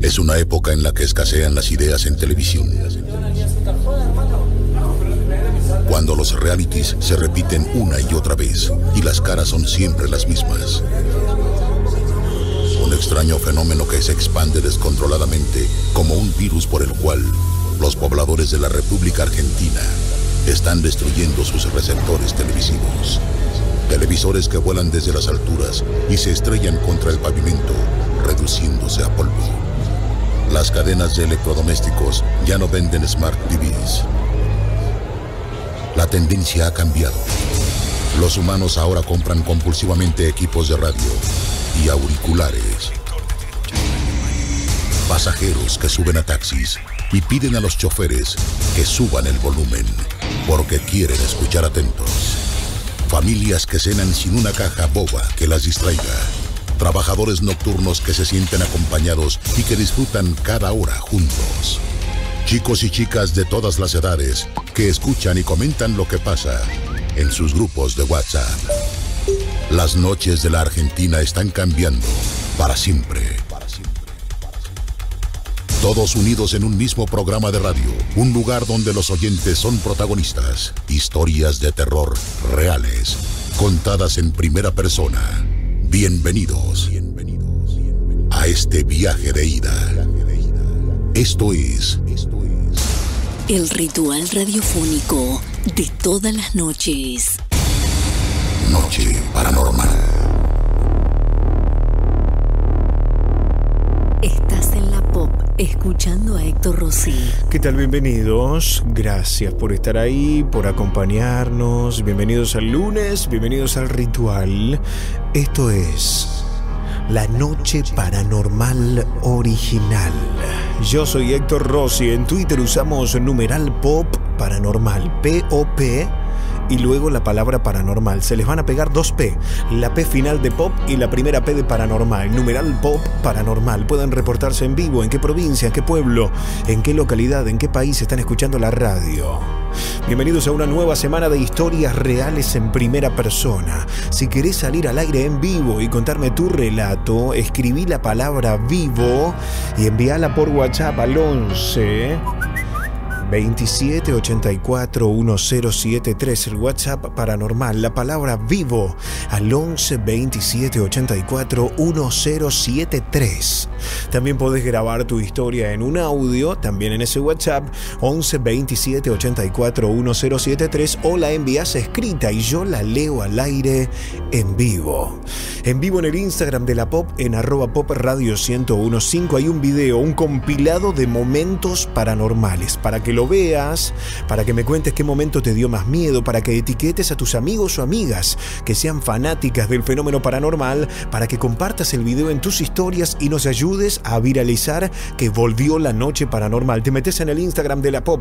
Es una época en la que escasean las ideas en televisión. Cuando los realities se repiten una y otra vez y las caras son siempre las mismas. Un extraño fenómeno que se expande descontroladamente como un virus por el cual los pobladores de la República Argentina están destruyendo sus receptores televisivos. Televisores que vuelan desde las alturas y se estrellan contra el pavimento, reduciéndose a polvo. Las cadenas de electrodomésticos ya no venden Smart TVs. La tendencia ha cambiado. Los humanos ahora compran compulsivamente equipos de radio y auriculares. Pasajeros que suben a taxis y piden a los choferes que suban el volumen porque quieren escuchar atentos. Familias que cenan sin una caja boba que las distraiga. Trabajadores nocturnos que se sienten acompañados y que disfrutan cada hora juntos. Chicos y chicas de todas las edades que escuchan y comentan lo que pasa en sus grupos de WhatsApp. Las noches de la Argentina están cambiando para siempre. Todos unidos en un mismo programa de radio, un lugar donde los oyentes son protagonistas. Historias de terror reales, contadas en primera persona. Bienvenidos a este viaje de ida. Esto es el ritual radiofónico de todas las noches. Noche Paranormal. Estás en la Pop, escuchando a Héctor Rossi. ¿Qué tal? Bienvenidos. Gracias por estar ahí, por acompañarnos. Bienvenidos al lunes, bienvenidos al ritual. Esto es la Noche Paranormal Original. Yo soy Héctor Rossi. En Twitter usamos numeral Pop Paranormal, P-O-P, y luego la palabra paranormal. Se les van a pegar dos P, la P final de Pop y la primera P de paranormal. Numeral Pop Paranormal. Pueden reportarse en vivo, en qué provincia, en qué pueblo, en qué localidad, en qué país están escuchando la radio. Bienvenidos a una nueva semana de historias reales en primera persona. Si querés salir al aire en vivo y contarme tu relato, escribí la palabra vivo y envíala por WhatsApp al 11 27 84 1073, el WhatsApp paranormal, la palabra vivo al 11 27 84 1073. También podés grabar tu historia en un audio, también en ese WhatsApp 11 27 84 1073, o la envías escrita y yo la leo al aire en vivo. En vivo en el Instagram de la Pop, en @popradio1015, hay un video, un compilado de momentos paranormales, para que lo veas, para que me cuentes qué momento te dio más miedo, para que etiquetes a tus amigos o amigas que sean fanáticas del fenómeno paranormal, para que compartas el video en tus historias y nos ayudes a viralizar que volvió la noche paranormal. Te metes en el Instagram de la Pop,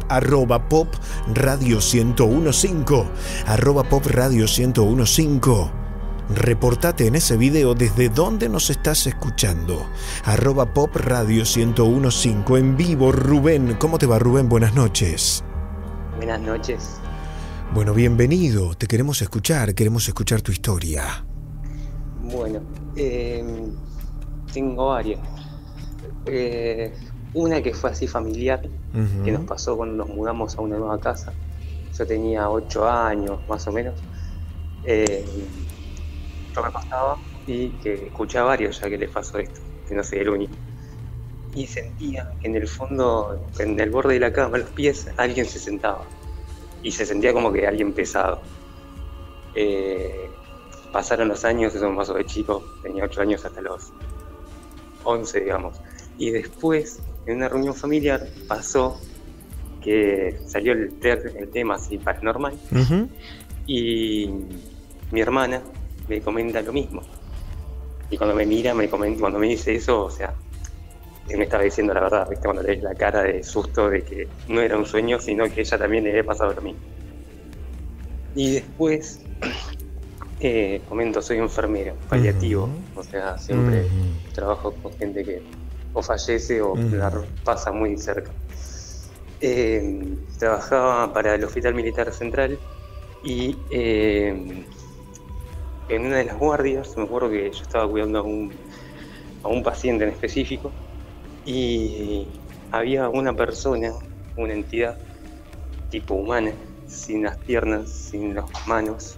@popradio1015, @popradio1015. Reportate en ese video desde dónde nos estás escuchando. @popradio1015 en vivo. Rubén, ¿cómo te va, Rubén? Buenas noches. Buenas noches. Bueno, bienvenido. Te queremos escuchar tu historia. Bueno, tengo varias. Una que fue así familiar, que nos pasó cuando nos mudamos a una nueva casa. Yo tenía 8 años, más o menos. Yo me acostaba y que escuchaba a varios ya que les pasó esto, que no soy el único. Y sentía que en el fondo, en el borde de la cama, a los pies, alguien se sentaba. Y se sentía como que alguien pesado. Pasaron los años, eso me pasó de chico, tenía 8 años hasta los 11, digamos. Y después, en una reunión familiar, pasó que salió el tema así paranormal. Y mi hermana me comenta lo mismo. Y cuando me mira, cuando me dice eso, o sea, él me estaba diciendo la verdad, ¿viste? Cuando le ves la cara de susto de que no era un sueño, sino que ella también le había pasado lo mismo. Y después, comento, soy enfermero, paliativo, o sea, siempre trabajo con gente que o fallece o la pasa muy cerca. Trabajaba para el Hospital Militar Central y en una de las guardias, me acuerdo que yo estaba cuidando a un paciente en específico y había una persona, una entidad tipo humana, sin las piernas, sin las manos,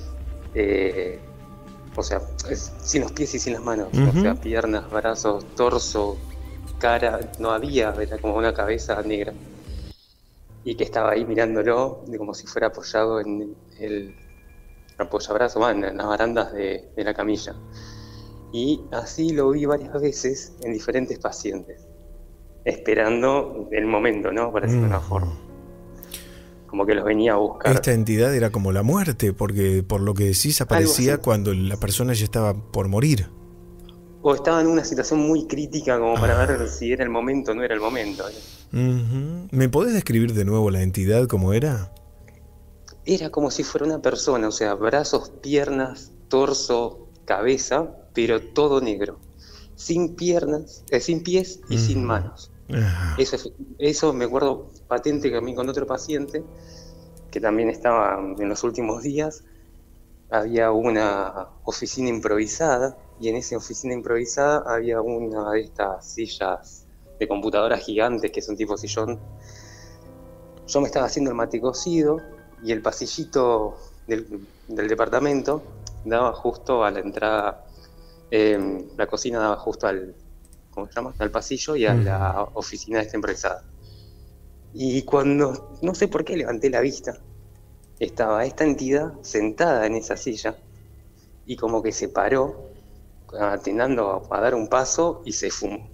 o sea, sin los pies y sin las manos, o sea, piernas, brazos, torso, cara, no había, era como una cabeza negra, y que estaba ahí mirándolo como si fuera apoyado en el apoyabrazo, en las barandas de la camilla. Y así lo vi varias veces en diferentes pacientes, esperando el momento, ¿no? Por decirlo de una forma. Como que los venía a buscar. Esta entidad era como la muerte, porque por lo que decís aparecía cuando la persona ya estaba por morir. O estaba en una situación muy crítica como para ver si era el momento o no era el momento. ¿Me podés describir de nuevo la entidad cómo era? Era como si fuera una persona, o sea, brazos, piernas, torso, cabeza, pero todo negro. Sin piernas, sin pies y sin manos. Eso me acuerdo patente que a mí con otro paciente, que también estaba en los últimos días, había una oficina improvisada, y en esa oficina improvisada había una de estas sillas de computadoras gigantes, que es un tipo sillón. Yo me estaba haciendo el mate cocido, y el pasillito del departamento daba justo a la entrada, la cocina daba justo al pasillo y a la oficina esta improvisada. Y cuando, no sé por qué, levanté la vista, estaba esta entidad sentada en esa silla y como que se paró, atinando a dar un paso, y se fumó.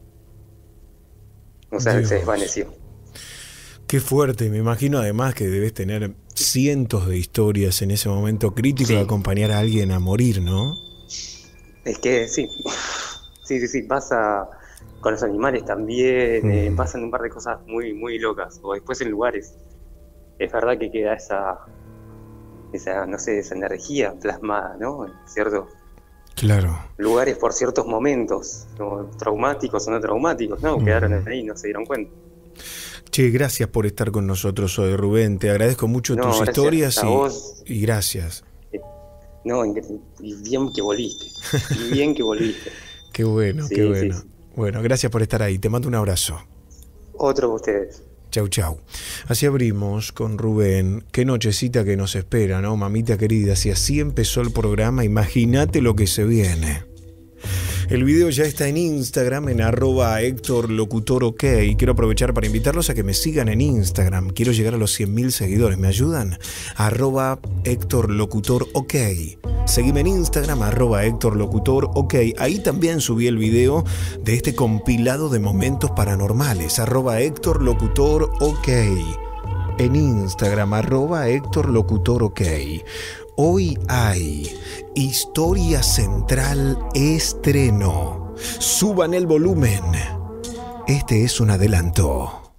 O sea, se desvaneció. Qué fuerte, me imagino además que debes tener cientos de historias en ese momento crítico de acompañar a alguien a morir, ¿no? Es que sí, pasa con los animales también, pasan un par de cosas muy, muy locas, o después en lugares. Es verdad que queda esa no sé, esa energía plasmada, ¿no? En ciertos lugares por ciertos momentos, como traumáticos o no traumáticos, ¿no? Quedaron ahí y no se dieron cuenta. Che, gracias por estar con nosotros hoy, Rubén. Te agradezco mucho tus historias y gracias. No, y bien que volviste. Y bien que volviste. Qué bueno, qué bueno. Sí. Bueno, gracias por estar ahí. Te mando un abrazo. Otro de ustedes. Chau, chau. Así abrimos con Rubén. Qué nochecita que nos espera, ¿no, mamita querida? Si así empezó el programa, imagínate lo que se viene. El video ya está en Instagram, en @HéctorLocutorOK. Quiero aprovechar para invitarlos a que me sigan en Instagram. Quiero llegar a los 100.000 seguidores. ¿Me ayudan? @HéctorLocutorOK. Seguime en Instagram, @HéctorLocutorOK. Ahí también subí el video de este compilado de momentos paranormales. @HéctorLocutorOK. En Instagram, @HéctorLocutorOK. Hoy hay Historia Central estreno. Suban el volumen. Este es un adelanto.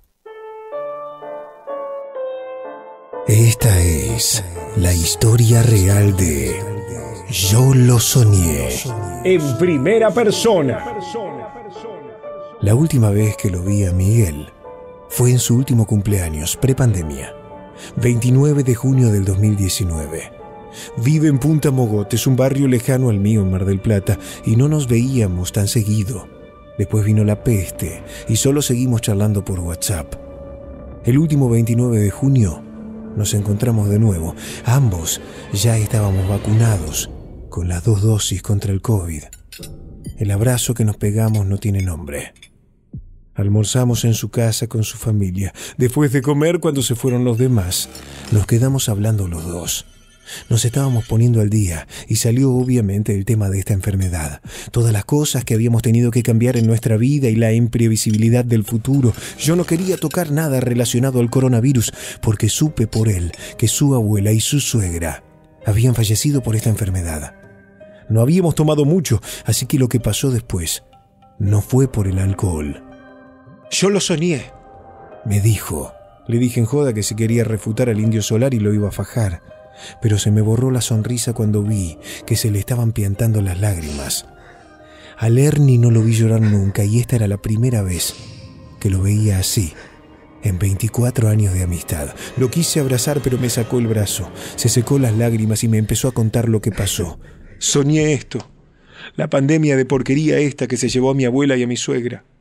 Esta es la historia real de Yo lo soñé. En primera persona. La última vez que lo vi a Miguel fue en su último cumpleaños, prepandemia, 29 de junio del 2019. Vive en Punta Mogotes, un barrio lejano al mío en Mar del Plata, y no nos veíamos tan seguido. Después vino la peste y solo seguimos charlando por WhatsApp. El último 29 de junio nos encontramos de nuevo. Ambos ya estábamos vacunados con las 2 dosis contra el COVID. El abrazo que nos pegamos no tiene nombre. Almorzamos en su casa con su familia. Después de comer, cuando se fueron los demás, nos quedamos hablando los dos. Nos estábamos poniendo al día y salió obviamente el tema de esta enfermedad. Todas las cosas que habíamos tenido que cambiar en nuestra vida y la imprevisibilidad del futuro. Yo no quería tocar nada relacionado al coronavirus porque supe por él que su abuela y su suegra habían fallecido por esta enfermedad. No habíamos tomado mucho, así que lo que pasó después no fue por el alcohol. Yo lo soñé, me dijo. Le dije en joda que si quería refutar al Indio Solar y lo iba a fajar. Pero se me borró la sonrisa cuando vi que se le estaban piantando las lágrimas. Al Ernie no lo vi llorar nunca y esta era la primera vez que lo veía así, en 24 años de amistad. Lo quise abrazar pero me sacó el brazo, se secó las lágrimas y me empezó a contar lo que pasó. Soñé esto, la pandemia de porquería esta que se llevó a mi abuela y a mi suegra.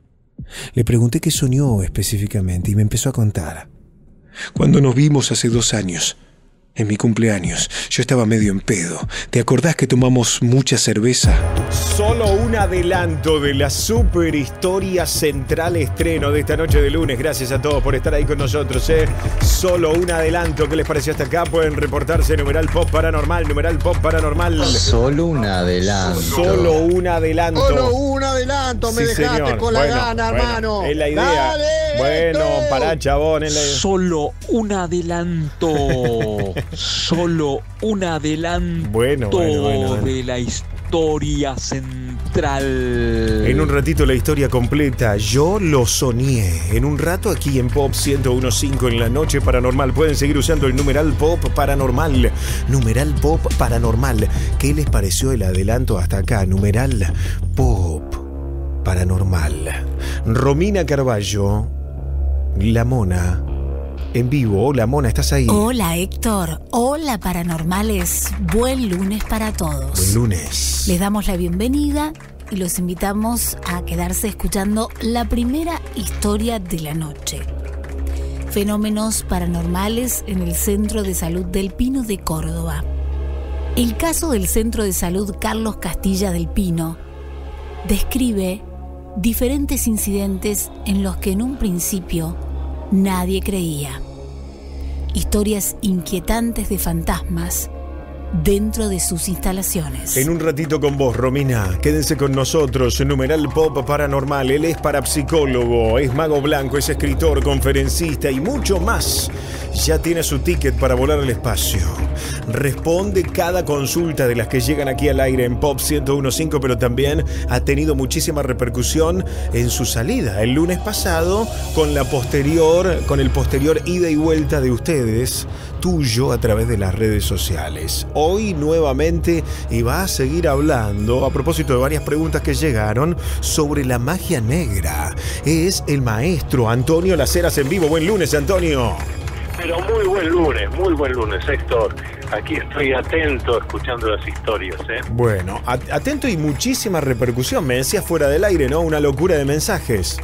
Le pregunté qué soñó específicamente y me empezó a contar. Cuando nos vimos hace 2 años, en mi cumpleaños, yo estaba medio en pedo. ¿Te acordás que tomamos mucha cerveza? Solo un adelanto de la super historia central estreno de esta noche de lunes. Gracias a todos por estar ahí con nosotros, ¿eh? Solo un adelanto. ¿Qué les pareció hasta acá? Pueden reportarse numeral pop paranormal, numeral pop paranormal. Solo un adelanto. Solo un adelanto. Solo un adelanto, me Sí, dejaste señor. con la gana, hermano. Es la idea. Dale, bueno, Héctor. pará, chabón. Es la idea. Solo un adelanto. Solo un adelanto Bueno. de la historia central. En un ratito la historia completa. Yo lo soñé. En un rato aquí en Pop 101.5 en la noche paranormal. Pueden seguir usando el numeral Pop paranormal. Numeral Pop paranormal. ¿Qué les pareció el adelanto hasta acá? Numeral Pop paranormal. Romina Carballo, la Mona, en vivo. Hola, Mona, ¿estás ahí? Hola, Héctor. Hola, paranormales. Buen lunes para todos. Buen lunes. Les damos la bienvenida y los invitamos a quedarse escuchando la primera historia de la noche. Fenómenos paranormales en el Centro de Salud del Pino de Córdoba. El caso del Centro de Salud Carlos Castilla del Pino describe diferentes incidentes en los que en un principio nadie creía. Historias inquietantes de fantasmas dentro de sus instalaciones. En un ratito con vos, Romina. Quédense con nosotros. Numeral Pop paranormal. Él es parapsicólogo, es mago blanco, es escritor, conferencista y mucho más. Ya tiene su ticket para volar al espacio. Responde cada consulta de las que llegan aquí al aire en Pop 101.5, pero también ha tenido muchísima repercusión en su salida el lunes pasado con el posterior ida y vuelta de ustedes, tuyo, a través de las redes sociales. Hoy nuevamente y va a seguir hablando, a propósito de varias preguntas que llegaron, sobre la magia negra. Es el maestro Antonio Las Heras en vivo. Buen lunes, Antonio. Pero muy buen lunes, Héctor. Aquí estoy atento, escuchando las historias, ¿eh? Bueno, atento y muchísima repercusión. Me decías fuera del aire, ¿no? Una locura de mensajes.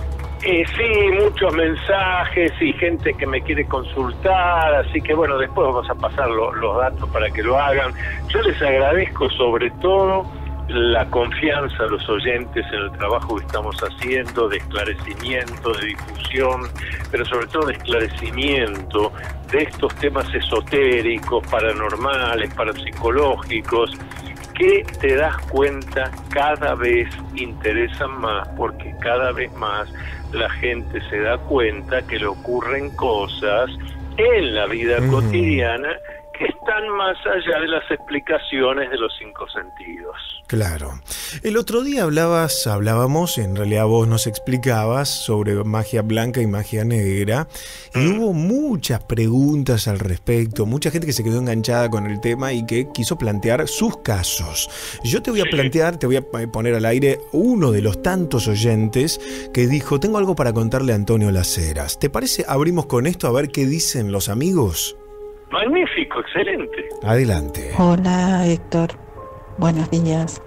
Sí, muchos mensajes y gente que me quiere consultar, así que bueno, después vamos a pasar los datos para que lo hagan. Yo les agradezco sobre todo la confianza a los oyentes en el trabajo que estamos haciendo, de esclarecimiento, de difusión, pero sobre todo de esclarecimiento de estos temas esotéricos, paranormales, parapsicológicos, que te das cuenta cada vez interesan más, porque cada vez más la gente se da cuenta que le ocurren cosas en la vida cotidiana que están más allá de las explicaciones de los 5 sentidos. Claro. El otro día hablábamos, en realidad vos nos explicabas sobre magia blanca y magia negra, y hubo muchas preguntas al respecto, mucha gente que se quedó enganchada con el tema y que quiso plantear sus casos. Yo te voy a plantear, te voy a poner al aire uno de los tantos oyentes que dijo: tengo algo para contarle a Antonio Las Heras. ¿Te parece? Abrimos con esto a ver qué dicen los amigos. Magnífico, excelente. Adelante. Hola, Héctor, buenos días.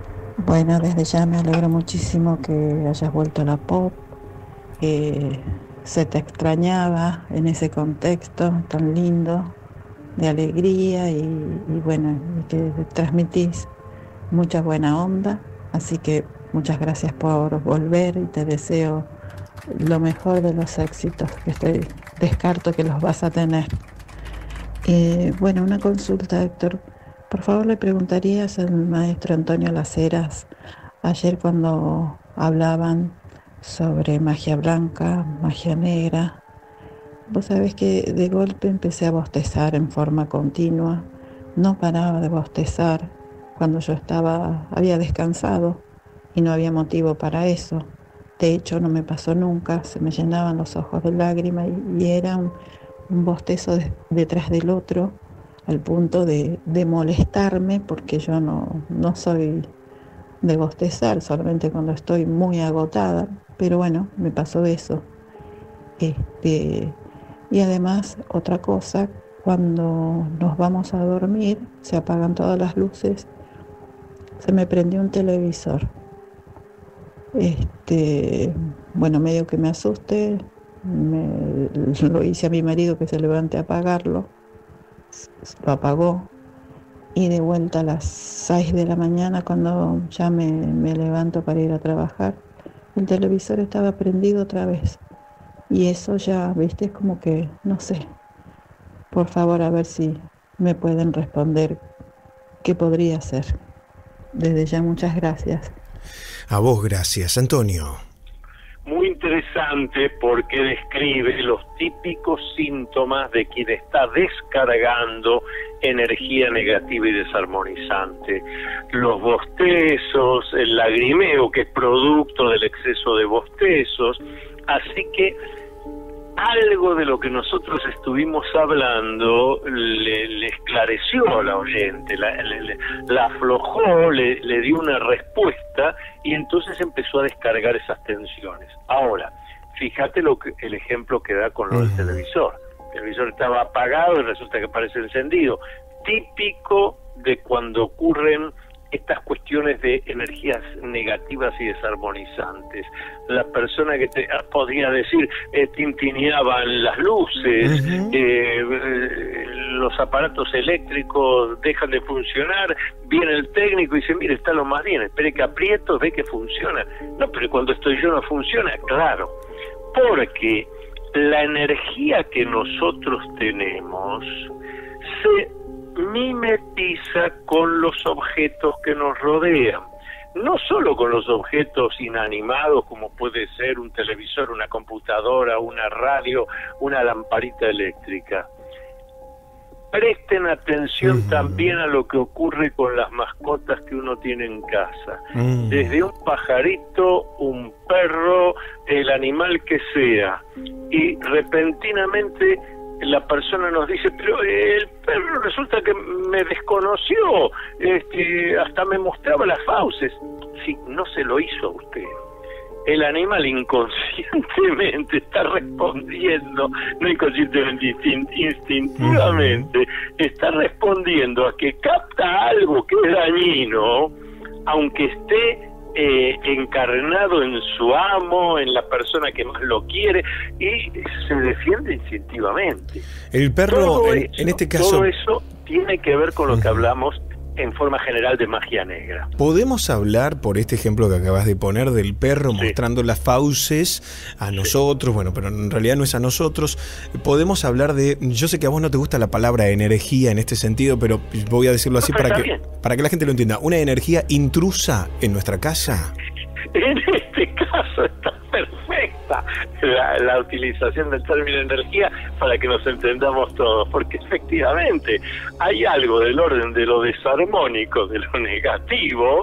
Bueno, desde ya me alegro muchísimo que hayas vuelto a la Pop. Se te extrañaba en ese contexto tan lindo de alegría y bueno, y que transmitís mucha buena onda. Así que muchas gracias por volver y te deseo lo mejor de los éxitos, que descarto que los vas a tener. Bueno, una consulta, Héctor. Por favor, le preguntarías al maestro Antonio Las Heras, ayer cuando hablaban sobre magia blanca, magia negra. Vos sabés que de golpe empecé a bostezar en forma continua. No paraba de bostezar cuando yo había descansado y no había motivo para eso. De hecho, no me pasó nunca, se me llenaban los ojos de lágrimas y era un bostezo detrás del otro, al punto de molestarme, porque yo no soy de bostezar, solamente cuando estoy muy agotada, pero bueno, me pasó eso. Y además, otra cosa, cuando nos vamos a dormir, se apagan todas las luces, se me prendió un televisor. Bueno, medio que me asusté, lo hice a mi marido que se levante a apagarlo, lo apagó, y de vuelta a las 6 de la mañana, cuando ya me levanto para ir a trabajar, el televisor estaba prendido otra vez. Y eso ya, viste, es como que, no sé, por favor, a ver si me pueden responder qué podría hacer. Desde ya, muchas gracias. A vos gracias, Antonio. Muy interesante porque describe los típicos síntomas de quien está descargando energía negativa y desarmonizante. Los bostezos, el lagrimeo que es producto del exceso de bostezos. Así que algo de lo que nosotros estuvimos hablando le esclareció a la oyente, la aflojó, le dio una respuesta y entonces empezó a descargar esas tensiones. Ahora, fíjate el ejemplo que da con lo del televisor. El televisor estaba apagado y resulta que parece encendido. Típico de cuando ocurren estas cuestiones de energías negativas y desarmonizantes. La persona que te podría decir tintineaban las luces, los aparatos eléctricos dejan de funcionar, viene el técnico y dice, mire, está lo más bien, espere que aprieto, ve que funciona. No, pero cuando estoy yo no funciona, claro, porque la energía que nosotros tenemos se mimetiza con los objetos que nos rodean, no solo con los objetos inanimados como puede ser un televisor, una computadora, una radio, una lamparita eléctrica. Presten atención también a lo que ocurre con las mascotas que uno tiene en casa, desde un pajarito, un perro, el animal que sea, y repentinamente la persona nos dice, pero el perro resulta que me desconoció, hasta me mostraba las fauces. Sí, no se lo hizo a usted. El animal inconscientemente está respondiendo, no inconscientemente, instintivamente, está respondiendo a que capta algo que es dañino, aunque esté encarnado en su amo, en la persona que más lo quiere, y se defiende instintivamente. El perro, en este caso... Todo eso tiene que ver con lo que hablamos en forma general de magia negra. ¿Podemos hablar, por este ejemplo que acabas de poner, del perro mostrando las fauces a nosotros? Bueno, pero en realidad no es a nosotros. Podemos hablar de... Yo sé que a vos no te gusta la palabra energía en este sentido, pero voy a decirlo así para que la gente lo entienda. ¿Una energía intrusa en nuestra casa? En este caso está perfecta la utilización del término energía para que nos entendamos todos, porque efectivamente hay algo del orden de lo desarmónico, de lo negativo,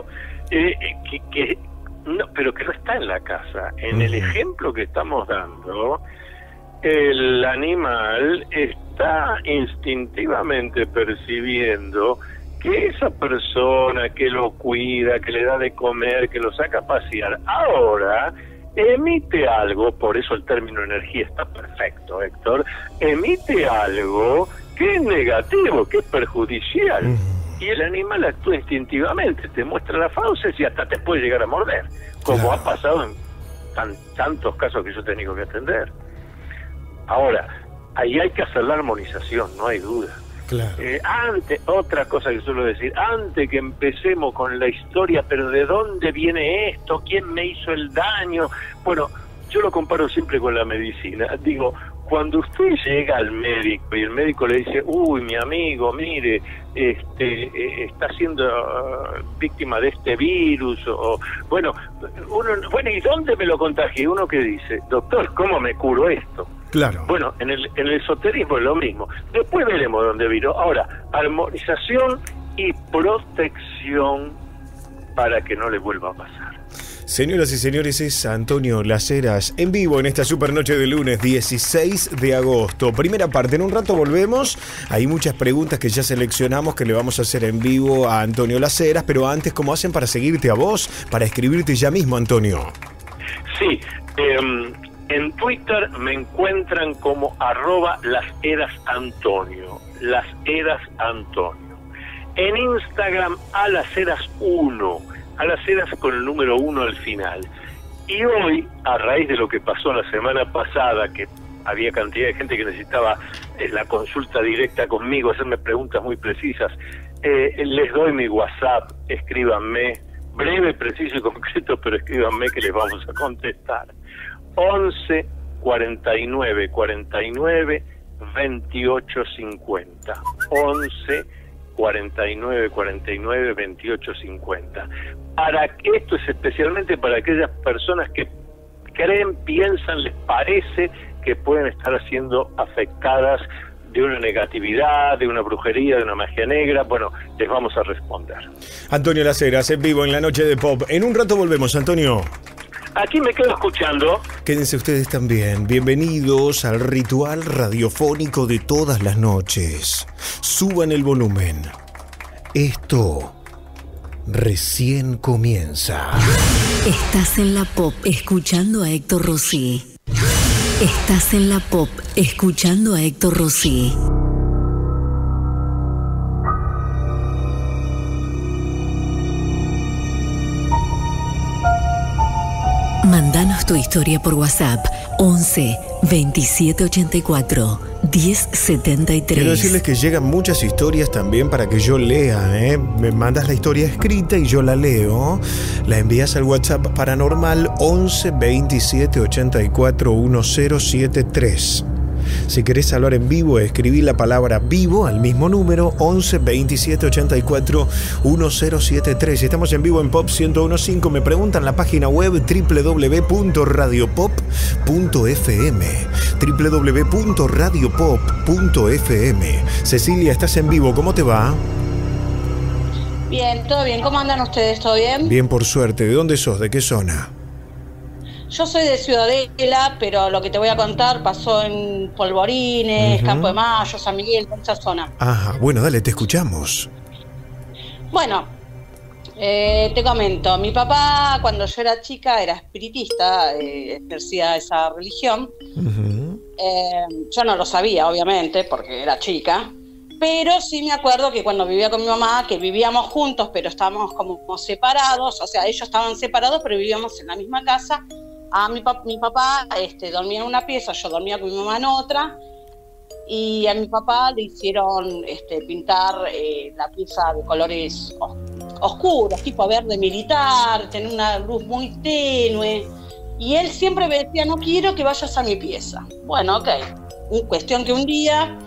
pero que no está en la casa. En el ejemplo que estamos dando, el animal está instintivamente percibiendo que esa persona que lo cuida, que le da de comer, que lo saca a pasear, ahora emite algo, por eso el término energía está perfecto, Héctor, emite algo que es negativo, que es perjudicial, y el animal actúa instintivamente, te muestra las fauces y hasta te puede llegar a morder, como ha pasado en tantos casos que yo he tenido que atender. Ahora, ahí hay que hacer la armonización, no hay duda. Claro. Otra cosa que suelo decir, antes que empecemos con la historia, pero ¿de dónde viene esto? ¿Quién me hizo el daño? Bueno, yo lo comparo siempre con la medicina. Digo, cuando usted llega al médico y el médico le dice, uy, mi amigo, mire, está siendo víctima de este virus, bueno, ¿y dónde me lo contagié? Uno que dice, doctor, ¿cómo me curo esto? Claro. Bueno, en el esoterismo es lo mismo. Después veremos dónde vino. Ahora, armonización y protección para que no le vuelva a pasar. Señoras y señores, es Antonio Las Heras en vivo en esta supernoche de lunes 16 de agosto. Primera parte, en un rato volvemos. Hay muchas preguntas que ya seleccionamos que le vamos a hacer en vivo a Antonio Las Heras, pero antes, ¿cómo hacen para seguirte a vos? Para escribirte ya mismo, Antonio. Sí, en Twitter me encuentran como @LasHerasAntonio. Las Heras Antonio. En Instagram, @LasHeras1. A las Heras con el número 1 al final. Y hoy, a raíz de lo que pasó la semana pasada, que había cantidad de gente que necesitaba la consulta directa conmigo, hacerme preguntas muy precisas, les doy mi WhatsApp, escríbanme, breve, preciso y concreto, pero escríbanme que les vamos a contestar. 11 49 49 28 50. 11 49 49 28 50. Esto es especialmente para aquellas personas que creen, piensan, les parece que pueden estar siendo afectadas de una negatividad, de una brujería, de una magia negra. Bueno, les vamos a responder. Antonio Las Heras, en vivo en la noche de Pop. En un rato volvemos, Antonio. Aquí me quedo escuchando. Quédense ustedes también. Bienvenidos al ritual radiofónico de todas las noches. Suban el volumen. Esto recién comienza. Estás en la Pop escuchando a Héctor Rossi. Estás en la Pop escuchando a Héctor Rossi. Mandanos tu historia por WhatsApp 11 27 84 10 73. Quiero decirles que llegan muchas historias también para que yo lea, ¿eh? Me mandas la historia escrita y yo la leo. La envías al WhatsApp Paranormal 11 27 84 1073. Si querés hablar en vivo, escribí la palabra vivo al mismo número 11 27 84 1073. Estamos en vivo en Pop 101.5. Me preguntan la página web www.radiopop.fm. www.radiopop.fm. Cecilia, estás en vivo, ¿cómo te va? Bien, todo bien. ¿Cómo andan ustedes? ¿Todo bien? Bien, por suerte. ¿De dónde sos? ¿De qué zona? Yo soy de Ciudadela, pero lo que te voy a contar pasó en Polvorines, Campo de Mayo, San Miguel, en esa zona. Ajá, bueno, dale, te escuchamos. Bueno, te comento, mi papá cuando yo era chica era espiritista, ejercía esa religión. Yo no lo sabía, obviamente, porque era chica, pero sí me acuerdo que cuando vivía con mi mamá, que vivíamos juntos, pero estábamos como separados, o sea, ellos estaban separados, pero vivíamos en la misma casa. Mi papá dormía en una pieza, yo dormía con mi mamá en otra, y a mi papá le hicieron pintar la pieza de colores oscuros, tipo verde militar, tener una luz muy tenue, y él siempre me decía, no quiero que vayas a mi pieza. Bueno, ok, cuestión que un día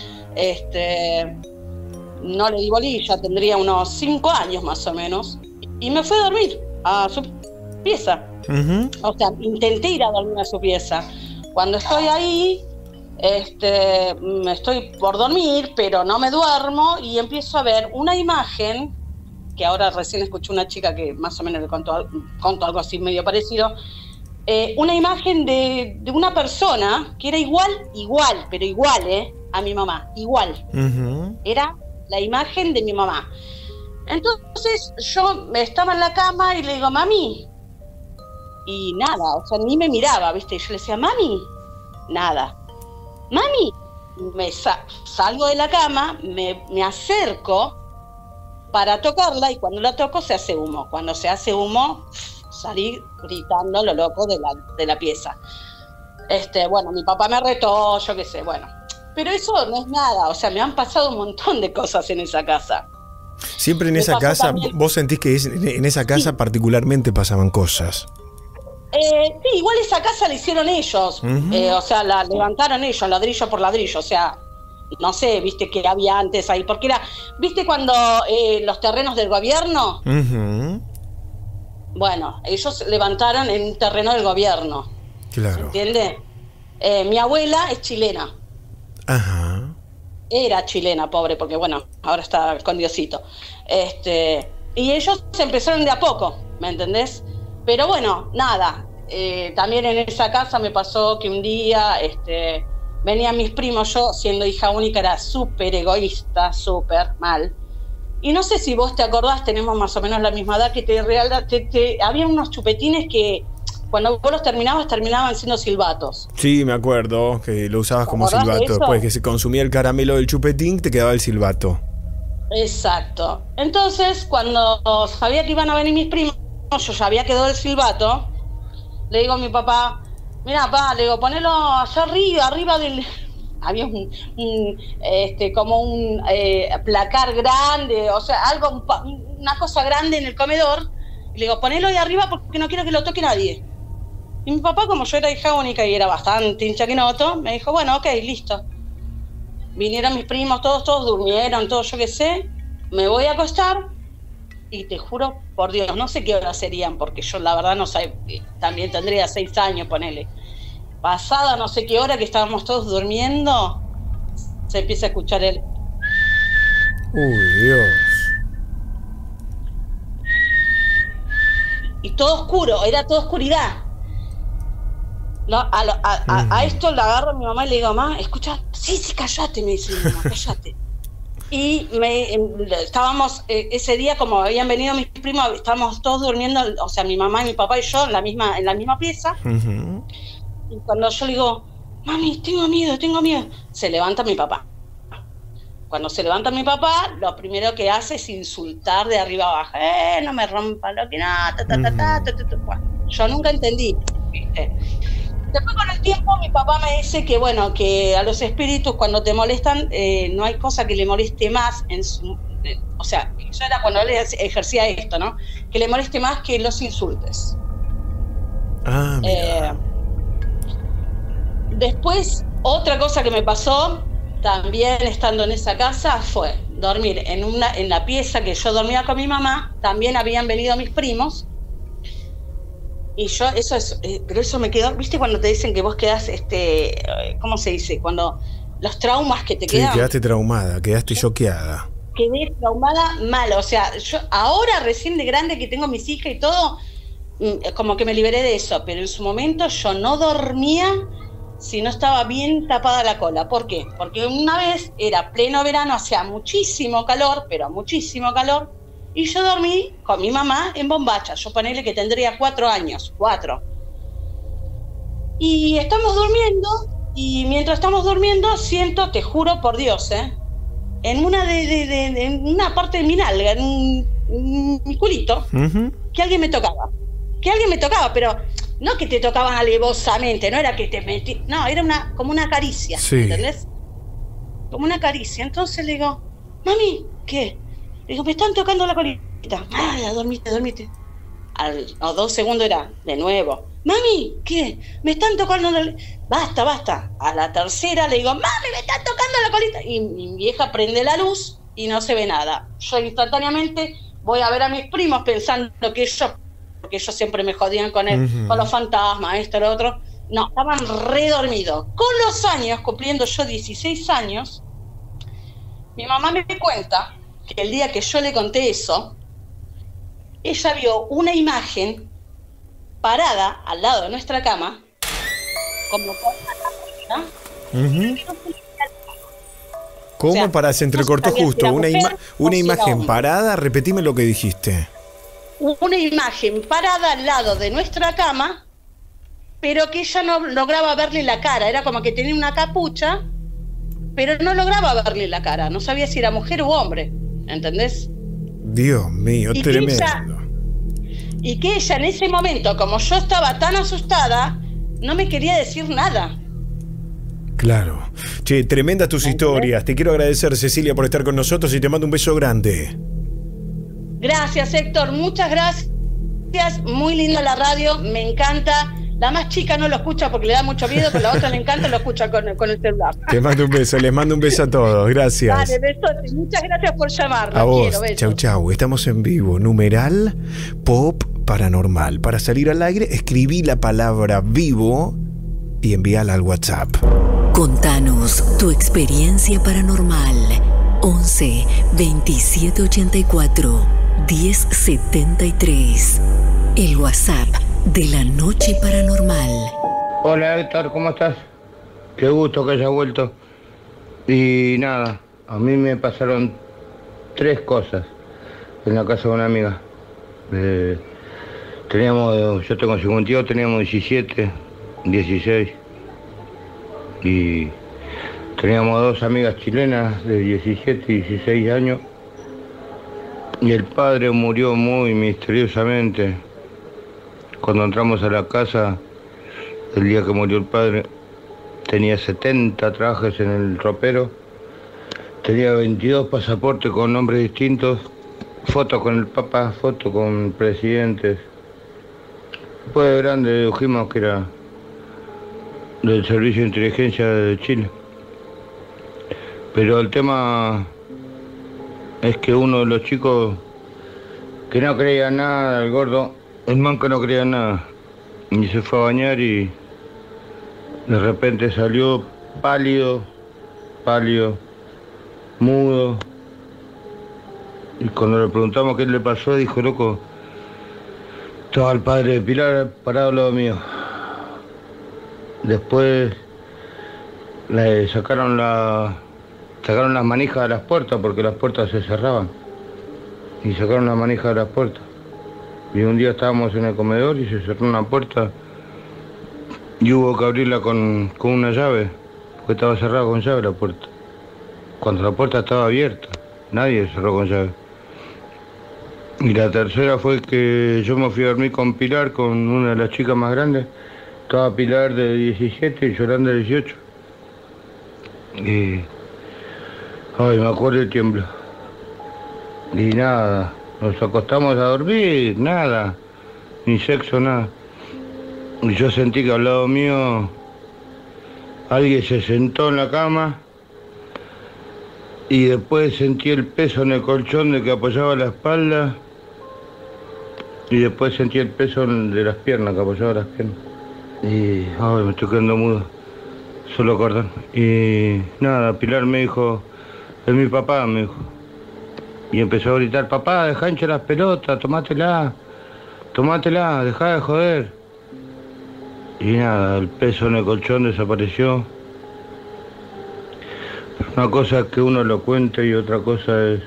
no le di bolilla, tendría unos 5 años más o menos, y me fui a dormir a su pieza. O sea, intenté ir a dormir a su pieza. Cuando estoy ahí, me estoy por dormir, pero no me duermo y empiezo a ver una imagen, que ahora recién escuché una chica que más o menos le contó algo así medio parecido, una imagen de una persona que era igual, pero igual, a mi mamá, igual. Era la imagen de mi mamá. Entonces yo estaba en la cama y le digo, mami, y nada, o sea, ni me miraba, ¿viste? Y yo le decía, mami, nada. Mami, salgo de la cama, me acerco para tocarla y cuando la toco se hace humo. Cuando se hace humo, salí gritando lo loco de la pieza. Bueno, mi papá me retó, yo qué sé, bueno. Pero eso no es nada, o sea, me han pasado un montón de cosas en esa casa. Siempre en esa casa, también. ¿Vos sentís que en esa casa particularmente pasaban cosas? Sí, igual esa casa la hicieron ellos, o sea, la levantaron ellos, ladrillo por ladrillo, o sea, no sé, viste que había antes ahí, porque era, viste cuando los terrenos del gobierno, bueno, ellos levantaron en un terreno del gobierno, claro. ¿Entiendes? Mi abuela es chilena. Ajá. Era chilena, pobre, porque bueno, ahora está con Diosito. Y ellos se empezaron de a poco, ¿me entendés? Pero bueno, nada, también en esa casa me pasó que un día venían mis primos, yo siendo hija única era súper egoísta, súper mal. Y no sé si vos te acordás, tenemos más o menos la misma edad, que había unos chupetines que cuando vos los terminaban siendo silbatos. Sí, me acuerdo, que lo usabas como silbato. Después que se consumía el caramelo del chupetín, te quedaba el silbato. Exacto. Entonces, cuando sabía que iban a venir mis primos, yo ya había quedado el silbato Le digo a mi papá, mira, papá, le digo, ponelo allá arriba del... Había como un placar grande, o sea, una cosa grande en el comedor. Y le digo, ponelo ahí arriba porque no quiero que lo toque nadie. Y mi papá, como yo era hija única y era bastante hinchaquinoto, me dijo, bueno, ok, listo. Vinieron mis primos, todos durmieron, todos, yo qué sé. Me voy a acostar y te juro, por Dios, no sé qué horas serían, porque yo la verdad no sé, también tendría 6 años, ponele. Pasada no sé qué hora que estábamos todos durmiendo, se empieza a escuchar el... Uy, Dios. Y todo oscuro, era toda oscuridad. No, a esto le agarro a mi mamá y le digo, mamá, escucha, sí, cállate, me dice mi mamá, cállate. Y estábamos ese día, como habían venido mis primos, estábamos todos durmiendo, o sea, mi mamá y mi papá y yo en la misma pieza. Uh-huh. Y cuando yo le digo, mami, tengo miedo, se levanta mi papá. Cuando se levanta mi papá, lo primero que hace es insultar de arriba abajo. No me rompa lo que nada, Bueno, yo nunca entendí, ¿viste? Después con el tiempo mi papá me dice que bueno, que a los espíritus cuando te molestan, no hay cosa que le moleste más o sea, eso era cuando él ejercía esto, ¿no? Que le moleste más que los insultes. Después, otra cosa que me pasó, también estando en esa casa, fue dormir en la pieza que yo dormía con mi mamá. También habían venido mis primos. Y yo, pero eso me quedó, ¿viste cuando te dicen que vos quedás, ¿cómo se dice? Cuando los traumas que te quedan. Sí, quedaste traumada, quedaste choqueada. Quedé traumada mal, o sea, yo ahora recién de grande que tengo mis hijas y todo, como que me liberé de eso, pero en su momento yo no dormía si no estaba bien tapada la cola. ¿Por qué? Porque una vez era pleno verano, hacía muchísimo calor, pero muchísimo calor, y yo dormí con mi mamá en bombacha. Yo ponele que tendría 4 años. Y estamos durmiendo, y mientras estamos durmiendo siento, te juro por Dios, en en una parte de mi nalga, en mi culito, uh-huh, que alguien me tocaba, pero no que te tocaban alevosamente, no era que te metí, no, era como una caricia, sí. ¿Entendés? Como una caricia. Entonces le digo, mami, ¿qué? Le digo, me están tocando la colita. Dormite. A los 2 segundos era de nuevo, mami, ¿qué? Me están tocando la... Basta. A la tercera le digo, mami, me están tocando la colita. Y mi vieja prende la luz y no se ve nada. Yo instantáneamente voy a ver a mis primos pensando que porque ellos siempre me jodían con Uh-huh. con los fantasmas, esto, lo otro. No, estaban redormidos. Con los años, cumpliendo yo 16 años, mi mamá me cuenta que el día que yo le conté eso, ella vio una imagen parada al lado de nuestra cama, como con una uh-huh. ¿Cómo? O sea, para se entrecortó justo una imagen parada? Repetime lo que dijiste. Una imagen parada al lado de nuestra cama, pero que ella no lograba verle la cara. Era como que tenía una capucha, pero no lograba verle la cara. No sabía si era mujer u hombre, ¿entendés? Dios mío, tremendo. Y que ella en ese momento, como yo estaba tan asustada, no me quería decir nada. Claro. Che, tremendas tus historias. Te quiero agradecer, Cecilia, por estar con nosotros y te mando un beso grande. Gracias, Héctor, muchas gracias. Muy linda la radio, me encanta. La más chica no lo escucha porque le da mucho miedo, pero la otra le encanta y lo escucha con el celular. Te mando un beso, les mando un beso a todos, gracias. Dale, besote, muchas gracias por llamarnos. A vos, chau, estamos en vivo, numeral Pop Paranormal. Para salir al aire, escribí la palabra vivo y envíala al WhatsApp. Contanos tu experiencia paranormal. 11 27 84 1073. El WhatsApp de la Noche Paranormal. Hola Héctor, ¿cómo estás? Qué gusto que hayas vuelto. Y nada, a mí me pasaron 3 cosas en la casa de una amiga. Yo tengo 52, teníamos 17, 16. Y teníamos 2 amigas chilenas de 17 y 16 años. Y el padre murió muy misteriosamente Cuando entramos a la casa, el día que murió el padre, tenía 70 trajes en el ropero, tenía 22 pasaportes con nombres distintos, fotos con el Papa, fotos con presidentes. Después de grande dedujimos que era del Servicio de Inteligencia de Chile. Pero el tema es que uno de los chicos que no creía nada, el gordo, el man que no creía nada, y se fue a bañar y de repente salió pálido, mudo. Y cuando le preguntamos qué le pasó, dijo, loco, estaba el padre de Pilar parado al lado mío. Después le sacaron las manijas de las puertas porque las puertas se cerraban. Y sacaron las manijas de las puertas. Y un día estábamos en el comedor y se cerró una puerta y hubo que abrirla con una llave, porque estaba cerrada con llave la puerta. Cuando la puerta estaba abierta, nadie cerró con llave. Y la tercera fue que yo me fui a dormir con Pilar, con una de las chicas más grandes. Estaba Pilar de 17 y Yolanda de 18. Y... ay, me acuerdo el tiemblo. Y nada, nos acostamos a dormir, nada. Ni sexo, nada. Y yo sentí que al lado mío alguien se sentó en la cama. Y después sentí el peso en el colchón de que apoyaba la espalda. Y después sentí el peso de las piernas, que apoyaba las piernas. Y... ay, me estoy quedando mudo. Solo acordar. Y nada, Pilar me dijo, es mi papá, me dijo. Y empezó a gritar, papá, dejá hinchar las pelotas, tomátela, dejá de joder. Y nada, el peso en el colchón desapareció. Una cosa es que uno lo cuente y otra cosa es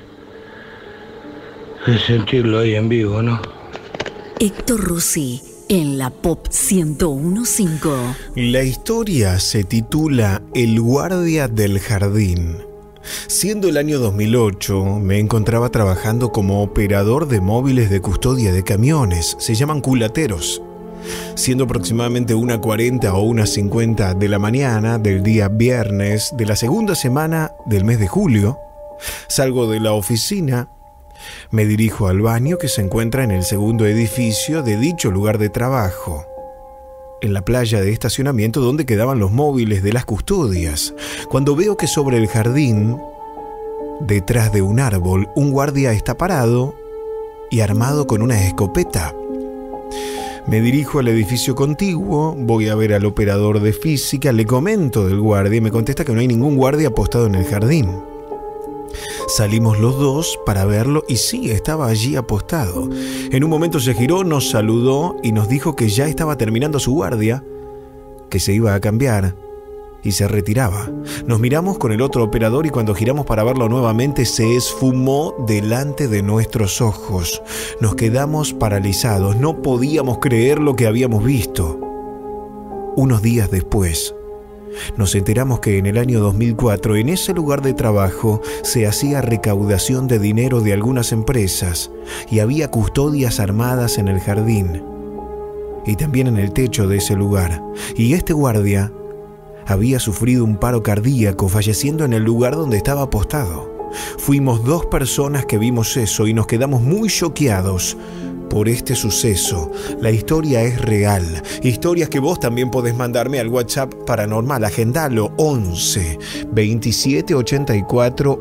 sentirlo ahí en vivo, ¿no? Héctor Rossi, en la Pop 101.5. La historia se titula El guardia del jardín. Siendo el año 2008, me encontraba trabajando como operador de móviles de custodia de camiones. Se llaman culateros. Siendo aproximadamente 1:40 o 1:50 de la mañana del día viernes de la segunda semana del mes de julio, salgo de la oficina, me dirijo al baño que se encuentra en el segundo edificio de dicho lugar de trabajo, en la playa de estacionamiento donde quedaban los móviles de las custodias, cuando veo que sobre el jardín, detrás de un árbol, un guardia está parado y armado con una escopeta. Me dirijo al edificio contiguo, voy a ver al operador de física, le comento del guardia y me contesta que no hay ningún guardia apostado en el jardín. Salimos los dos para verlo y sí, estaba allí apostado. En un momento se giró, nos saludó y nos dijo que ya estaba terminando su guardia, que se iba a cambiar y se retiraba. Nos miramos con el otro operador y cuando giramos para verlo nuevamente se esfumó delante de nuestros ojos. Nos quedamos paralizados, no podíamos creer lo que habíamos visto. Unos días después, nos enteramos que en el año 2004 en ese lugar de trabajo se hacía recaudación de dinero de algunas empresas y había custodias armadas en el jardín y también en el techo de ese lugar. Y este guardia había sufrido un paro cardíaco, falleciendo en el lugar donde estaba apostado. Fuimos 2 personas que vimos eso y nos quedamos muy choqueados por este suceso. La historia es real. Historias que vos también podés mandarme al WhatsApp Paranormal. Agendalo 11 27 84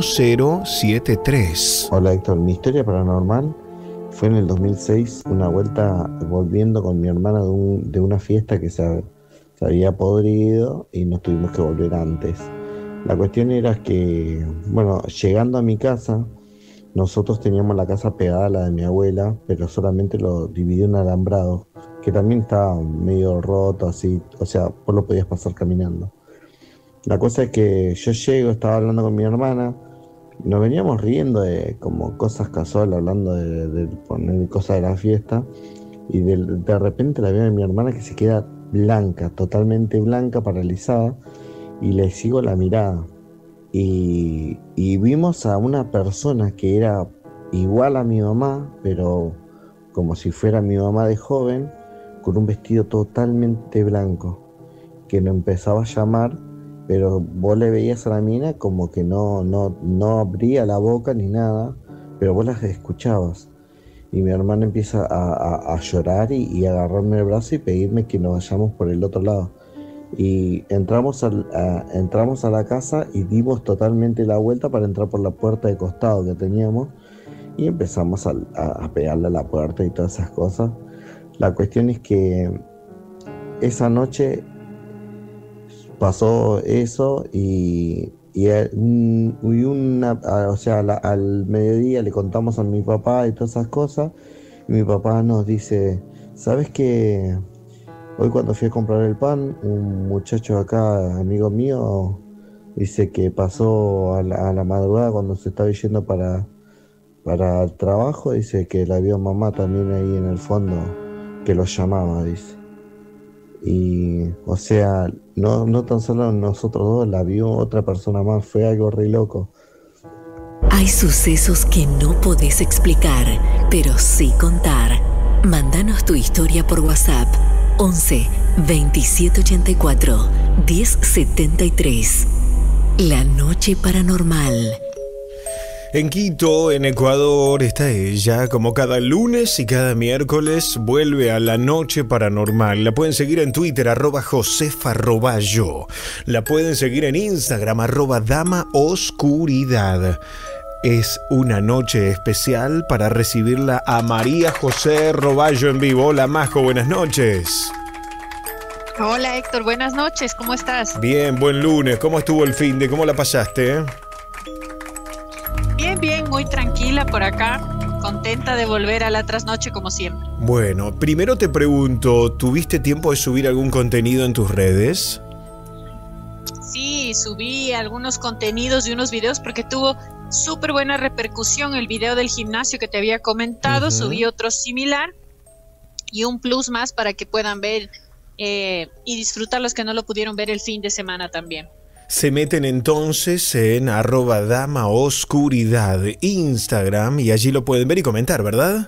1073. Hola Héctor, mi historia paranormal fue en el 2006, una vuelta volviendo con mi hermana de una fiesta que se había podrido y nos tuvimos que volver antes. La cuestión era que, bueno, llegando a mi casa, nosotros teníamos la casa pegada a la de mi abuela, pero solamente lo dividió un alambrado, que también estaba medio roto, así, o sea, vos lo podías pasar caminando. La cosa es que yo llego, estaba hablando con mi hermana, nos veníamos riendo de como cosas casuales, hablando de poner cosas de la fiesta, y de repente la veo a mi hermana que se queda blanca, totalmente blanca, paralizada, y le sigo la mirada. Y vimos a una persona que era igual a mi mamá, pero como si fuera mi mamá de joven, con un vestido totalmente blanco, que lo empezaba a llamar, pero vos le veías a la mina como que no abría la boca ni nada, pero vos las escuchabas. Y mi hermana empieza a llorar y agarrarme el brazo y pedirme que nos vayamos por el otro lado. Y entramos a la casa y dimos totalmente la vuelta para entrar por la puerta de costado que teníamos, y empezamos a pegarle a la puerta y todas esas cosas. La cuestión es que esa noche pasó eso al mediodía le contamos a mi papá y todas esas cosas, y mi papá nos dice: ¿sabes qué? Hoy cuando fui a comprar el pan, un muchacho acá, amigo mío, dice que pasó a la madrugada cuando se estaba yendo para el trabajo, dice que la vio mamá también ahí en el fondo, que lo llamaba, dice. Y, o sea, no tan solo nosotros dos, la vio otra persona más, fue algo re loco. Hay sucesos que no podés explicar, pero sí contar. Mándanos tu historia por WhatsApp 11 2784 1073. La noche paranormal. En Quito, en Ecuador, está ella. Como cada lunes y cada miércoles, vuelve a La Noche Paranormal. La pueden seguir en Twitter, @Josefa_Roballo. La pueden seguir en Instagram, @DamaOscuridad. Es una noche especial para recibirla a María José Roballo en vivo. Hola, Majo, buenas noches. Hola, Héctor, buenas noches, ¿cómo estás? Bien, buen lunes. ¿Cómo estuvo el fin de? ¿Cómo la pasaste? Bien, muy tranquila por acá, contenta de volver a la trasnoche como siempre. Bueno, primero te pregunto, ¿tuviste tiempo de subir algún contenido en tus redes? Sí, subí algunos contenidos y unos videos porque tuvo súper buena repercusión el video del gimnasio que te había comentado. Subí otro similar y un plus más para que puedan ver y disfrutar los que no lo pudieron ver el fin de semana también. Se meten entonces en @DamaOscuridad Instagram y allí lo pueden ver y comentar, ¿verdad?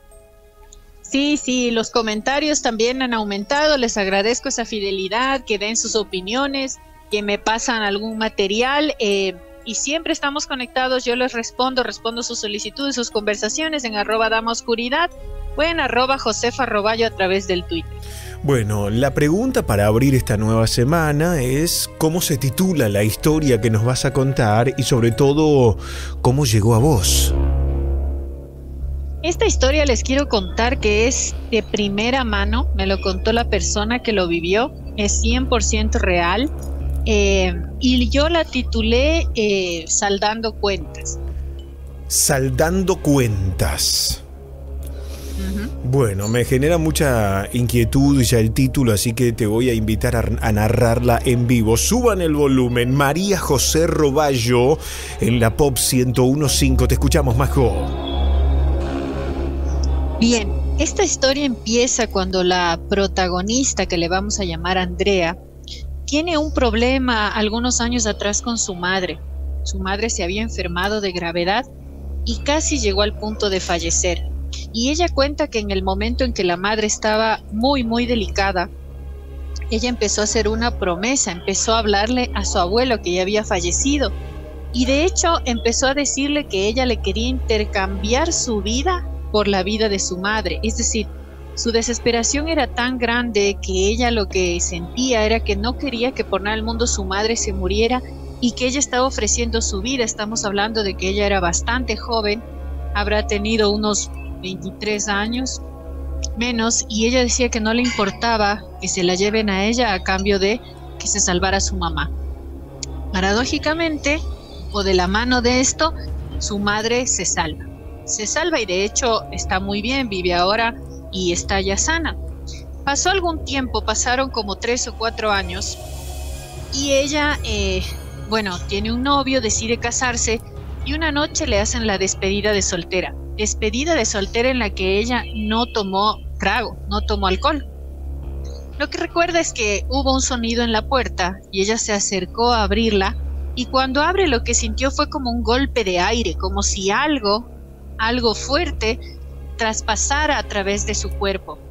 Sí, los comentarios también han aumentado. Les agradezco esa fidelidad, que den sus opiniones, que me pasan algún material y siempre estamos conectados. Yo les respondo sus solicitudes, sus conversaciones en @DamaOscuridad o en @Josefa Roballo a través del Twitter. Bueno, la pregunta para abrir esta nueva semana es ¿cómo se titula la historia que nos vas a contar y sobre todo cómo llegó a vos? Esta historia les quiero contar que es de primera mano, me lo contó la persona que lo vivió, es 100% real y yo la titulé Saldando Cuentas. Saldando Cuentas. Bueno, me genera mucha inquietud ya el título, así que te voy a invitar a narrarla en vivo. Suban el volumen. María José Roballo en la Pop 101.5. Te escuchamos, Majo. Bien, esta historia empieza cuando la protagonista, que le vamos a llamar Andrea, tiene un problema algunos años atrás con su madre. Su madre se había enfermado de gravedad y casi llegó al punto de fallecer. Y ella cuenta que en el momento en que la madre estaba muy delicada, ella empezó a hacer una promesa, empezó a hablarle a su abuelo que ya había fallecido y de hecho empezó a decirle que ella le quería intercambiar su vida por la vida de su madre. Es decir, su desesperación era tan grande que ella lo que sentía era que no quería que por nada del mundo su madre se muriera y que ella estaba ofreciendo su vida. Estamos hablando de que ella era bastante joven, habrá tenido unos 23 años menos, y ella decía que no le importaba que se la lleven a ella a cambio de que se salvara su mamá. Paradójicamente, o de la mano de esto, su madre se salva y de hecho está muy bien, vive ahora y está ya sana. Pasó algún tiempo, pasaron como 3 o 4 años y ella tiene un novio, decide casarse y una noche le hacen la despedida de soltera en la que ella no tomó trago, no tomó alcohol. Lo que recuerda es que hubo un sonido en la puerta y ella se acercó a abrirla y cuando abre lo que sintió fue como un golpe de aire, como si algo fuerte traspasara a través de su cuerpo.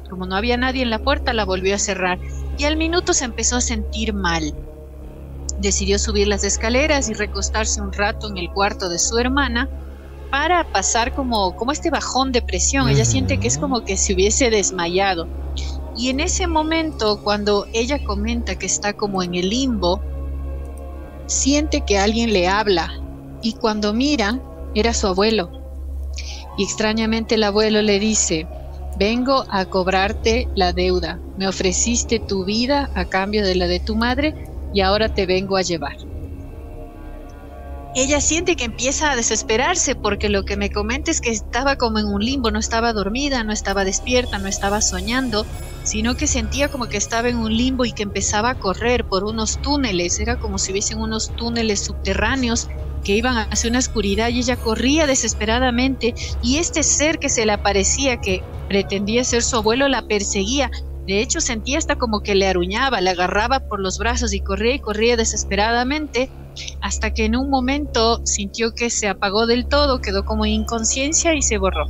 Como no había nadie en la puerta, la volvió a cerrar y al minuto se empezó a sentir mal. Decidió subir las escaleras y recostarse un rato en el cuarto de su hermana para pasar como este bajón de presión. Ella siente que es como que se hubiese desmayado. Y en ese momento, cuando ella comenta que está como en el limbo, siente que alguien le habla. Y cuando mira, era su abuelo. Y extrañamente el abuelo le dice: vengo a cobrarte la deuda. Me ofreciste tu vida a cambio de la de tu madre y ahora te vengo a llevar. Ella siente que empieza a desesperarse porque lo que me comenta es que estaba como en un limbo, no estaba dormida, no estaba despierta, no estaba soñando, sino que sentía como que estaba en un limbo y que empezaba a correr por unos túneles. Era como si hubiesen unos túneles subterráneos que iban hacia una oscuridad y ella corría desesperadamente y este ser que se le aparecía, que pretendía ser su abuelo, la perseguía. De hecho, sentía hasta como que le aruñaba, le agarraba por los brazos y corría desesperadamente, hasta que en un momento sintió que se apagó del todo, quedó como en inconsciencia y se borró.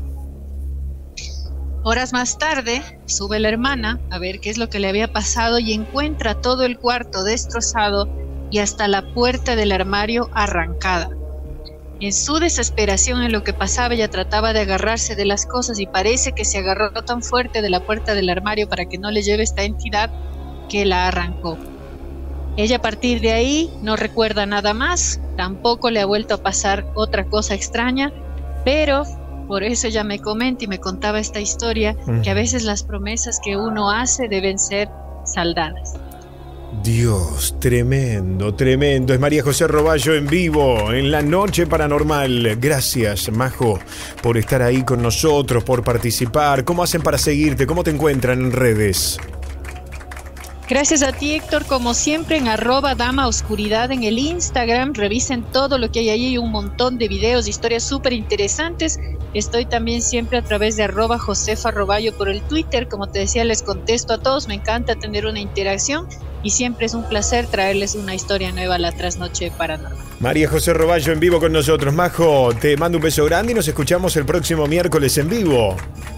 Horas más tarde, sube la hermana a ver qué es lo que le había pasado y encuentra todo el cuarto destrozado y hasta la puerta del armario arrancada. En su desesperación en lo que pasaba, ella trataba de agarrarse de las cosas y parece que se agarró tan fuerte de la puerta del armario para que no le lleve esta entidad que la arrancó. Ella a partir de ahí no recuerda nada más, tampoco le ha vuelto a pasar otra cosa extraña, pero por eso ella me comenta y me contaba esta historia, que a veces las promesas que uno hace deben ser saldadas. Dios, tremendo, tremendo. Es María José Roballo en vivo, en La Noche Paranormal. Gracias, Majo, por estar ahí con nosotros, por participar. ¿Cómo hacen para seguirte? ¿Cómo te encuentran en redes? Gracias a ti, Héctor, como siempre en @damaoscuridad en el Instagram. Revisen todo lo que hay ahí, hay un montón de videos, historias súper interesantes. Estoy también siempre a través de @Josefa Roballo por el Twitter. Como te decía, les contesto a todos, me encanta tener una interacción y siempre es un placer traerles una historia nueva a la trasnoche paranormal. María José Roballo en vivo con nosotros. Majo, te mando un beso grande y nos escuchamos el próximo miércoles en vivo.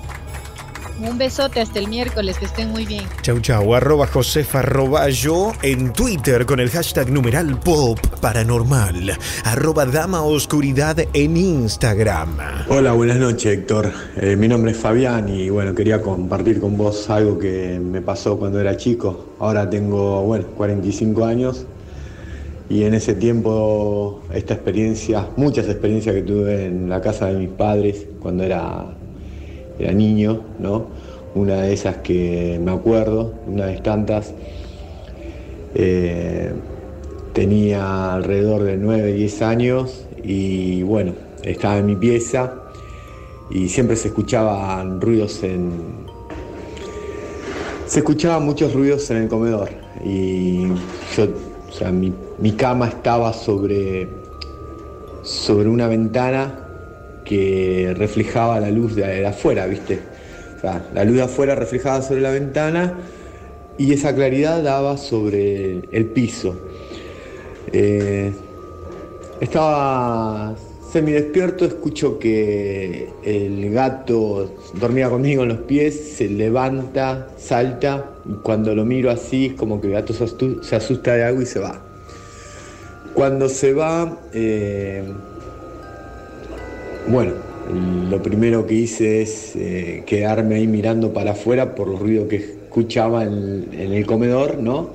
Un besote hasta el miércoles, que estén muy bien. Chau, chau. @Josefa Roballo en Twitter con el hashtag #pop paranormal. @damaoscuridad en Instagram. Hola, buenas noches, Héctor. Mi nombre es Fabián y bueno, quería compartir con vos algo que me pasó cuando era chico. Ahora tengo, 45 años y en ese tiempo muchas experiencias que tuve en la casa de mis padres cuando era niño, ¿no? Una de esas que me acuerdo, una de tantas, tenía alrededor de 9, 10 años y bueno, estaba en mi pieza y siempre se escuchaban muchos ruidos en el comedor y yo, mi cama estaba sobre una ventana que reflejaba la luz de afuera, ¿viste? O sea, la luz de afuera reflejaba sobre la ventana y esa claridad daba sobre el piso. Estaba semidespierto, escucho que el gato dormía conmigo en los pies, se levanta, salta, y cuando lo miro así es como que el gato se asusta de algo y se va. Cuando se va, lo primero que hice es quedarme ahí mirando para afuera por los ruidos que escuchaba en el comedor, ¿no?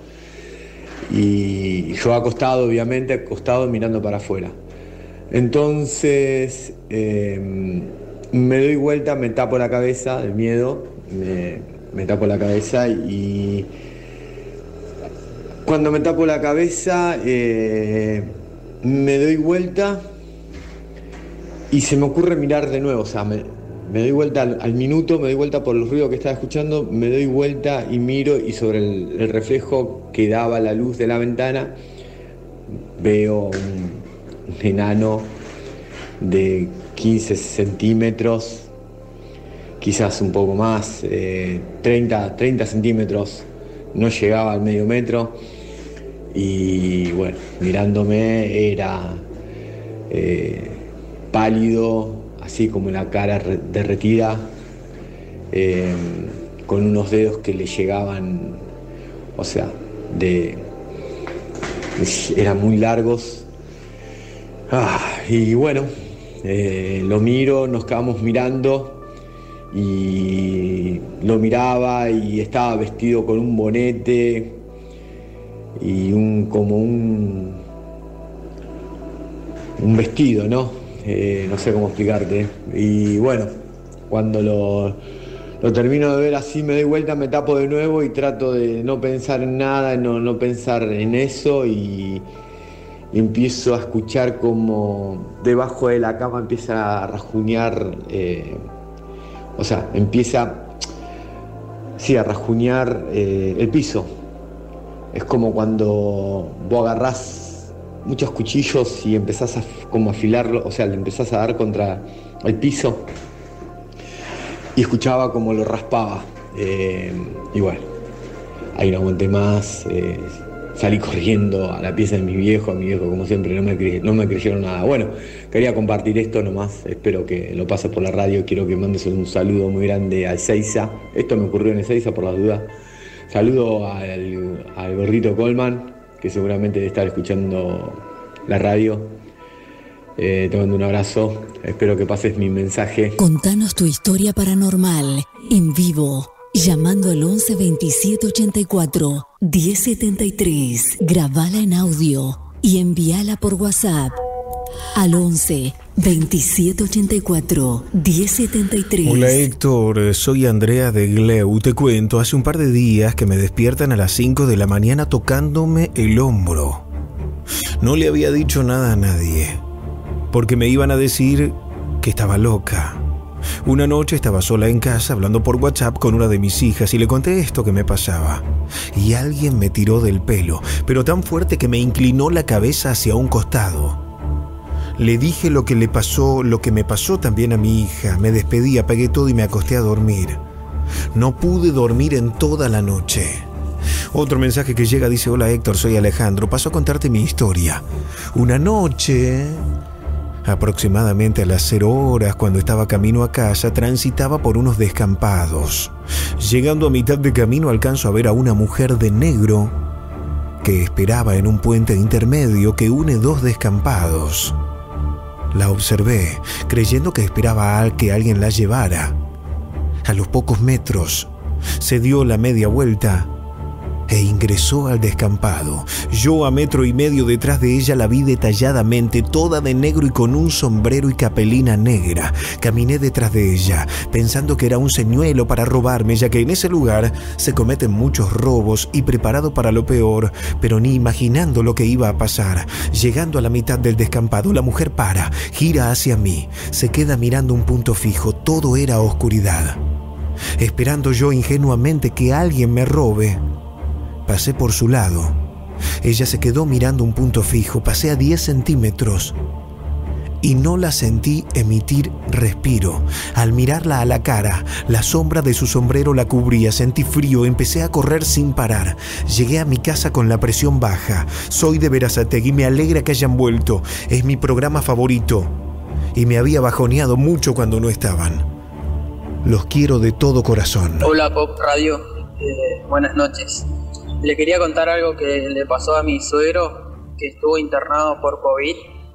Y yo acostado mirando para afuera. Entonces me doy vuelta, me tapo la cabeza del miedo, me tapo la cabeza y cuando me tapo la cabeza me doy vuelta y se me ocurre mirar de nuevo, o sea, me doy vuelta al minuto, me doy vuelta por los ruidos que estaba escuchando, me doy vuelta y miro y sobre el reflejo que daba la luz de la ventana veo un enano de 15 centímetros, quizás un poco más, 30 centímetros, no llegaba al medio metro y bueno, mirándome era pálido, así como la cara derretida, con unos dedos que le llegaban, o sea, eran muy largos. Y bueno, lo miro, nos quedamos mirando y lo miraba y estaba vestido con un bonete y un vestido, ¿no? No sé cómo explicarte. Y bueno, cuando lo termino de ver así, me doy vuelta, me tapo de nuevo y trato de no pensar en nada, no pensar en eso, y empiezo a escuchar como debajo de la cama empieza a rajuñar, o sea, empieza a rajuñar el piso. Es como cuando vos agarrás muchos cuchillos y empezás a como afilarlo, o sea, le empezás a dar contra el piso, y escuchaba como lo raspaba. Y bueno, ahí no aguanté más, salí corriendo a la pieza de mi viejo como siempre no me creyeron nada. Bueno, quería compartir esto nomás, espero que lo pases por la radio, quiero que mandes un saludo muy grande a Ezeiza. Esto me ocurrió en Ezeiza por las dudas. Saludo al gordito Coleman, que seguramente debe estar escuchando la radio. Te mando un abrazo, espero que pases mi mensaje. Contanos tu historia paranormal en vivo, llamando al 11 27 84 1073. Grabala en audio y envíala por WhatsApp al 11 27 84 1073. Hola Héctor, soy Andrea de Gleu. Te cuento, hace un par de días que me despiertan a las 5 de la mañana tocándome el hombro. No le había dicho nada a nadie, porque me iban a decir que estaba loca. Una noche estaba sola en casa hablando por WhatsApp con una de mis hijas y le conté esto que me pasaba. Y alguien me tiró del pelo, pero tan fuerte que me inclinó la cabeza hacia un costado. Le dije lo que me pasó también a mi hija. Me despedí, apagué todo y me acosté a dormir. No pude dormir en toda la noche. Otro mensaje que llega dice: hola Héctor, soy Alejandro, paso a contarte mi historia. Una noche, aproximadamente a las 0 horas, cuando estaba camino a casa, transitaba por unos descampados. Llegando a mitad de camino alcanzo a ver a una mujer de negro que esperaba en un puente intermedio que une 2 descampados. La observé, creyendo que esperaba a que alguien la llevara. A los pocos metros, se dio la media vuelta e ingresó al descampado. Yo, a 1,5 metros detrás de ella, la vi detalladamente, toda de negro y con un sombrero y capelina negra. Caminé detrás de ella, pensando que era un señuelo para robarme, ya que en ese lugar se cometen muchos robos, y preparado para lo peor, pero ni imaginando lo que iba a pasar. Llegando a la mitad del descampado, la mujer para, gira hacia mí, se queda mirando un punto fijo. Todo era oscuridad. Esperando yo ingenuamente que alguien me robe, pasé por su lado. Ella se quedó mirando un punto fijo. Pasé a 10 centímetros y no la sentí emitir respiro. Al mirarla a la cara, la sombra de su sombrero la cubría. Sentí frío, empecé a correr sin parar. Llegué a mi casa con la presión baja. Soy de Berazategui, me alegra que hayan vuelto. Es mi programa favorito y me había bajoneado mucho cuando no estaban. Los quiero de todo corazón. Hola Pop Radio, buenas noches. Le quería contar algo que le pasó a mi suegro, que estuvo internado por COVID.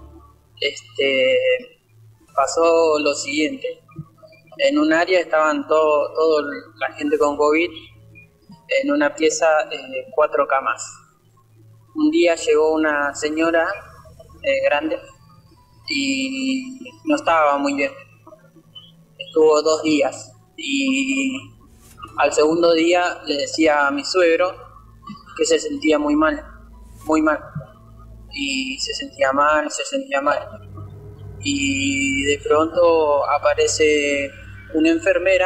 Pasó lo siguiente: en un área estaban toda la gente con COVID, en una pieza 4 camas. Un día llegó una señora grande y no estaba muy bien. Estuvo 2 días y al segundo día le decía a mi suegro que se sentía muy mal, y se sentía mal, y de pronto aparece una enfermera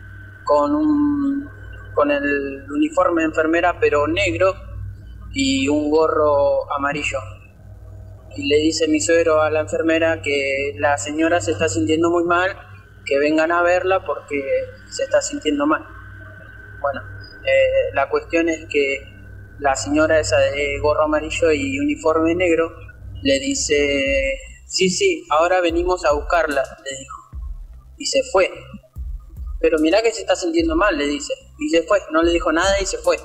con el uniforme de enfermera pero negro y un gorro amarillo, y le dice mi suegro a la enfermera que la señora se está sintiendo muy mal, que vengan a verla porque se está sintiendo mal. Bueno, la cuestión es que la señora esa de gorro amarillo y uniforme negro le dice: sí, ahora venimos a buscarla, le dijo. Y se fue. Pero mirá que se está sintiendo mal, le dice. y se fue, no le dijo nada y se fue.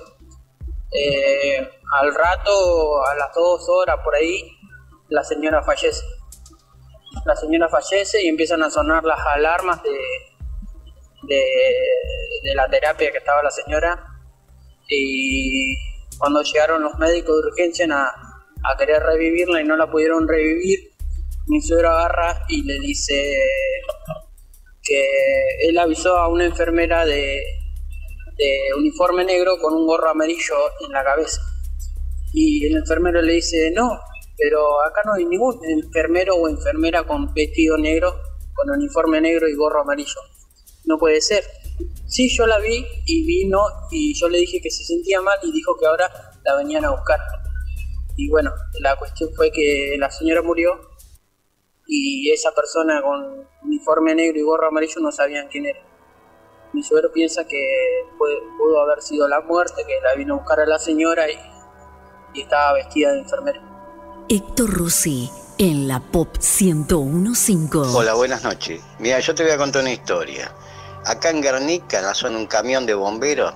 Al rato, a las 2 horas por ahí, la señora fallece. La señora fallece y empiezan a sonar las alarmas de la terapia que estaba la señora, y cuando llegaron los médicos de urgencia a querer revivirla y no la pudieron revivir, mi suegro agarra y le dice que él avisó a una enfermera de uniforme negro con un gorro amarillo en la cabeza, y el enfermero le dice: no, pero acá no hay ningún enfermero o enfermera con vestido negro, con uniforme negro y gorro amarillo, no puede ser. Sí, yo la vi y vino, y yo le dije que se sentía mal y dijo que ahora la venían a buscar. Y bueno, la cuestión fue que la señora murió y esa persona con uniforme negro y gorro amarillo no sabían quién era. Mi suegro piensa que pudo haber sido la muerte, que la vino a buscar a la señora y estaba vestida de enfermera. Héctor Rossi en la Pop 101.5. Hola, buenas noches. Mira, yo te voy a contar una historia. Acá en Guernica, en la zona, un camión de bomberos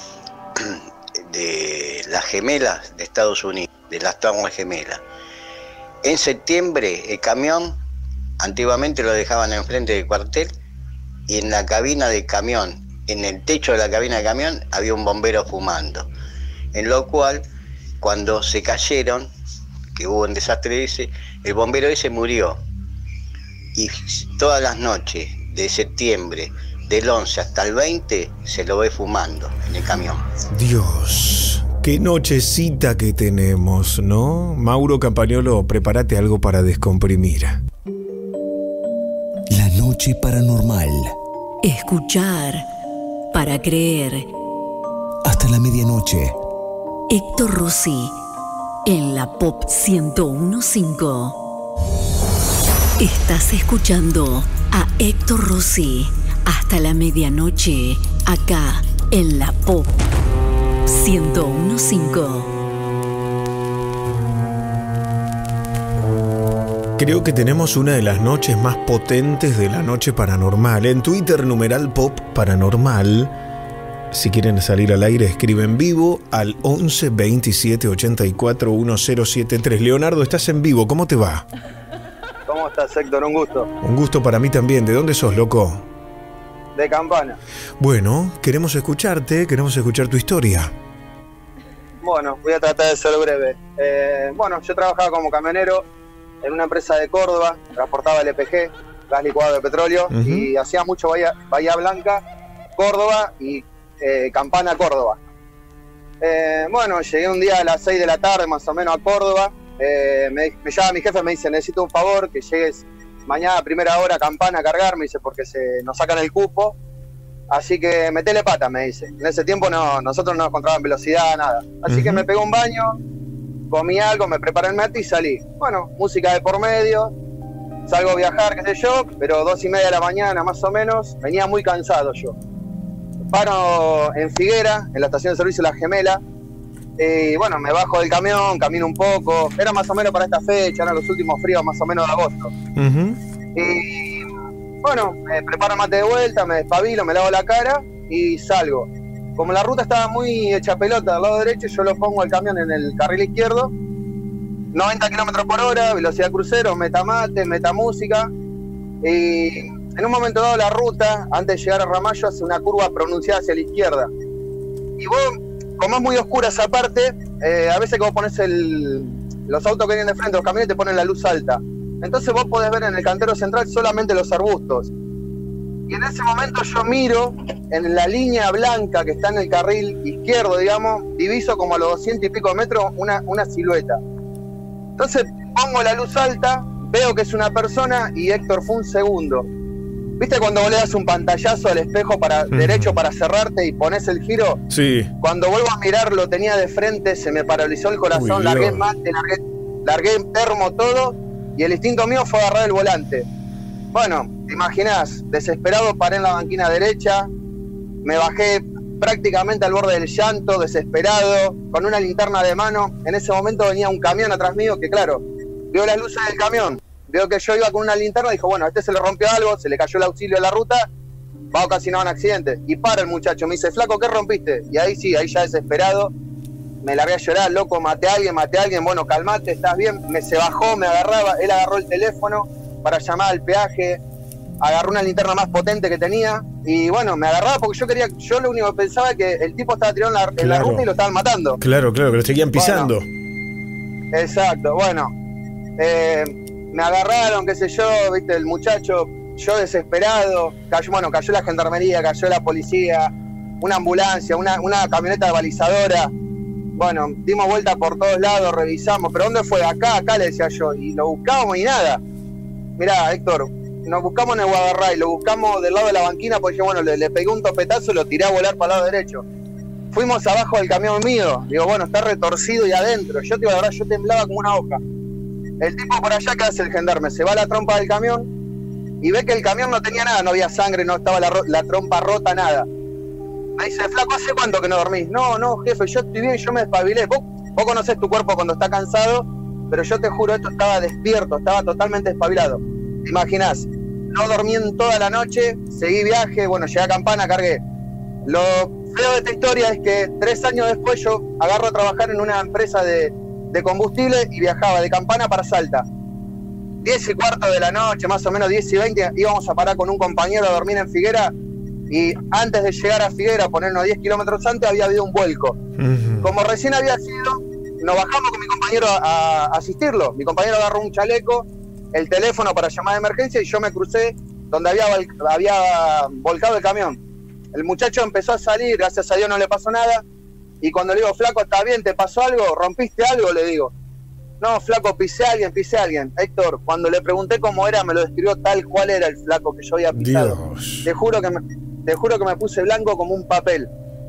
de las Gemelas de Estados Unidos, de las Torres Gemelas. En septiembre, el camión, antiguamente lo dejaban enfrente del cuartel, y en la cabina del camión, en el techo de la cabina del camión, había un bombero fumando. En lo cual, cuando se cayeron, que hubo un desastre ese, el bombero ese murió. Y todas las noches de septiembre, del 11 hasta el 20, se lo ve fumando en el camión. Dios, qué nochecita que tenemos, ¿no? Mauro Campagnolo, prepárate algo para descomprimir. La noche paranormal. Escuchar para creer. Hasta la medianoche. Héctor Rossi en la Pop 101.5. Estás escuchando a Héctor Rossi hasta la medianoche, acá en la Pop 101.5. Creo que tenemos una de las noches más potentes de la noche paranormal. En Twitter, numeral Pop Paranormal. Si quieren salir al aire, escriben vivo al 11 27 84 1073. Leonardo, estás en vivo, ¿cómo te va? ¿Cómo estás, Héctor? Un gusto. Un gusto para mí también. ¿De dónde sos, loco? De Campana. Bueno, queremos escucharte, queremos escuchar tu historia. Bueno, voy a tratar de ser breve. Bueno, yo trabajaba como camionero en una empresa de Córdoba, transportaba LPG, gas licuado de petróleo, y hacía mucho Bahía Blanca, Córdoba y Campana, Córdoba. Bueno, llegué un día a las 6 de la tarde más o menos a Córdoba, me llama mi jefe, me dice: necesito un favor, que llegues mañana a primera hora a Campana a cargar, me dice, porque nos sacan el cupo, así que metele pata, me dice. En ese tiempo nosotros no encontrábamos velocidad, nada. Así que me pegué un baño, comí algo, me preparé el mate y salí. Bueno, música de por medio, salgo a viajar, qué sé yo, pero 2:30 de la mañana más o menos, venía muy cansado yo. Paro en Figuera, en la estación de servicio La Gemela, y bueno, me bajo del camión, camino un poco, era más o menos para esta fecha, eran los últimos fríos más o menos de agosto. Y bueno, me preparo el mate de vuelta, me despabilo, me lavo la cara y salgo. Como la ruta estaba muy hecha pelota del lado derecho, yo lo pongo el camión en el carril izquierdo, 90 km por hora, velocidad crucero, meta mate, meta música, y en un momento dado la ruta, antes de llegar a Ramallo, hace una curva pronunciada hacia la izquierda. Y vos, como es muy oscura esa parte, a veces que vos pones los autos que vienen de frente, los camiones, te ponen la luz alta. Entonces vos podés ver en el cantero central solamente los arbustos. Y en ese momento yo miro en la línea blanca que está en el carril izquierdo, digamos, diviso como a los 200 y pico de metros una silueta. Entonces pongo la luz alta, veo que es una persona y Héctor fue un segundo. ¿Viste cuando vos le das un pantallazo al espejo para derecho para cerrarte y pones el giro? Sí. Cuando vuelvo a mirar lo tenía de frente, se me paralizó el corazón, Uy, largué Dios. mate, largué termo todo y el instinto mío fue agarrar el volante. Bueno, te imaginás, desesperado paré en la banquina derecha, me bajé prácticamente al borde del llanto, desesperado, con una linterna de mano. En ese momento venía un camión atrás mío que, claro, vio las luces del camión, vio que yo iba con una linterna, dijo, bueno, a este se le rompió algo, se le cayó el auxilio de la ruta, va a ocasionar un accidente. Y para el muchacho, me dice, flaco, ¿qué rompiste? Y ahí sí, ahí ya desesperado, me largué a llorar, loco, maté a alguien, bueno, calmate, ¿estás bien? Se bajó, me agarraba, él agarró el teléfono para llamar al peaje, agarró una linterna más potente que tenía, y bueno, me agarraba porque yo lo único que pensaba es que el tipo estaba tirado en la ruta y lo estaban matando. Claro, que lo seguían pisando. Bueno, exacto, bueno, me agarraron, qué sé yo, viste, el muchacho, yo desesperado, cayó la gendarmería, cayó la policía, una ambulancia, una camioneta balizadora. Bueno, dimos vuelta por todos lados, revisamos, pero ¿dónde fue? Acá le decía yo, y lo buscábamos y nada. Mirá, Héctor, nos buscamos en el Guadarray, lo buscamos del lado de la banquina, porque dije, bueno, le pegué un topetazo y lo tiré a volar para el lado derecho. Fuimos abajo del camión mío, digo, bueno, está retorcido y adentro. Yo te digo la verdad, yo temblaba como una hoja. El tipo por allá, ¿qué hace el gendarme? Se va a la trompa del camión y ve que el camión no tenía nada, no había sangre, no estaba la trompa rota, nada. Me dice, flaco, ¿hace cuánto que no dormís? No, jefe, yo estoy bien, yo me despabilé. Vos conocés tu cuerpo cuando está cansado, pero yo te juro, esto estaba despierto, estaba totalmente despabilado. ¿Te imaginás? No dormí en toda la noche, seguí viaje, bueno, llegué a Campana, cargué. Lo feo de esta historia es que 3 años después yo agarro a trabajar en una empresa de combustible y viajaba de Campana para Salta. 10:15 de la noche, más o menos 10:20, íbamos a parar con un compañero a dormir en Figuera. Y antes de llegar a Figuera, ponernos 10 kilómetros antes, había habido un vuelco. Como recién había sido, nos bajamos con mi compañero a asistirlo. Mi compañero agarró un chaleco, el teléfono para llamar de emergencia, y yo me crucé donde había volcado el camión. El muchacho empezó a salir, gracias a Dios no le pasó nada. Y cuando le digo, flaco, ¿está bien? ¿Te pasó algo? ¿Rompiste algo? Le digo. No, flaco, pisé a alguien. Héctor, cuando le pregunté cómo era, me lo describió tal cual era el flaco que yo había pisado. Dios. Te juro que me puse blanco como un papel.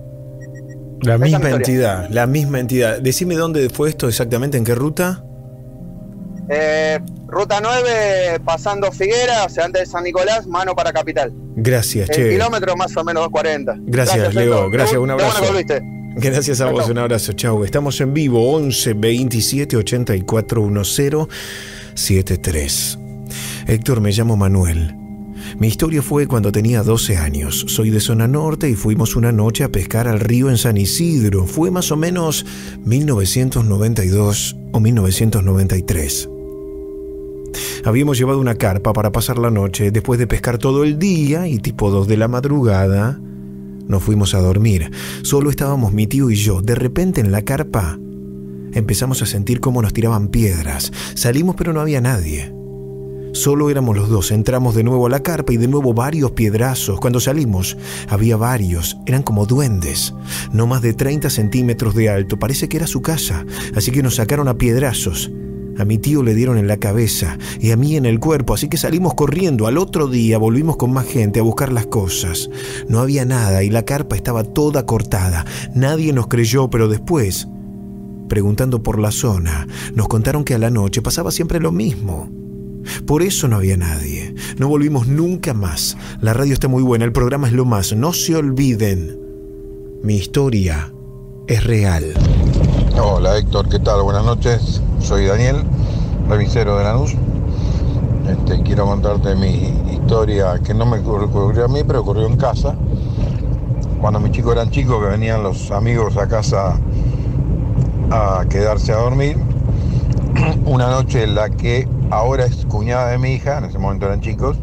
La misma entidad. Decime dónde fue esto exactamente, ¿en qué ruta? Ruta 9, pasando Figuera, o sea, antes de San Nicolás, mano para Capital. Gracias, el kilómetro más o menos 2:40. Gracias, Leo. Gracias, un abrazo. Gracias a vos, un abrazo. Chau. Estamos en vivo, 11 27 84 10 73. Héctor, me llamo Manuel. Mi historia fue cuando tenía 12 años. Soy de zona norte y fuimos una noche a pescar al río en San Isidro. Fue más o menos 1992 o 1993. Habíamos llevado una carpa para pasar la noche. Después de pescar todo el día y tipo 2 de la madrugada, nos fuimos a dormir. Solo estábamos mi tío y yo. De repente en la carpa empezamos a sentir cómo nos tiraban piedras. Salimos pero no había nadie. Solo éramos los dos. Entramos de nuevo a la carpa y de nuevo varios piedrazos. Cuando salimos había varios. Eran como duendes. No más de 30 centímetros de alto. Parece que era su casa. Así que nos sacaron a piedrazos. A mi tío le dieron en la cabeza y a mí en el cuerpo, así que salimos corriendo. Al otro día volvimos con más gente a buscar las cosas. No había nada y la carpa estaba toda cortada. Nadie nos creyó, pero después, preguntando por la zona, nos contaron que a la noche pasaba siempre lo mismo. Por eso no había nadie. No volvimos nunca más. La radio está muy buena, el programa es lo más. No se olviden. Mi historia es real. Hola Héctor, ¿qué tal? Buenas noches. Soy Daniel, remisero de Lanús. Quiero contarte mi historia, que no me ocurrió a mí, pero ocurrió en casa. Cuando mis chicos eran chicos, que venían los amigos a casa a quedarse a dormir. Una noche en la que ahora es cuñada de mi hija, en ese momento eran chicos,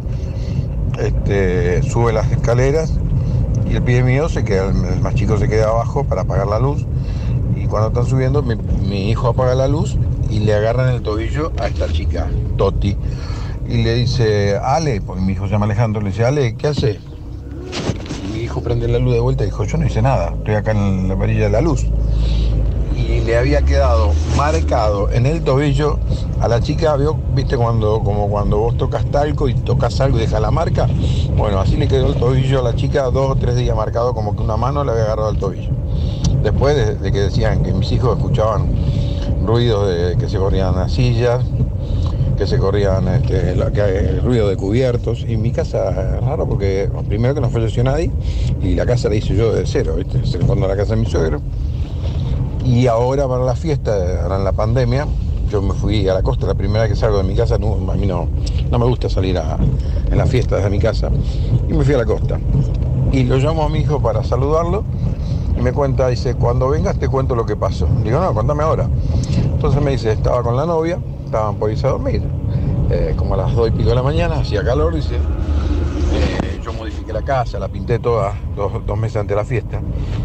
sube las escaleras y el pie mío se queda, el más chico se queda abajo para apagar la luz. Y cuando están subiendo, mi hijo apaga la luz y le agarran el tobillo a esta chica, Toti. Y le dice, Ale, porque mi hijo se llama Alejandro, le dice, Ale, ¿qué hace? Y mi hijo prende la luz de vuelta y dijo, yo no hice nada, estoy acá en la varilla de la luz. Y le había quedado marcado en el tobillo a la chica, ¿viste como cuando vos tocas talco y tocas algo y deja la marca? Bueno, así le quedó el tobillo a la chica 2 o 3 días marcado, como que una mano le había agarrado el tobillo. Después de que decían que mis hijos escuchaban ruidos de que se corrían las sillas, que se corrían el ruido de cubiertos. Y mi casa es raro porque primero que no falleció nadie y la casa la hice yo de cero, ¿viste? Se le mandó a la casa de mi suegro. Y ahora para la fiesta, ahora en la pandemia, yo me fui a la costa, la primera vez que salgo de mi casa, a mí no me gusta salir en las fiestas de mi casa, y me fui a la costa. Y lo llamo a mi hijo para saludarlo, y me cuenta, dice, cuando vengas te cuento lo que pasó. Digo, no, contame ahora. Entonces me dice, estaba con la novia, estaban por irse a dormir, como a las 2 y pico de la mañana, hacía calor, dice, yo modifiqué la casa, la pinté toda 2 meses antes de la fiesta.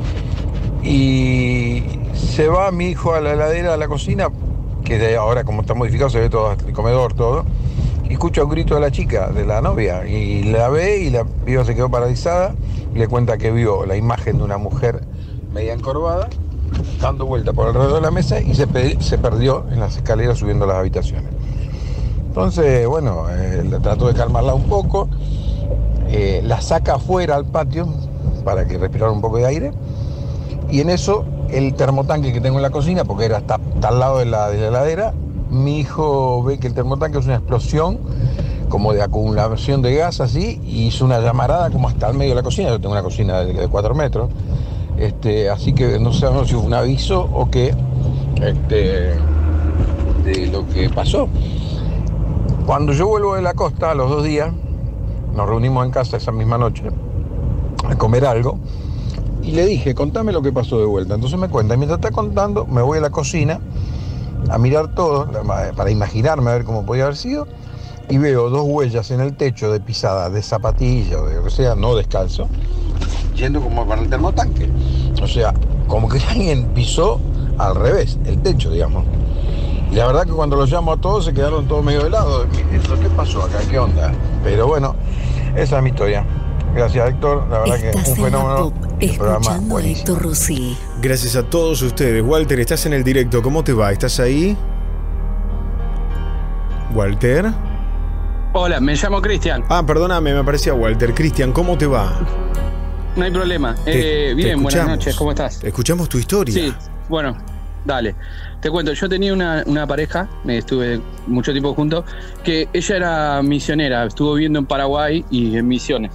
Y se va mi hijo a la heladera, a la cocina, que de ahora como está modificado se ve todo, el comedor, todo, y escucha un grito de la chica, de la novia, y la ve y la piba se quedó paralizada y le cuenta que vio la imagen de una mujer media encorvada, dando vuelta por alrededor de la mesa y se perdió en las escaleras subiendo a las habitaciones. Entonces, bueno, trató de calmarla un poco, la saca afuera al patio para que respirara un poco de aire, y en eso el termotanque que tengo en la cocina, porque está al lado de la heladera, mi hijo ve que el termotanque es una explosión como de acumulación de gas así, y hizo una llamarada como hasta el medio de la cocina. Yo tengo una cocina de 4 metros, así que no sabemos si fue un aviso o qué de lo que pasó. Cuando yo vuelvo de la costa, a los 2 días, nos reunimos en casa esa misma noche a comer algo, y le dije, contame lo que pasó de vuelta. Entonces me cuenta, y mientras está contando, me voy a la cocina a mirar todo, para imaginarme a ver cómo podía haber sido, y veo 2 huellas en el techo de pisada, de zapatilla o de lo que sea, no descalzo, yendo como para el termotanque. O sea, como que alguien pisó al revés, el techo, digamos. Y la verdad que cuando los llamo a todos se quedaron todos medio helados. ¿Qué pasó acá? ¿Qué onda? Pero bueno, esa es mi historia. Gracias, Héctor. La verdad que un fenómeno. Escuchando a Héctor Rossi. Gracias a todos ustedes. Walter, estás en el directo. ¿Cómo te va? ¿Estás ahí? ¿Walter? Hola, me llamo Cristian. Perdóname, me parecía Walter. Cristian, ¿cómo te va? No hay problema. Bien, buenas noches. ¿Cómo estás? Escuchamos tu historia. Sí, bueno, dale. Te cuento, yo tenía una pareja, estuve mucho tiempo juntos, que ella era misionera, estuvo viviendo en Paraguay y en Misiones.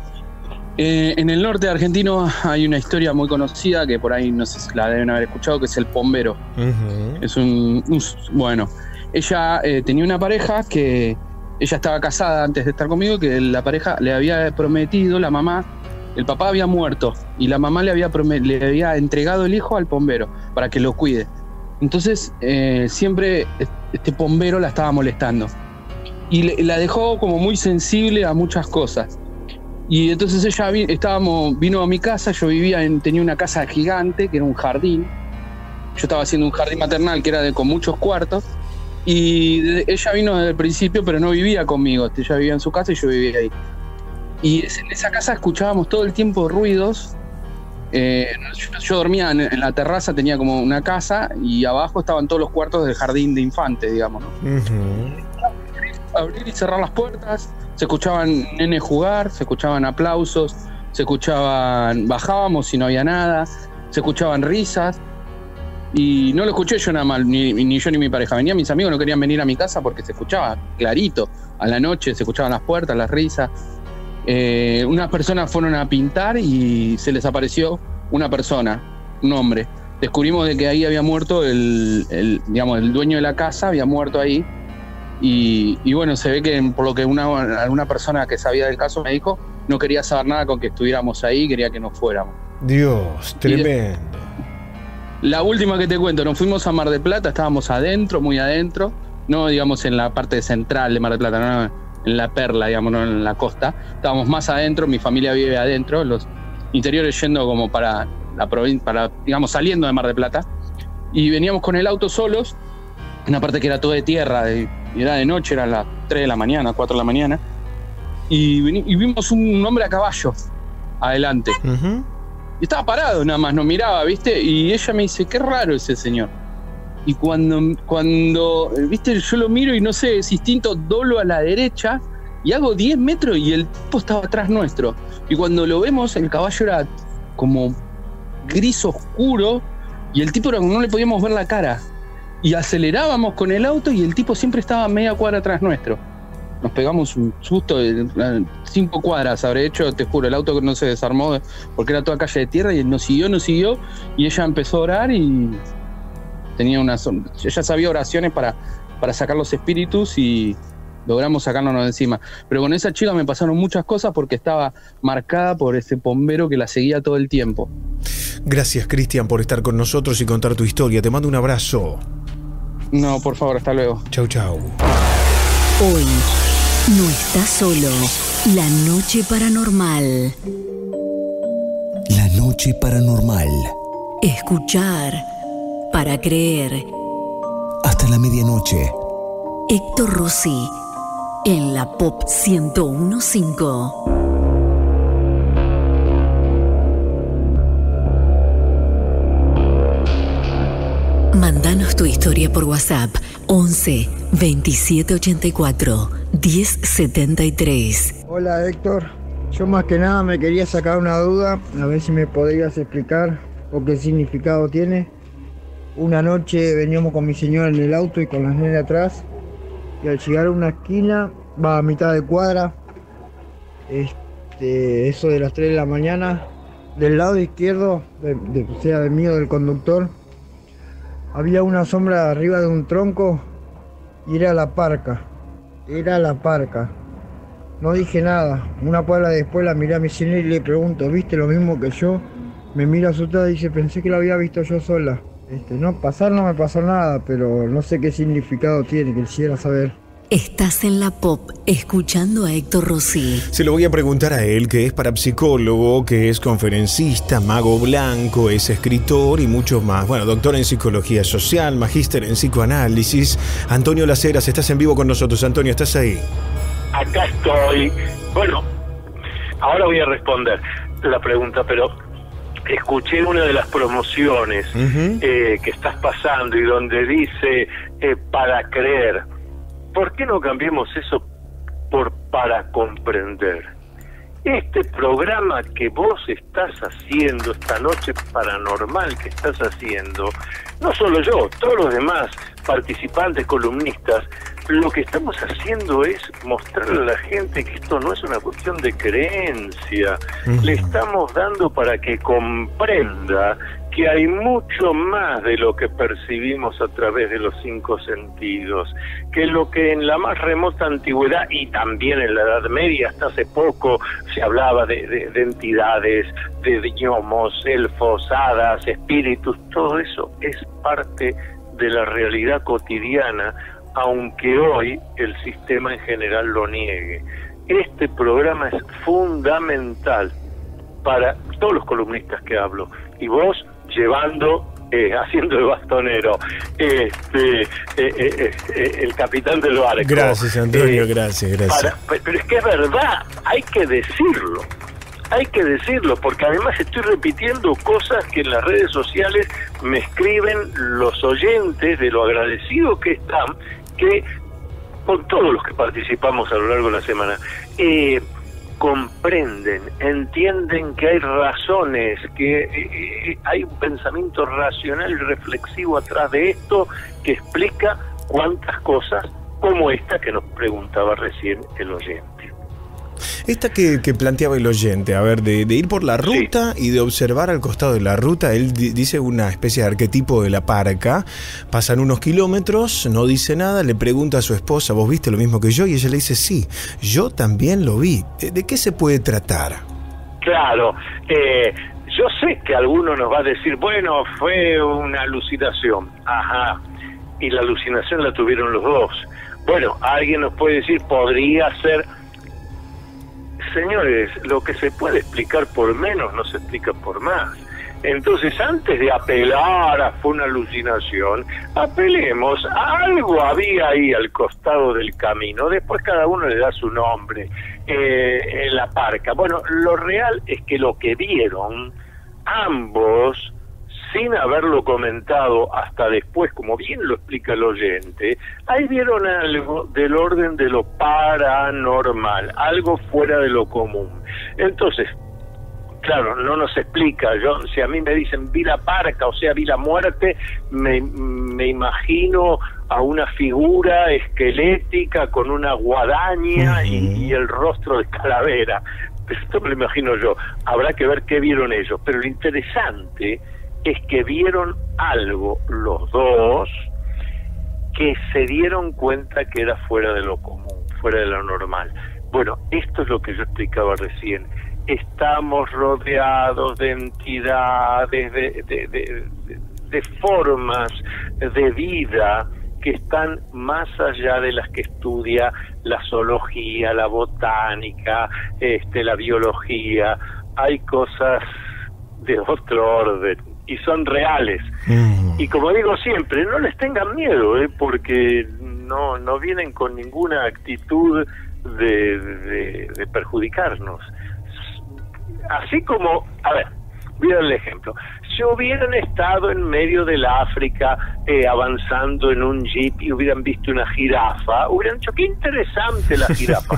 En el norte argentino hay una historia muy conocida que por ahí no sé si la deben haber escuchado, que es el pombero. Es bueno, ella tenía una pareja que ella estaba casada antes de estar conmigo, que la pareja le había prometido, la mamá, el papá había muerto y la mamá le había entregado el hijo al pombero para que lo cuide. Entonces siempre este pombero la estaba molestando y la dejó como muy sensible a muchas cosas. Y entonces ella vino a mi casa, tenía una casa gigante que era un jardín. Yo estaba haciendo un jardín maternal que era con muchos cuartos. Y ella vino desde el principio, pero no vivía conmigo. Ella vivía en su casa y yo vivía ahí. Y en esa casa escuchábamos todo el tiempo ruidos. Yo dormía en la terraza, tenía como una casa, y abajo estaban todos los cuartos del jardín de infantes, digamos, ¿no? Abrir y cerrar las puertas, se escuchaban nenes jugar, se escuchaban aplausos, bajábamos y no había nada, se escuchaban risas. Y no lo escuché yo nada mal, ni yo ni mi pareja. Venían mis amigos, no querían venir a mi casa porque se escuchaba clarito. A la noche se escuchaban las puertas, las risas. Unas personas fueron a pintar y se les apareció una persona, un hombre. Descubrimos de que ahí había muerto el dueño de la casa, había muerto ahí. Y bueno, se ve que por lo que alguna persona que sabía del caso me dijo, no quería saber nada con que estuviéramos ahí, quería que nos fuéramos. Dios, tremendo. La última que te cuento, nos fuimos a Mar del Plata, estábamos adentro, muy adentro, no digamos en la parte central de Mar del Plata, no en la perla, digamos, no en la costa, estábamos más adentro, mi familia vive adentro, los interiores yendo como para la provincia, digamos saliendo de Mar del Plata, y veníamos con el auto solos, una parte que era todo de tierra, y era de noche, eran las 3 de la mañana, 4 de la mañana, y vimos un hombre a caballo adelante. Y estaba parado nada más, nos miraba, ¿viste? Y ella me dice, qué raro ese señor. Y cuando ¿viste? Yo lo miro y no sé, es instinto, doblo a la derecha y hago 10 metros y el tipo estaba atrás nuestro. Y cuando lo vemos, el caballo era como gris oscuro y el tipo no le podíamos ver la cara. Y acelerábamos con el auto y el tipo siempre estaba a media cuadra atrás nuestro. Nos pegamos un susto de 5 cuadras, habré hecho, te juro, el auto no se desarmó porque era toda calle de tierra y él nos siguió y ella empezó a orar y ella sabía oraciones para sacar los espíritus y logramos sacárnoslo de encima. Pero con esa chica me pasaron muchas cosas porque estaba marcada por ese bombero que la seguía todo el tiempo. Gracias, Cristian, por estar con nosotros y contar tu historia. Te mando un abrazo. No, por favor, hasta luego. Chau, chau. Hoy no estás solo. La noche paranormal. La noche paranormal. Escuchar para creer. Hasta la medianoche. Héctor Rossi en la Pop 101.5. Mándanos tu historia por WhatsApp 11 27 84 10 73. Hola Héctor, yo más que nada me quería sacar una duda, a ver si me podrías explicar o qué significado tiene. Una noche veníamos con mi señora en el auto y con las nenas atrás, y al llegar a una esquina, va a mitad de cuadra, eso de las 3 de la mañana, del lado izquierdo, o sea, del mío, del conductor, había una sombra arriba de un tronco y era la parca. No dije nada. Una cuadra después la miré a mi señora y le pregunto, ¿viste lo mismo que yo? Me mira asustada y dice, pensé que lo había visto yo sola. No me pasó nada, pero no sé qué significado tiene, que quisiera saber. Estás en la Pop, escuchando a Héctor Rossi. Se lo voy a preguntar a él, que es parapsicólogo, que es conferencista, mago blanco, es escritor y mucho más. Bueno, doctor en psicología social, magíster en psicoanálisis. Antonio Las Heras, estás en vivo con nosotros. Antonio, ¿estás ahí? Acá estoy. Bueno, ahora voy a responder la pregunta, pero escuché una de las promociones que estás pasando y donde dice para creer. ¿Por qué no cambiemos eso por para comprender? Este programa que vos estás haciendo, esta noche paranormal que estás haciendo, no solo yo, todos los demás participantes, columnistas, lo que estamos haciendo es mostrarle a la gente que esto no es una cuestión de creencia. Le estamos dando para que comprenda que hay mucho más de lo que percibimos a través de los 5 sentidos, que lo que en la más remota antigüedad y también en la Edad Media, hasta hace poco, se hablaba de entidades, de gnomos, elfos, hadas, espíritus, todo eso es parte de la realidad cotidiana, aunque hoy el sistema en general lo niegue. Este programa es fundamental para todos los columnistas que hablo, y vos haciendo de bastonero el capitán del barco. Gracias, Antonio, gracias. Pero es que es verdad, hay que decirlo, porque además estoy repitiendo cosas que en las redes sociales me escriben los oyentes, de lo agradecidos que están, que con todos los que participamos a lo largo de la semana, comprenden, entienden que hay razones, que hay un pensamiento racional y reflexivo atrás de esto que explica cuántas cosas como esta que nos preguntaba recién el oyente. Esta que planteaba el oyente, a ver, de ir por la ruta y de observar al costado de la ruta, él dice una especie de arquetipo de la parca, pasan unos kilómetros, no dice nada, le pregunta a su esposa, ¿vos viste lo mismo que yo? Y ella le dice, sí, yo también lo vi. ¿De qué se puede tratar? Claro, yo sé que alguno nos va a decir, bueno, fue una alucinación, ajá, y la alucinación la tuvieron los dos. Bueno, alguien nos puede decir, podría ser... Señores, lo que se puede explicar por menos no se explica por más. Entonces, antes de apelar a fue una alucinación, apelemos a algo había ahí al costado del camino. Después cada uno le da su nombre en la parca. Bueno, lo real es que lo que vieron ambos, sin haberlo comentado hasta después, como bien lo explica el oyente, ahí vieron algo del orden de lo paranormal, algo fuera de lo común. Entonces, claro, no nos explica. Si a mí me dicen vi la parca, o sea, vi la muerte, me imagino a una figura esquelética con una guadaña y el rostro de calavera. Esto me lo imagino yo. Habrá que ver qué vieron ellos. Pero lo interesante es que vieron algo los dos que se dieron cuenta que era fuera de lo común, fuera de lo normal. Bueno, esto es lo que yo explicaba recién. Estamos rodeados de entidades, de formas de vida que están más allá de las que estudia la zoología, la botánica, la biología. Hay cosas de otro orden y son reales. Y como digo siempre, no les tengan miedo, porque no vienen con ninguna actitud de perjudicarnos. Así como, a ver, voy a dar el ejemplo. Si hubieran estado en medio del África avanzando en un jeep y hubieran visto una jirafa, hubieran dicho, qué interesante la jirafa.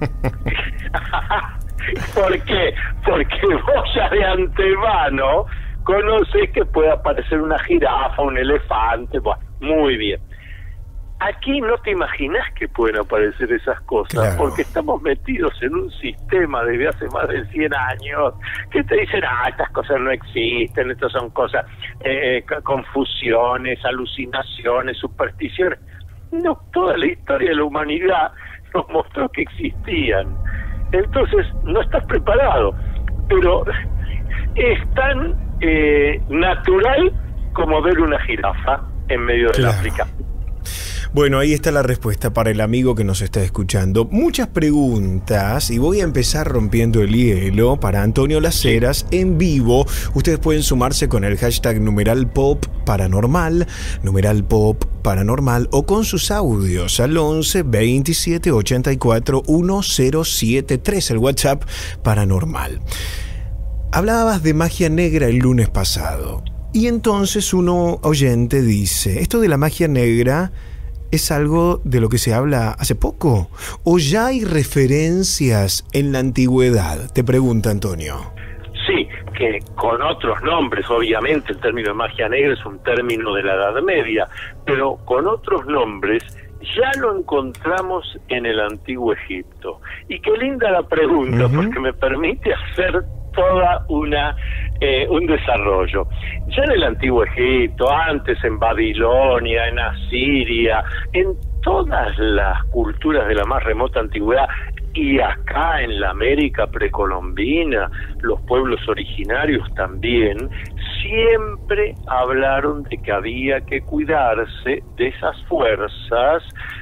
¿Por qué? Porque vos ya de antemano conoces que puede aparecer una jirafa, un elefante, bueno, muy bien. Aquí no te imaginas que pueden aparecer esas cosas, claro, porque estamos metidos en un sistema desde hace más de 100 años que te dicen, estas cosas no existen, estas son cosas, confusiones, alucinaciones, supersticiones. No, toda la historia de la humanidad nos mostró que existían. Entonces, no estás preparado, pero es tan natural como ver una jirafa en medio del África. Bueno, ahí está la respuesta para el amigo que nos está escuchando. Muchas preguntas y voy a empezar rompiendo el hielo para Antonio Las Heras en vivo. Ustedes pueden sumarse con el hashtag #PopParanormal, #PopParanormal o con sus audios al 11 27 84 1073, el WhatsApp Paranormal. Hablabas de magia negra el lunes pasado y entonces uno oyente dice, esto de la magia negra ¿es algo de lo que se habla hace poco? ¿O ya hay referencias en la antigüedad? Te pregunta Antonio. Sí, que con otros nombres, obviamente el término de magia negra es un término de la Edad Media, pero con otros nombres ya lo encontramos en el Antiguo Egipto. Y qué linda la pregunta, porque me permite hacer toda un desarrollo. Ya en el Antiguo Egipto, antes en Babilonia, en Asiria, en todas las culturas de la más remota antigüedad, y acá en la América precolombina, los pueblos originarios también, siempre hablaron de que había que cuidarse de esas fuerzas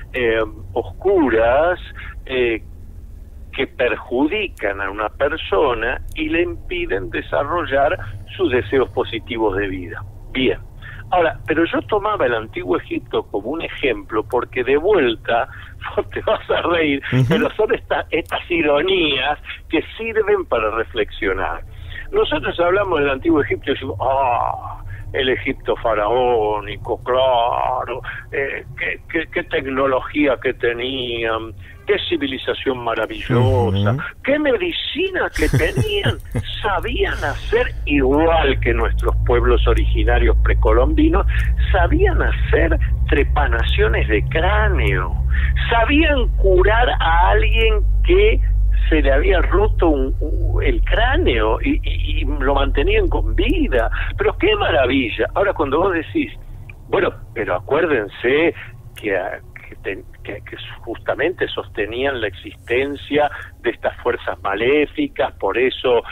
oscuras que perjudican a una persona y le impiden desarrollar sus deseos positivos de vida. Bien. Ahora, pero yo tomaba el Antiguo Egipto como un ejemplo porque de vuelta, vos te vas a reír, pero son estas ironías que sirven para reflexionar. Nosotros hablamos del Antiguo Egipto y decimos, el Egipto faraónico, claro, qué tecnología que tenían, qué civilización maravillosa, qué medicina que tenían, sabían hacer igual que nuestros pueblos originarios precolombinos, sabían hacer trepanaciones de cráneo, sabían curar a alguien que se le había roto el cráneo y lo mantenían con vida. Pero qué maravilla. Ahora cuando vos decís, bueno, pero acuérdense que justamente sostenían la existencia de estas fuerzas maléficas, por eso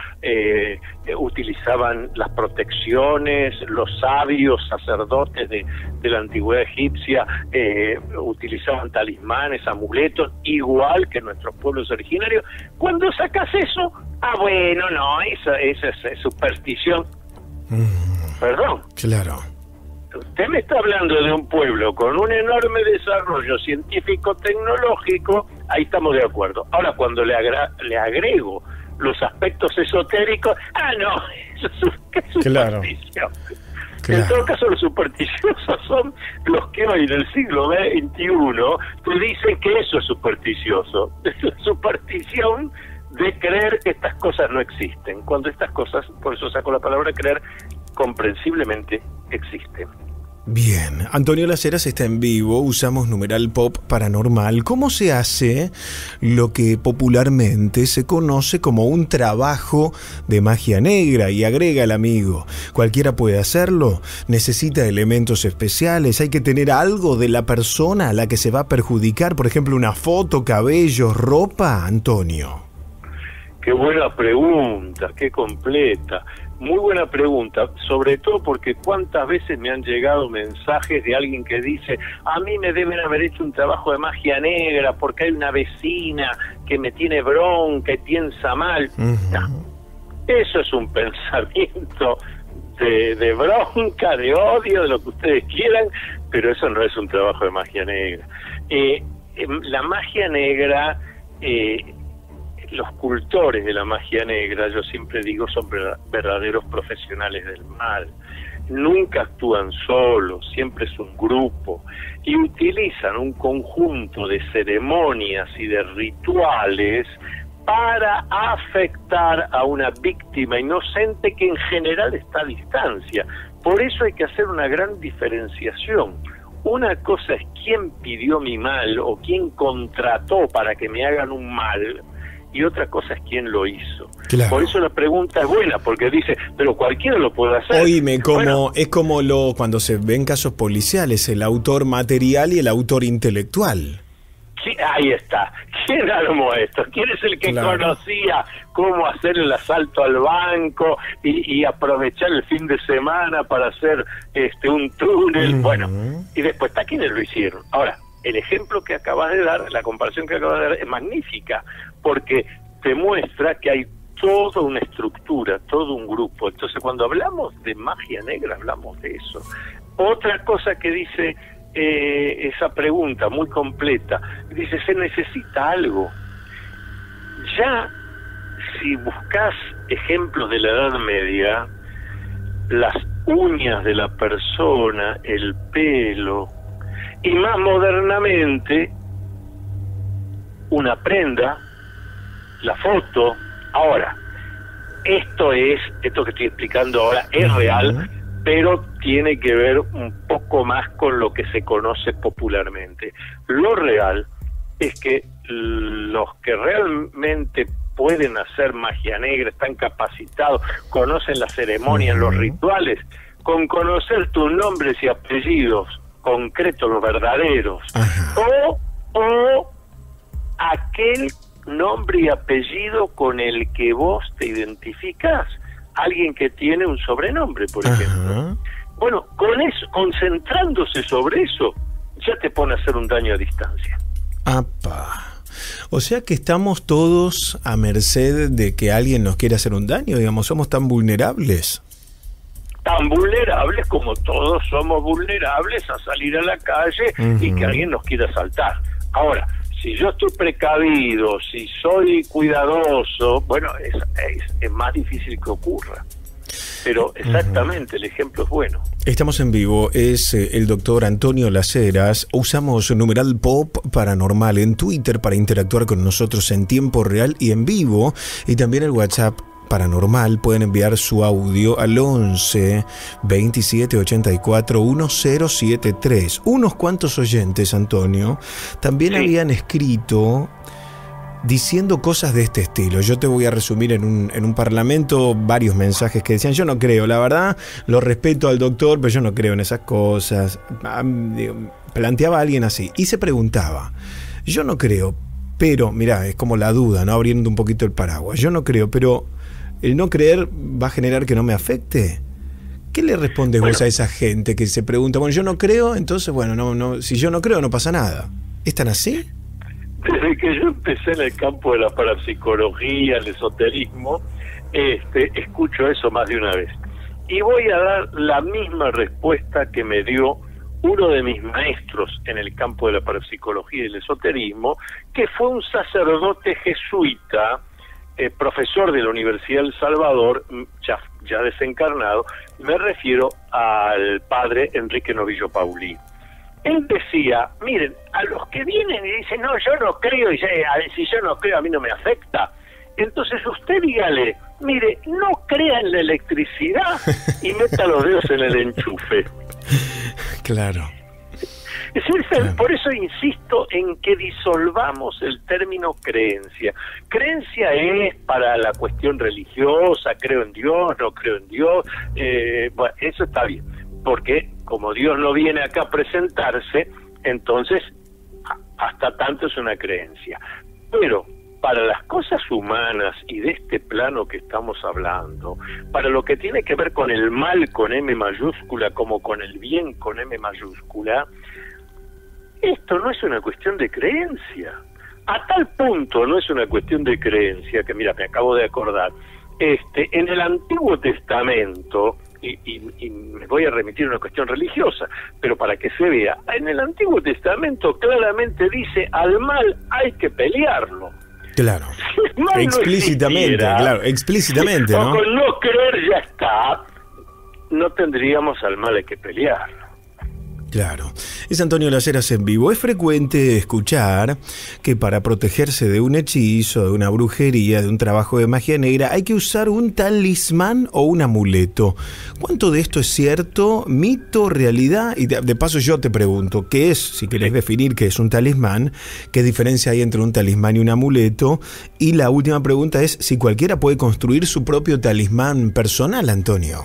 utilizaban las protecciones, los sabios sacerdotes de la antigüedad egipcia utilizaban talismanes, amuletos, igual que nuestros pueblos originarios. Cuando sacas eso, bueno, no, esa es superstición. Perdón. Claro. Usted me está hablando de un pueblo con un enorme desarrollo científico-tecnológico, ahí estamos de acuerdo. Ahora, cuando le agrego los aspectos esotéricos, no, eso es superstición. Claro. En todo caso, los supersticiosos son los que hoy, en el siglo XXI, te dicen que eso es supersticioso. Es la superstición de creer que estas cosas no existen, cuando estas cosas, por eso saco la palabra creer, comprensiblemente existen. Bien, Antonio Las Heras está en vivo, usamos numeral pop paranormal. ¿Cómo se hace lo que popularmente se conoce como un trabajo de magia negra? Y agrega el amigo, cualquiera puede hacerlo, necesita elementos especiales, hay que tener algo de la persona a la que se va a perjudicar, por ejemplo, una foto, cabello, ropa, Antonio. Qué buena pregunta, qué completa. Muy buena pregunta, sobre todo porque cuántas veces me han llegado mensajes de alguien que dice, a mí me deben haber hecho un trabajo de magia negra porque hay una vecina que me tiene bronca y piensa mal. No, eso es un pensamiento de bronca, de odio, de lo que ustedes quieran, pero eso no es un trabajo de magia negra. La magia negra... los cultores de la magia negra, yo siempre digo, son verdaderos profesionales del mal. Nunca actúan solos, siempre es un grupo, y utilizan un conjunto de ceremonias y de rituales para afectar a una víctima inocente que en general está a distancia. Por eso hay que hacer una gran diferenciación. Una cosa es quién pidió mi mal o quién contrató para que me hagan un mal, y otra cosa es quién lo hizo. Claro. Por eso la pregunta es buena, porque dice, pero cualquiera lo puede hacer. Oíme, es como cuando se ven casos policiales, el autor material y el autor intelectual. Sí, ahí está. ¿Quién armó esto? ¿Quién es el que conocía cómo hacer el asalto al banco y aprovechar el fin de semana para hacer un túnel? Bueno, y después está quienes lo hicieron. Ahora, el ejemplo que acabas de dar, la comparación que acabas de dar es magnífica, porque te muestra que hay toda una estructura, todo un grupo. Entonces, cuando hablamos de magia negra, hablamos de eso. Otra cosa que dice esa pregunta, muy completa, dice, se necesita algo. Ya, si buscas ejemplos de la Edad Media, las uñas de la persona, el pelo, y más modernamente, una prenda, la foto. Ahora, esto que estoy explicando ahora es real, pero tiene que ver un poco más con lo que se conoce popularmente. Lo real es que los que realmente pueden hacer magia negra, están capacitados, conocen las ceremonias, los rituales, con conocer tus nombres y apellidos concretos, los verdaderos, o aquel nombre y apellido con el que vos te identificás, alguien que tiene un sobrenombre, por ejemplo. Bueno, con eso, concentrándose sobre eso, ya te pone a hacer un daño a distancia. O sea que estamos todos a merced de que alguien nos quiera hacer un daño, digamos, somos tan vulnerables. Tan vulnerables como todos somos vulnerables a salir a la calle y que alguien nos quiera asaltar. Ahora, si yo estoy precavido, si soy cuidadoso, bueno, es más difícil que ocurra. Pero exactamente, el ejemplo es bueno. Estamos en vivo, es el doctor Antonio Las Heras. Usamos numeral pop paranormal en Twitter para interactuar con nosotros en tiempo real y en vivo, y también el WhatsApp paranormal. Pueden enviar su audio al 11 27 84 1073. Unos cuantos oyentes, Antonio, también habían escrito diciendo cosas de este estilo. Yo te voy a resumir en un parlamento varios mensajes que decían, yo no creo, la verdad, lo respeto al doctor, pero yo no creo en esas cosas. Planteaba a alguien así y se preguntaba, yo no creo, pero, mirá, es como la duda, ¿no? Abriendo un poquito el paraguas. Yo no creo, pero el no creer va a generar que no me afecte. ¿Qué le respondes vos a esa gente que se pregunta, bueno, yo no creo, entonces, bueno, no, si yo no creo no pasa nada? ¿Es tan así? Desde que yo empecé en el campo de la parapsicología, el esoterismo, escucho eso más de una vez. Y voy a dar la misma respuesta que me dio uno de mis maestros en el campo de la parapsicología y el esoterismo, que fue un sacerdote jesuita, profesor de la Universidad del Salvador, ya desencarnado. Me refiero al padre Enrique Novillo Paulí. Él decía, miren, a los que vienen y dicen, no, yo no creo, y si yo no creo a mí no me afecta, entonces usted dígale, mire, no crea en la electricidad y meta los dedos en el enchufe. Claro. Por eso insisto en que disolvamos el término creencia. Creencia es para la cuestión religiosa, creo en Dios, no creo en Dios, bueno, eso está bien, porque como Dios no viene acá a presentarse, entonces hasta tanto es una creencia. Pero para las cosas humanas y de este plano que estamos hablando, para lo que tiene que ver con el mal con M mayúscula como con el bien con M mayúscula, esto no es una cuestión de creencia. A tal punto no es una cuestión de creencia que, mira, me acabo de acordar, en el Antiguo Testamento, y me voy a remitir a una cuestión religiosa, pero para que se vea, en el Antiguo Testamento claramente dice, al mal hay que pelearlo. Claro, explícitamente, claro, explícitamente, ¿no? O con no creer ya está, no tendríamos al mal hay que pelearlo. Claro. Es Antonio Las Heras en vivo. Es frecuente escuchar que para protegerse de un hechizo, de una brujería, de un trabajo de magia negra, hay que usar un talismán o un amuleto. ¿Cuánto de esto es cierto, mito, realidad? Y de paso yo te pregunto, ¿qué es, si querés definir qué es un talismán? ¿Qué diferencia hay entre un talismán y un amuleto? Y la última pregunta es si cualquiera puede construir su propio talismán personal, Antonio.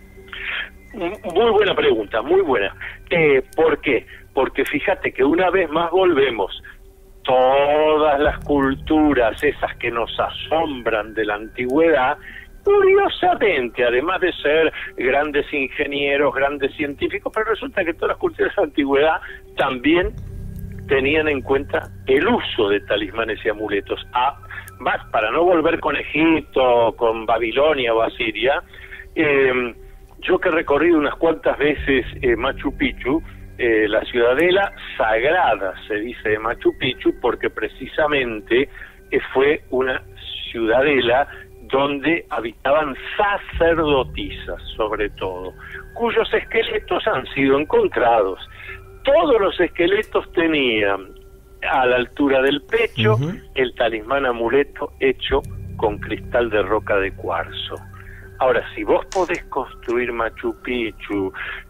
Muy buena pregunta, muy buena. ¿Por qué? Porque fíjate que una vez más volvemos, todas las culturas esas que nos asombran de la antigüedad, curiosamente, además de ser grandes ingenieros, grandes científicos, pero resulta que todas las culturas de la antigüedad también tenían en cuenta el uso de talismanes y amuletos. Más para no volver con Egipto, con Babilonia o Asiria, yo que he recorrido unas cuantas veces Machu Picchu, la ciudadela sagrada, se dice, de Machu Picchu, porque precisamente fue una ciudadela donde habitaban sacerdotisas, sobre todo, cuyos esqueletos han sido encontrados. Todos los esqueletos tenían a la altura del pecho el talismán amuleto hecho con cristal de roca de cuarzo. Ahora, si vos podés construir Machu Picchu,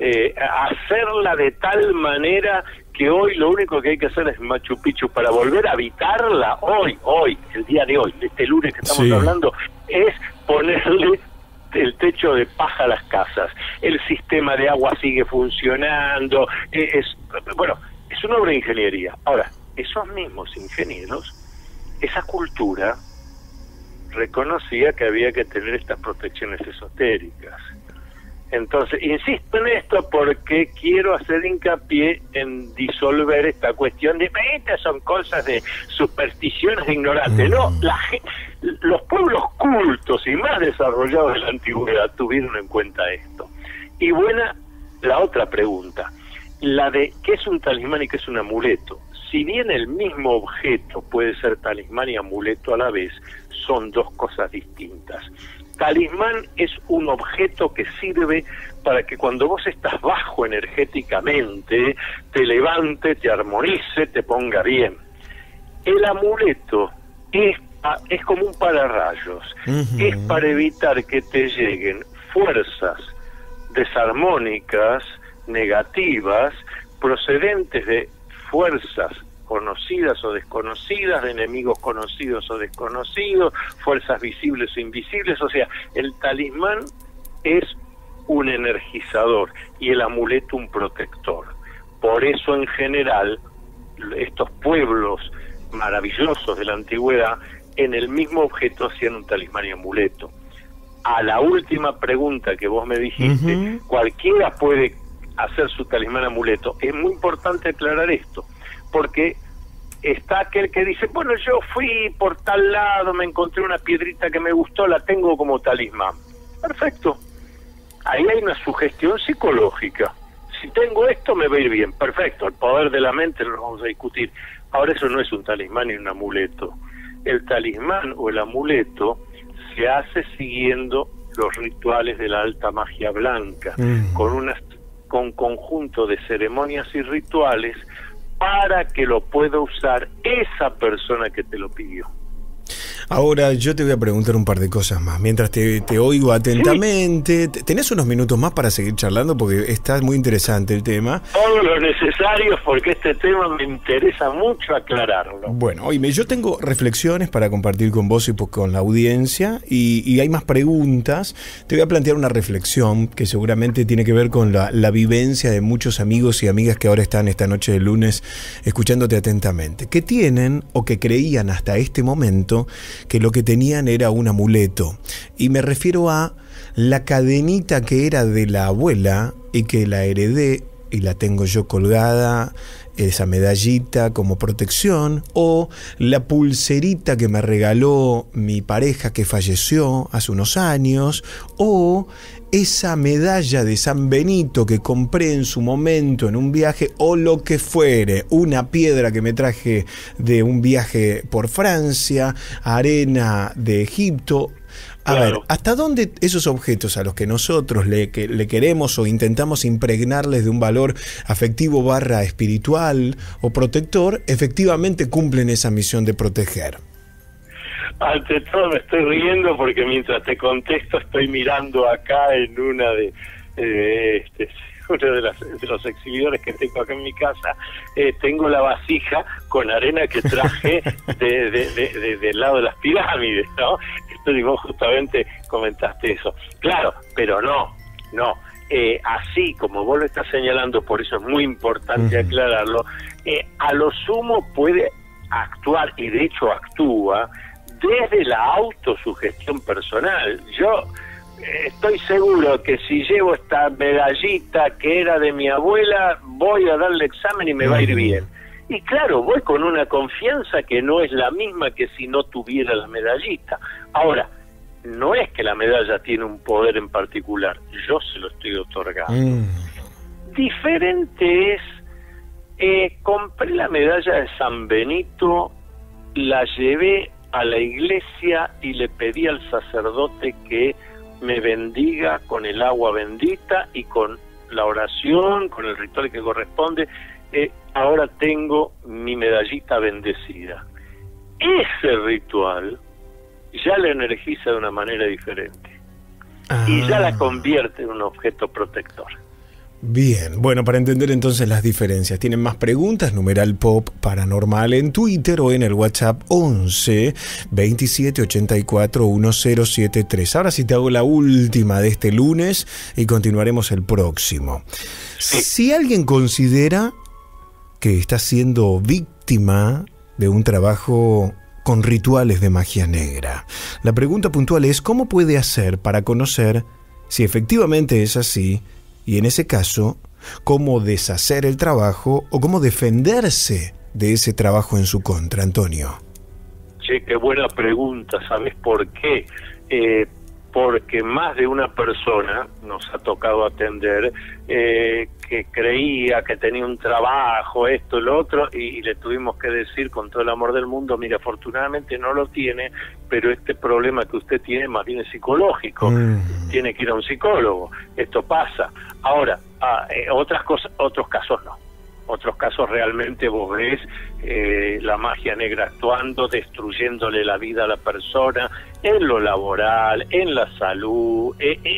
hacerla de tal manera que hoy lo único que hay que hacer es Machu Picchu para volver a habitarla, hoy, el día de hoy, este lunes que estamos hablando, es ponerle el techo de paja a las casas. El sistema de agua sigue funcionando, es una obra de ingeniería. Ahora, esos mismos ingenieros, esa cultura reconocía que había que tener estas protecciones esotéricas. Entonces, insisto en esto porque quiero hacer hincapié en disolver esta cuestión de estas son cosas de supersticiones de ignorantes. No, los pueblos cultos y más desarrollados de la antigüedad tuvieron en cuenta esto. Y buena la otra pregunta, la de qué es un talismán y qué es un amuleto. Si bien el mismo objeto puede ser talismán y amuleto a la vez, son dos cosas distintas. Talismán es un objeto que sirve para que cuando vos estás bajo energéticamente, te levante, te armonice, te ponga bien. El amuleto es como un pararrayos, es para evitar que te lleguen fuerzas desarmónicas, negativas, procedentes de fuerzas conocidas o desconocidas, de enemigos conocidos o desconocidos, fuerzas visibles o invisibles. O sea, el talismán es un energizador y el amuleto un protector. Por eso, en general, estos pueblos maravillosos de la antigüedad, en el mismo objeto hacían un talismán y amuleto. A la última pregunta que vos me dijiste, cualquiera puede hacer su talismán amuleto. Es muy importante aclarar esto, porque está aquel que dice, bueno, yo fui por tal lado, me encontré una piedrita que me gustó, la tengo como talismán. Perfecto. Ahí hay una sugestión psicológica. Si tengo esto, me va a ir bien. Perfecto. El poder de la mente lo vamos a discutir. Ahora, eso no es un talismán ni un amuleto. El talismán o el amuleto se hace siguiendo los rituales de la alta magia blanca, con conjunto de ceremonias y rituales para que lo pueda usar esa persona que te lo pidió. Ahora yo te voy a preguntar un par de cosas más. Mientras te oigo atentamente, ¿tenés unos minutos más para seguir charlando? Porque está muy interesante el tema. Todo lo necesario, porque este tema me interesa mucho aclararlo. Bueno, oíme, yo tengo reflexiones para compartir con vos y con la audiencia, y hay más preguntas. Te voy a plantear una reflexión que seguramente tiene que ver con la vivencia de muchos amigos y amigas que ahora están esta noche de lunes escuchándote atentamente, que tienen o que creían hasta este momento que lo que tenían era un amuleto. Y me refiero a la cadenita que era de la abuela y que la heredé y la tengo yo colgada, esa medallita como protección, o la pulserita que me regaló mi pareja que falleció hace unos años, o esa medalla de San Benito que compré en su momento en un viaje, o lo que fuere, una piedra que me traje de un viaje por Francia, arena de Egipto. A ver, ¿hasta dónde esos objetos a los que nosotros le queremos o intentamos impregnarles de un valor afectivo / espiritual o protector, efectivamente cumplen esa misión de proteger? Ante todo me estoy riendo porque mientras te contesto estoy mirando acá en una de uno de los exhibidores que tengo acá en mi casa. Tengo la vasija con arena que traje del lado de las pirámides, ¿no? Y vos justamente comentaste eso. Claro, pero no. Así como vos lo estás señalando, por eso es muy importante aclararlo, a lo sumo puede actuar, y de hecho actúa, desde la autosugestión personal. Yo estoy seguro que si llevo esta medallita que era de mi abuela, voy a darle examen y me va a ir bien. Y claro, voy con una confianza que no es la misma que si no tuviera la medallita. Ahora, no es que la medalla tiene un poder en particular, yo se lo estoy otorgando. Diferente es, compré la medalla de San Benito, la llevé a la iglesia y le pedí al sacerdote que me bendiga con el agua bendita y con la oración, con el ritual que corresponde. Ahora tengo mi medallita bendecida. Ese ritual ya la energiza de una manera diferente y ya la convierte en un objeto protector. Bien, bueno, para entender entonces las diferencias, tienen más preguntas, numeral pop paranormal en Twitter o en el WhatsApp 11 27 84 1073. Ahora sí te hago la última de este lunes y continuaremos el próximo. Si alguien considera que está siendo víctima de un trabajo con rituales de magia negra, la pregunta puntual es: ¿cómo puede hacer para conocer si efectivamente es así? Y en ese caso, ¿cómo deshacer el trabajo o cómo defenderse de ese trabajo en su contra, Antonio? Che, qué buena pregunta. ¿Sabes por qué? Porque más de una persona nos ha tocado atender que creía que tenía un trabajo, esto, lo otro, y le tuvimos que decir con todo el amor del mundo: mire, afortunadamente no lo tiene, pero este problema que usted tiene más bien es psicológico, tiene que ir a un psicólogo, esto pasa. Ahora, otros casos no. Otros casos realmente vos ves la magia negra actuando, destruyéndole la vida a la persona, en lo laboral, en la salud.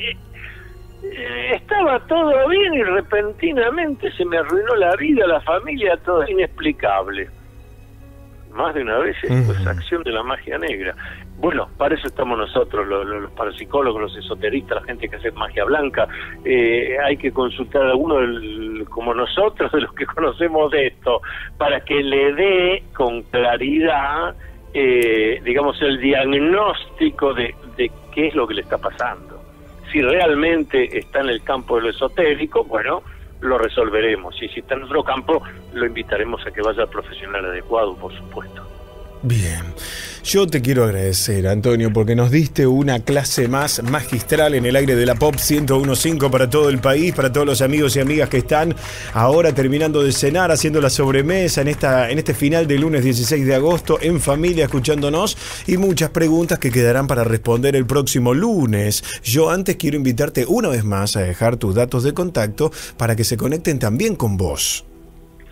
Estaba todo bien y repentinamente se me arruinó la vida, la familia, todo inexplicable. Más de una vez esto es acción de la magia negra. Bueno, para eso estamos nosotros, los parapsicólogos, los esoteristas, la gente que hace magia blanca. Hay que consultar a alguno como nosotros, de los que conocemos de esto, para que le dé con claridad, digamos, el diagnóstico de qué es lo que le está pasando. Si realmente está en el campo de lo esotérico, bueno, lo resolveremos. Y si está en otro campo, lo invitaremos a que vaya al profesional adecuado, por supuesto. Bien, yo te quiero agradecer, Antonio, porque nos diste una clase más magistral en el aire de la Pop 101.5 para todo el país, para todos los amigos y amigas que están ahora terminando de cenar, haciendo la sobremesa en este final de lunes 16 de agosto, en familia, escuchándonos, y muchas preguntas que quedarán para responder el próximo lunes. Yo antes quiero invitarte una vez más a dejar tus datos de contacto para que se conecten también con vos.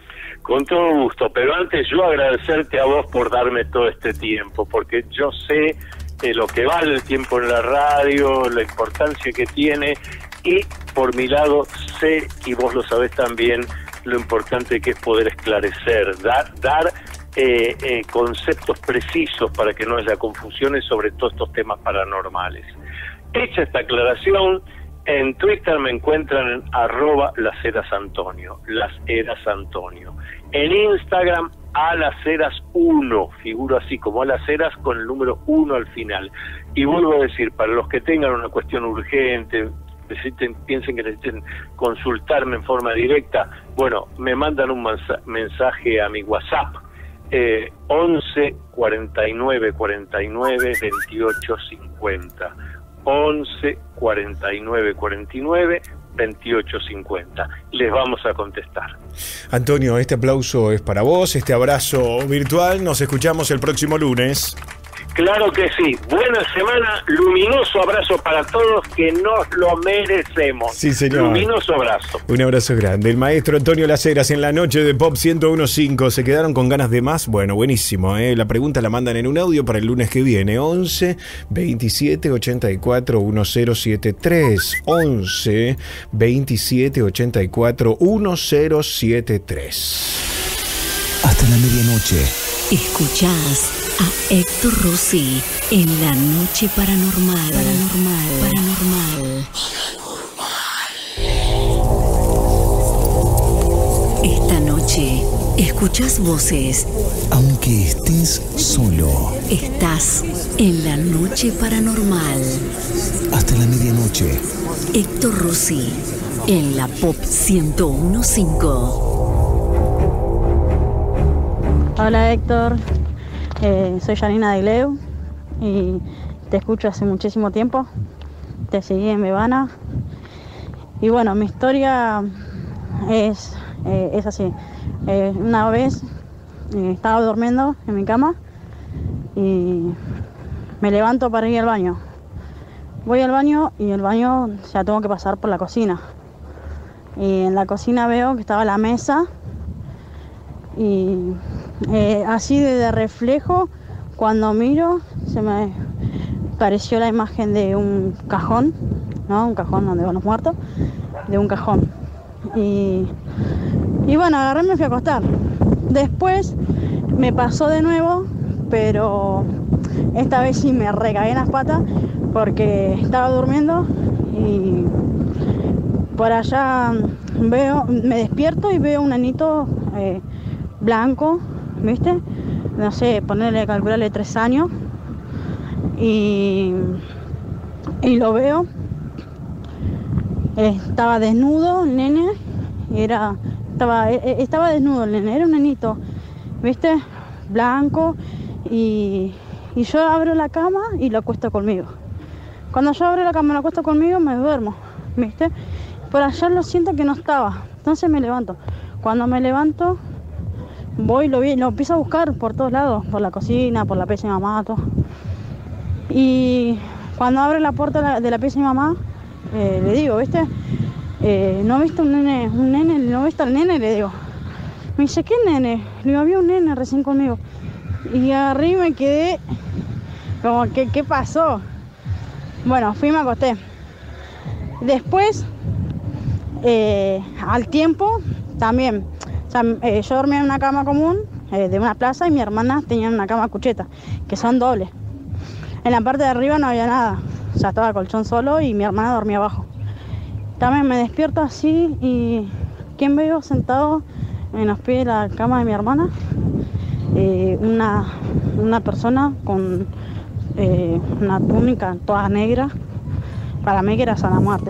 Con todo gusto, pero antes yo agradecerte a vos por darme todo este tiempo, porque yo sé lo que vale el tiempo en la radio, la importancia que tiene, y por mi lado sé, y vos lo sabés también, lo importante que es poder esclarecer, dar conceptos precisos para que no haya confusiones sobre todos estos temas paranormales. Hecha esta aclaración, en Twitter me encuentran en @LasHerasAntonio, LasHerasAntonio. En Instagram, @LasHeras1, figuro así como @Las con el número 1 al final. Y vuelvo a decir, para los que tengan una cuestión urgente, piensen que necesiten consultarme en forma directa, bueno, me mandan un mensaje a mi WhatsApp, 11 49 49 28 50. 11 49 49 28 50. Les vamos a contestar. Antonio, este aplauso es para vos, este abrazo virtual. Nos escuchamos el próximo lunes. Claro que sí. Buena semana, luminoso abrazo para todos, que nos lo merecemos. Sí, señor. Luminoso abrazo. Un abrazo grande. El maestro Antonio Las Heras en la noche de Pop 101.5. ¿Se quedaron con ganas de más? Bueno, buenísimo. La pregunta la mandan en un audio para el lunes que viene. 11 27 84 1073. 11 27 84 1073. Hasta la medianoche. Escuchás a Héctor Rossi en La Noche Paranormal. Esta noche escuchás voces. Aunque estés solo. Estás en La Noche Paranormal. Hasta la medianoche. Héctor Rossi en la Pop 101.5. Hola Héctor, soy Janina de Gleu y te escucho hace muchísimo tiempo, te seguí en Bebana y bueno, mi historia es así. Una vez estaba durmiendo en mi cama y me levanto para ir al baño. Voy al baño y el baño ya tengo que pasar por la cocina y en la cocina veo que estaba la mesa y así de reflejo, cuando miro, se me pareció la imagen de un cajón, ¿no? Un cajón donde van los muertos, de un cajón. Y bueno, agarré y me fui a acostar. Después me pasó de nuevo, pero esta vez sí me recagué en las patas porque estaba durmiendo y por allá me despierto y veo un nenito blanco, ¿viste? No sé, calcularle 3 años y lo veo. Estaba desnudo el nene, estaba desnudo el nene, era un nenito, ¿viste? Blanco y yo abro la cama y lo acuesto conmigo. Cuando yo abro la cama y lo acuesto conmigo me duermo, ¿viste? Por allá lo siento que no estaba, entonces me levanto. Cuando me levanto voy, lo empiezo a buscar por todos lados, por la cocina, por la pieza de mi mamá, todo. Y cuando abre la puerta de la pieza de mi mamá, le digo, ¿viste? ¿No viste un nene? ¿No viste al nene? Le digo. Me dice, ¿qué nene? Le digo, había un nene recién conmigo. Y agarré y me quedé como, ¿qué pasó? Bueno, fui y me acosté. Después, al tiempo, también. O sea, yo dormía en una cama común de una plaza y mi hermana tenía una cama cucheta, que son dobles. En la parte de arriba no había nada, o sea, estaba el colchón solo y mi hermana dormía abajo. También me despierto así y ¿quién veo sentado en los pies de la cama de mi hermana? Una persona con una túnica toda negra, para mí que era Sana Muerte.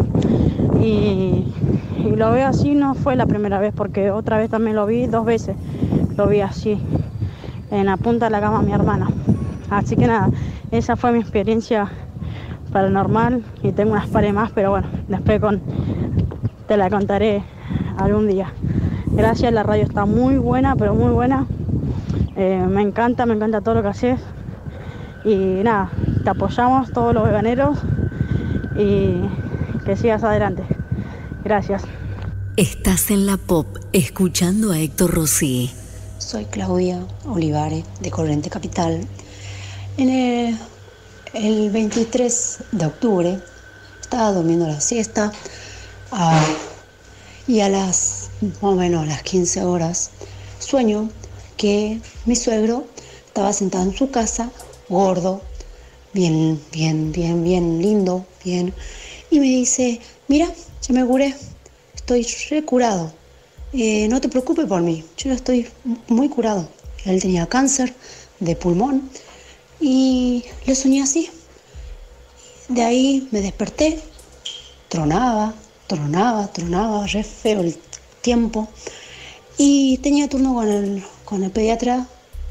Y lo veo así, no fue la primera vez, porque otra vez también lo vi 2 veces. Lo vi así, en la punta de la cama de mi hermana. Así que nada, esa fue mi experiencia paranormal y tengo unas pares más, pero bueno, después te la contaré algún día. Gracias, la radio está muy buena, pero muy buena. Me encanta todo lo que haces. Y nada, te apoyamos todos los veganeros y que sigas adelante. Gracias. Estás en la Pop, escuchando a Héctor Rossi. Soy Claudia Olivares, de Corriente Capital. En el 23 de octubre estaba durmiendo la siesta y a las más o menos a las 15 horas sueño que mi suegro estaba sentado en su casa, gordo, bien lindo, bien, y me dice: mira, ya me curé, estoy recurado, no te preocupes por mí, yo estoy muy curado. Él tenía cáncer de pulmón y le soñé así. De ahí me desperté, tronaba, re feo el tiempo, y tenía turno con el pediatra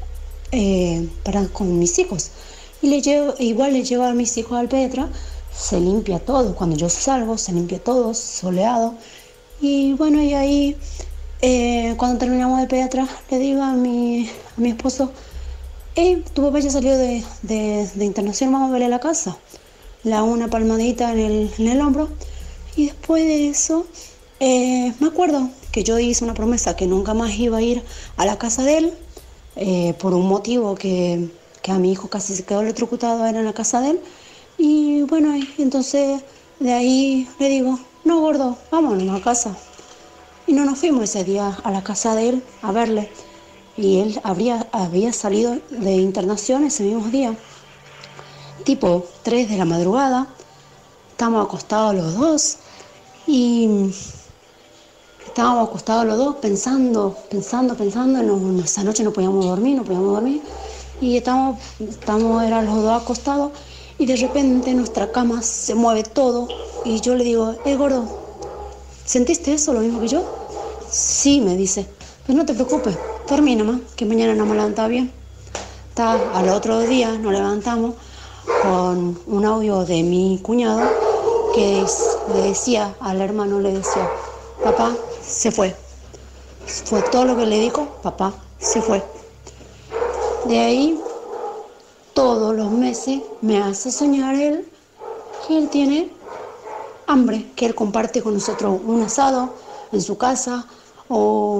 con mis hijos. Y igual le llevo a mis hijos al pediatra, se limpia todo, cuando yo salgo se limpia todo, soleado. Y bueno, y ahí cuando terminamos el pediatra le digo a mi esposo: tu papá ya salió de internación, vamos a verle a la casa. Le hago una palmadita en el hombro, y después de eso me acuerdo que yo hice una promesa que nunca más iba a ir a la casa de él, por un motivo que a mi hijo casi se quedó electrocutado, era en la casa de él. Y bueno, entonces de ahí le digo: no, gordo, vámonos a casa. Y no nos fuimos ese día a la casa de él a verle. Y él había salido de internación ese mismo día, tipo 3 de la madrugada. Estábamos acostados los dos y estábamos acostados los dos pensando. Esa noche no podíamos dormir. Y eran los dos acostados, y de repente nuestra cama se mueve todo. Y yo le digo: gordo, ¿sentiste eso, lo mismo que yo? Sí, me dice. Pues no te preocupes, dormí nomás, que mañana nos vamos a levantar bien. Al otro día nos levantamos con un audio de mi cuñado que le decía al hermano, papá se fue. Fue todo lo que le dijo: papá se fue. De ahí, todos los meses me hace soñar él que él tiene hambre, que él comparte con nosotros un asado en su casa, o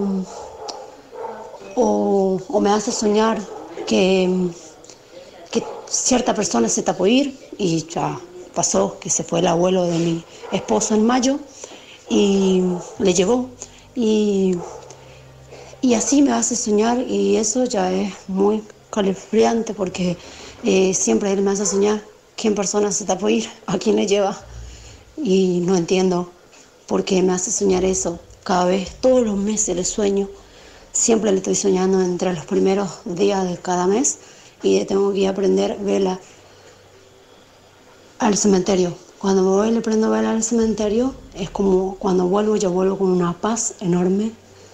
me hace soñar que cierta persona se está por ir, y ya pasó que se fue el abuelo de mi esposo en mayo y le llevó, y así me hace soñar, y eso ya es muy calefriante porque siempre él me hace soñar que en persona se está por ir, a quién le lleva, y no entiendo por qué me hace soñar eso. Cada vez, todos los meses le sueño, siempre le estoy soñando entre los primeros días de cada mes, y tengo que ir a prender vela al cementerio. Cuando me voy le prendo vela al cementerio, es como cuando yo vuelvo con una paz enorme,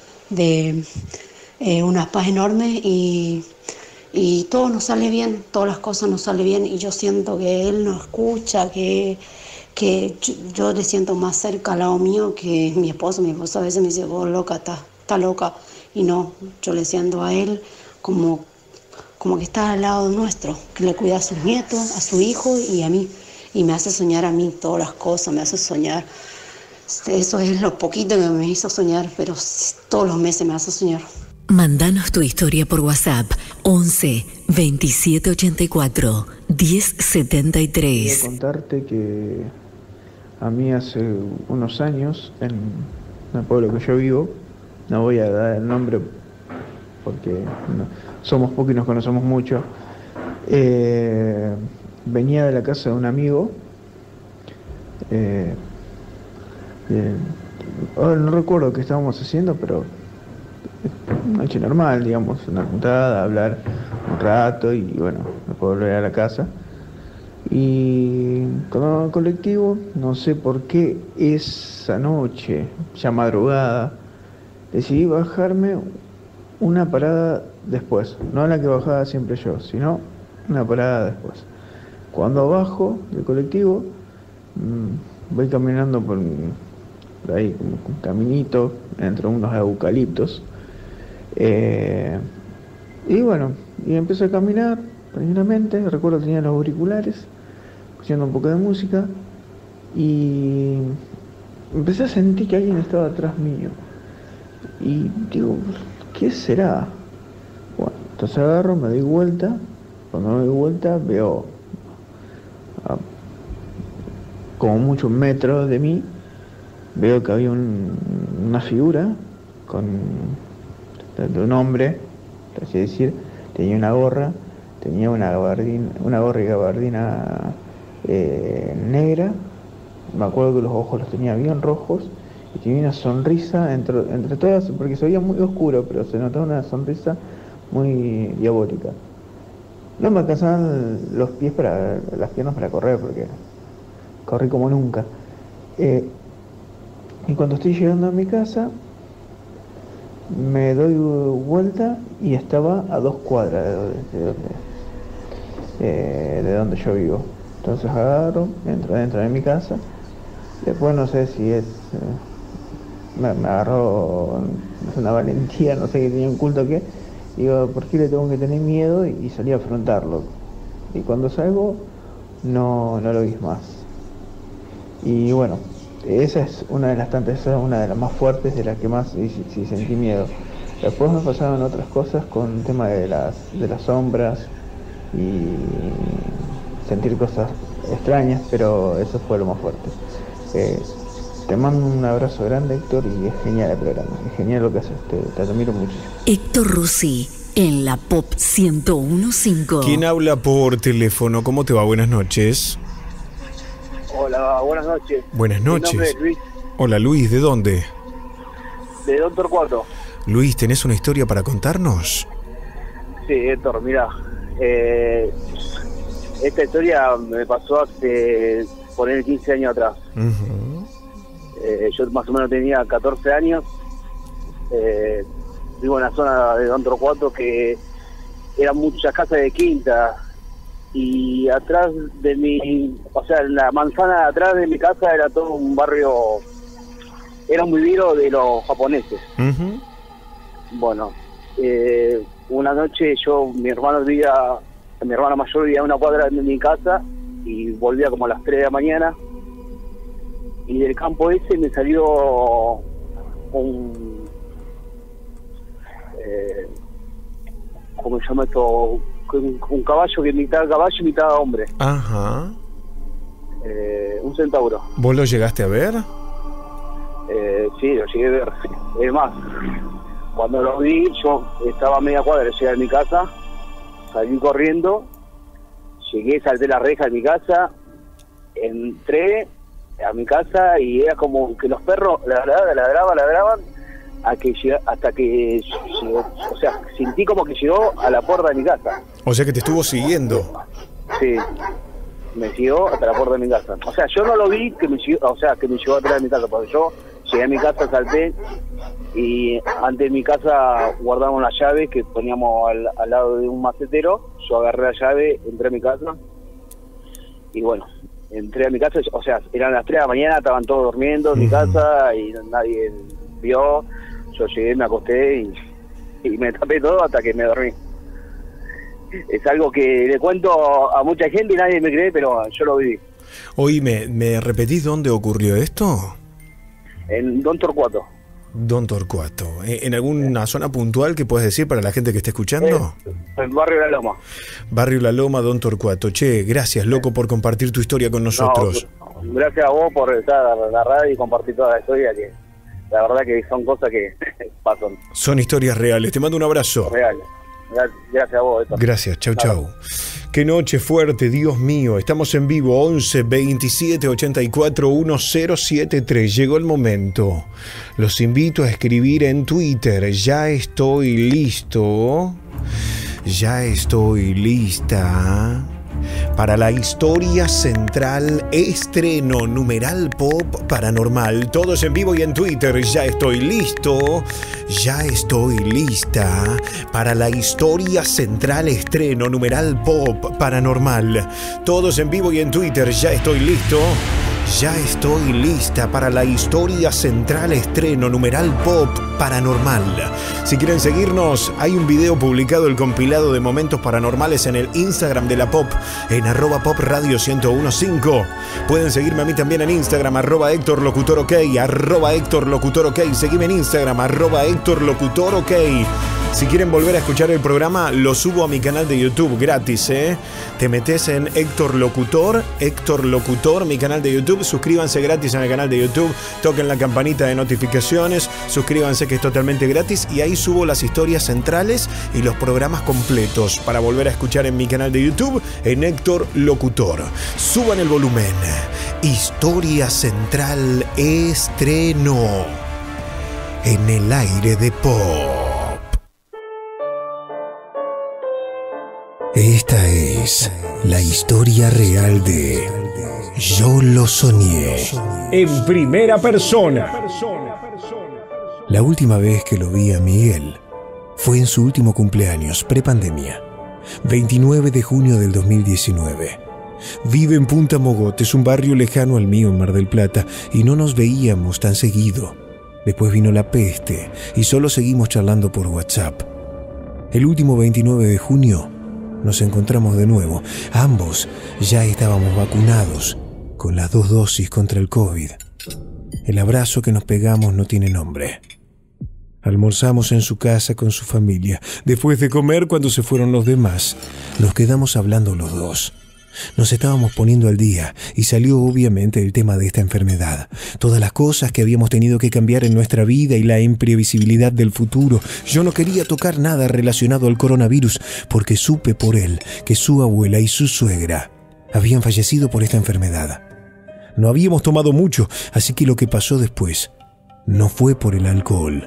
y todo nos sale bien, todas las cosas nos salen bien, y yo siento que él nos escucha, que yo le siento más cerca al lado mío que mi esposo. Mi esposo a veces me dice: vos loca, está loca, y no, yo le siento a él como que está al lado nuestro, que le cuida a sus nietos, a su hijo y a mí, y me hace soñar a mí todas las cosas, me hace soñar. Eso es lo poquito que me hizo soñar, pero todos los meses me hace soñar. Mándanos tu historia por WhatsApp 11 27 84 10 73. Quería contarte que a mí hace unos años, en el pueblo que yo vivo, no voy a dar el nombre porque somos pocos y nos conocemos mucho, venía de la casa de un amigo, ahora no recuerdo qué estábamos haciendo, pero una noche normal, digamos, una juntada, hablar un rato, y bueno, me puedo volver a la casa. Y con el colectivo, no sé por qué esa noche, ya madrugada, decidí bajarme una parada después, no la que bajaba siempre yo, sino una parada después. Cuando bajo del colectivo, voy caminando por ahí, como un caminito entre unos eucaliptos, y bueno, y empecé a caminar tranquilamente. Recuerdo que tenía los auriculares, escuchando un poco de música, y empecé a sentir que alguien estaba atrás mío. Y digo, ¿qué será? Bueno, entonces agarro, me doy vuelta. Cuando me doy vuelta veo como muchos metros de mí, veo que había una figura de un hombre, por así decir, tenía una gorra, tenía una gorra y gabardina negra. Me acuerdo que los ojos los tenía bien rojos y tenía una sonrisa entre todas, porque se veía muy oscuro, pero se notaba una sonrisa muy diabólica. No me alcanzaban las piernas para correr, porque corrí como nunca. Y cuando estoy llegando a mi casa, me doy vuelta y estaba a 2 cuadras de donde yo vivo. Entonces agarro, entro dentro de mi casa. Después no sé si es... me agarró una valentía, no sé qué tenía un culto que... Digo, ¿por qué le tengo que tener miedo? Y salí a afrontarlo. Y cuando salgo, no lo vi más. Y bueno, esa es una de las tantas, esa es una de las más fuertes, de las que más sí sentí miedo. Después me pasaron otras cosas con el tema de las sombras y sentir cosas extrañas, pero eso fue lo más fuerte. Te mando un abrazo grande, Héctor, y es genial el programa, es genial lo que haces, te admiro muchísimo. Héctor Rossi, en la Pop 101.5. ¿Quién habla por teléfono? ¿Cómo te va? Buenas noches. Hola, buenas noches. Buenas noches. Mi nombre es Luis. Hola Luis, ¿de dónde? De Don Torcuato. Luis, ¿tenés una historia para contarnos? Sí, Héctor, mirá. Esta historia me pasó hace, poner 15 años atrás. Uh-huh. Yo más o menos tenía 14 años. Vivo en la zona de Don Torcuato, que eran muchas casas de quinta. Y atrás de mi, o sea, en la manzana de atrás de mi casa era todo un barrio, era un vivero de los japoneses. Uh-huh. Bueno, una noche mi hermana mayor vivía a una cuadra de mi casa y volvía como a las 3 de la mañana, y del campo ese me salió ¿cómo se llama esto? Un caballo, que mitad caballo y mitad hombre. Ajá. Un centauro. ¿Vos lo llegaste a ver? Sí, lo llegué a ver. Es más, cuando lo vi, yo estaba a media cuadra de llegar a mi casa, salí corriendo, llegué, salté la reja de mi casa, entré a mi casa y era como que los perros ladraban hasta que llegó, o sea, sentí como que llegó a la puerta de mi casa. O sea que te estuvo siguiendo. Sí, me siguió hasta la puerta de mi casa. O sea, yo no lo vi que me llegó atrás de mi casa, porque yo llegué a mi casa, salté, y ante mi casa guardamos las llaves que poníamos al lado de un macetero. Yo agarré la llave, entré a mi casa y bueno, entré a mi casa, o sea, eran las 3 de la mañana, estaban todos durmiendo en mi casa y nadie vio. Yo llegué, me acosté y me tapé todo hasta que me dormí. Es algo que le cuento a mucha gente y nadie me cree, pero yo lo viví. Oye, ¿me repetís dónde ocurrió esto? En Don Torcuato. Don Torcuato. ¿En alguna zona puntual que puedes decir para la gente que esté escuchando? En Barrio La Loma. Barrio La Loma, Don Torcuato. Che, gracias, loco, por compartir tu historia con nosotros. No, gracias a vos por estar en la radio y compartir toda la historia, que la verdad que son cosas que pasan. Son historias reales. Te mando un abrazo. Reales. Gracias a vos. Gracias, chau. Qué noche fuerte, Dios mío. Estamos en vivo, 11 27 84 1073. Llegó el momento. Los invito a escribir en Twitter. Ya estoy listo. Ya estoy lista para la historia central, estreno numeral pop paranormal. Todos en vivo y en Twitter. Ya estoy listo. Ya estoy lista para la historia central, estreno numeral pop paranormal. Todos en vivo y en Twitter. Ya estoy listo. Ya estoy lista para la historia central estreno numeral pop paranormal. Si quieren seguirnos, hay un video publicado, el compilado de momentos paranormales en el Instagram de la Pop, en @popradio1015. Pueden seguirme a mí también en Instagram, @HéctorLocutorOK, @HéctorLocutorOK. Seguime en Instagram, @HéctorLocutorOK. Si quieren volver a escuchar el programa, lo subo a mi canal de YouTube gratis, ¿eh? Te metes en Héctor Locutor, mi canal de YouTube. Suscríbanse gratis en el canal de YouTube. Toquen la campanita de notificaciones. Suscríbanse, que es totalmente gratis. Y ahí subo las historias centrales y los programas completos para volver a escuchar en mi canal de YouTube, en Héctor Locutor. Suban el volumen. Historia central estreno en el aire de Pop. Esta es la historia real de Yo lo soñé. En primera persona. La última vez que lo vi a Miguel fue en su último cumpleaños, prepandemia, 29 de junio del 2019. Vive en Punta Mogotes, un barrio lejano al mío en Mar del Plata, y no nos veíamos tan seguido. Después vino la peste y solo seguimos charlando por WhatsApp. El último 29 de junio nos encontramos de nuevo. Ambos ya estábamos vacunados con las 2 dosis contra el COVID. El abrazo que nos pegamos no tiene nombre. Almorzamos en su casa con su familia. Después de comer, cuando se fueron los demás, nos quedamos hablando los dos. Nos estábamos poniendo al día y salió obviamente el tema de esta enfermedad. Todas las cosas que habíamos tenido que cambiar en nuestra vida y la imprevisibilidad del futuro. Yo no quería tocar nada relacionado al coronavirus porque supe por él que su abuela y su suegra habían fallecido por esta enfermedad. No habíamos tomado mucho, así que lo que pasó después no fue por el alcohol.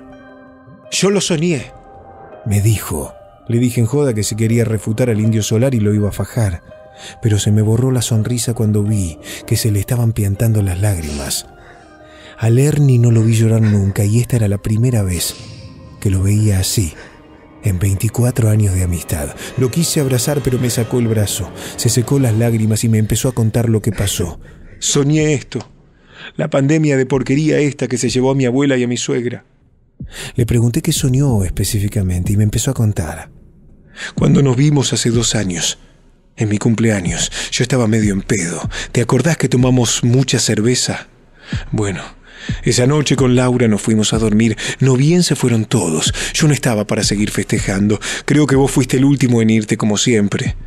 Yo lo soñé, me dijo. Le dije en joda que si quería refutar al Indio Solar y lo iba a fajar. Pero se me borró la sonrisa cuando vi que se le estaban piantando las lágrimas. Al Ernie no lo vi llorar nunca y esta era la primera vez que lo veía así, en 24 años de amistad. Lo quise abrazar, pero me sacó el brazo, se secó las lágrimas y me empezó a contar lo que pasó. Soñé esto, la pandemia de porquería esta que se llevó a mi abuela y a mi suegra. Le pregunté qué soñó específicamente y me empezó a contar. Cuando nos vimos hace 2 años, en mi cumpleaños, yo estaba medio en pedo. ¿Te acordás que tomamos mucha cerveza? Bueno, esa noche con Laura nos fuimos a dormir. No bien se fueron todos. Yo no estaba para seguir festejando. Creo que vos fuiste el último en irte como siempre.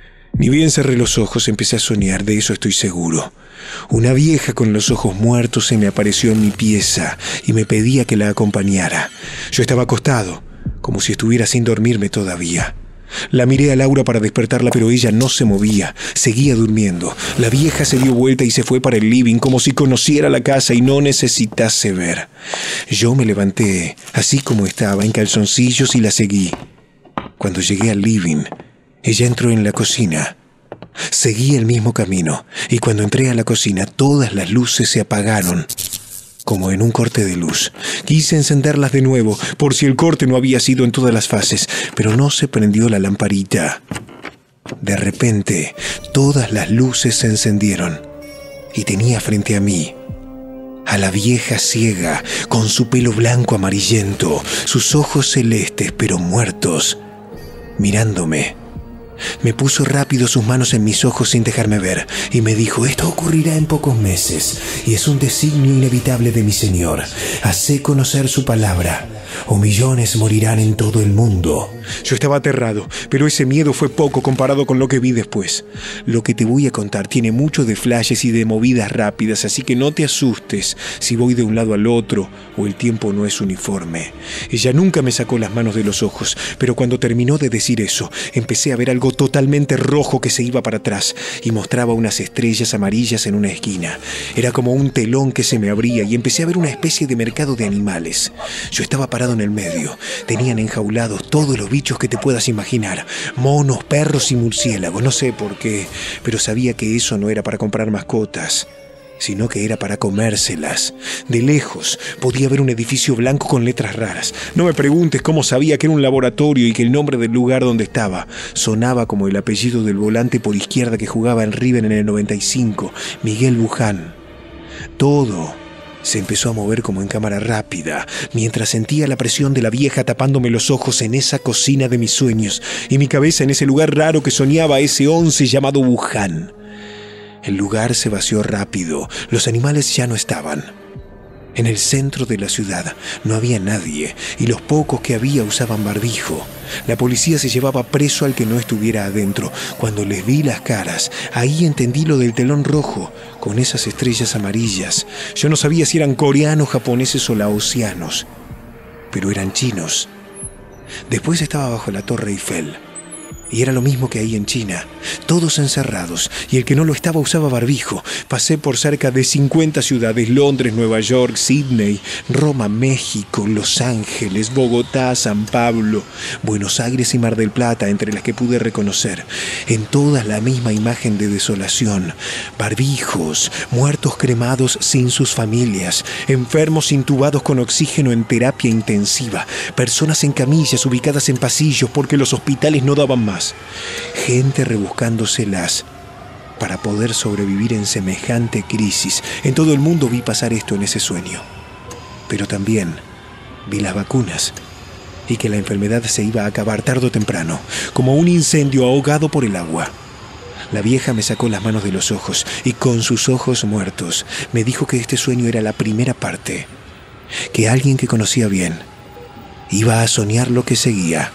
Ni bien cerré los ojos, empecé a soñar, de eso estoy seguro. Una vieja con los ojos muertos se me apareció en mi pieza y me pedía que la acompañara. Yo estaba acostado, como si estuviera sin dormirme todavía. La miré a Laura para despertarla, pero ella no se movía, seguía durmiendo. La vieja se dio vuelta y se fue para el living, como si conociera la casa y no necesitase ver. Yo me levanté, así como estaba, en calzoncillos, y la seguí. Cuando llegué al living, ella entró en la cocina. Seguí el mismo camino, y cuando entré a la cocina, todas las luces se apagaron, como en un corte de luz. Quise encenderlas de nuevo, por si el corte no había sido en todas las fases, pero no se prendió la lamparita. De repente, todas las luces se encendieron, y tenía frente a mí a la vieja ciega, con su pelo blanco amarillento, sus ojos celestes pero muertos, mirándome. Me puso rápido sus manos en mis ojos sin dejarme ver y me dijo: esto ocurrirá en pocos meses y es un designio inevitable de mi Señor. Hacé conocer su palabra o millones morirán en todo el mundo. Yo estaba aterrado, pero ese miedo fue poco comparado con lo que vi después. Lo que te voy a contar tiene mucho de flashes y de movidas rápidas, así que no te asustes si voy de un lado al otro o el tiempo no es uniforme. Ella nunca me sacó las manos de los ojos, pero cuando terminó de decir eso, empecé a ver algo totalmente rojo que se iba para atrás y mostraba unas estrellas amarillas en una esquina. Era como un telón que se me abría y empecé a ver una especie de mercado de animales. Yo estaba parado en el medio. Tenían enjaulados todos los bichos que te puedas imaginar. Monos, perros y murciélagos. No sé por qué, pero sabía que eso no era para comprar mascotas, sino que era para comérselas. De lejos podía ver un edificio blanco con letras raras. No me preguntes cómo sabía que era un laboratorio y que el nombre del lugar donde estaba sonaba como el apellido del volante por izquierda que jugaba en River en el 95, Miguel Buján. Todo se empezó a mover como en cámara rápida, mientras sentía la presión de la vieja tapándome los ojos en esa cocina de mis sueños y mi cabeza en ese lugar raro que soñaba, ese 11 llamado Wuhan. El lugar se vació rápido, los animales ya no estaban. En el centro de la ciudad no había nadie y los pocos que había usaban barbijo. La policía se llevaba preso al que no estuviera adentro. Cuando les vi las caras, ahí entendí lo del telón rojo con esas estrellas amarillas. Yo no sabía si eran coreanos, japoneses o laosianos, pero eran chinos. Después estaba bajo la Torre Eiffel. Y era lo mismo que ahí en China, todos encerrados, y el que no lo estaba usaba barbijo. Pasé por cerca de 50 ciudades: Londres, Nueva York, Sydney, Roma, México, Los Ángeles, Bogotá, San Pablo, Buenos Aires y Mar del Plata, entre las que pude reconocer. En todas la misma imagen de desolación: barbijos, muertos cremados sin sus familias, enfermos intubados con oxígeno en terapia intensiva, personas en camillas ubicadas en pasillos porque los hospitales no daban más. Gente rebuscándoselas para poder sobrevivir en semejante crisis. En todo el mundo vi pasar esto en ese sueño. Pero también vi las vacunas y que la enfermedad se iba a acabar tarde o temprano, como un incendio ahogado por el agua. La vieja me sacó las manos de los ojos y con sus ojos muertos me dijo que este sueño era la primera parte, que alguien que conocía bien iba a soñar lo que seguía.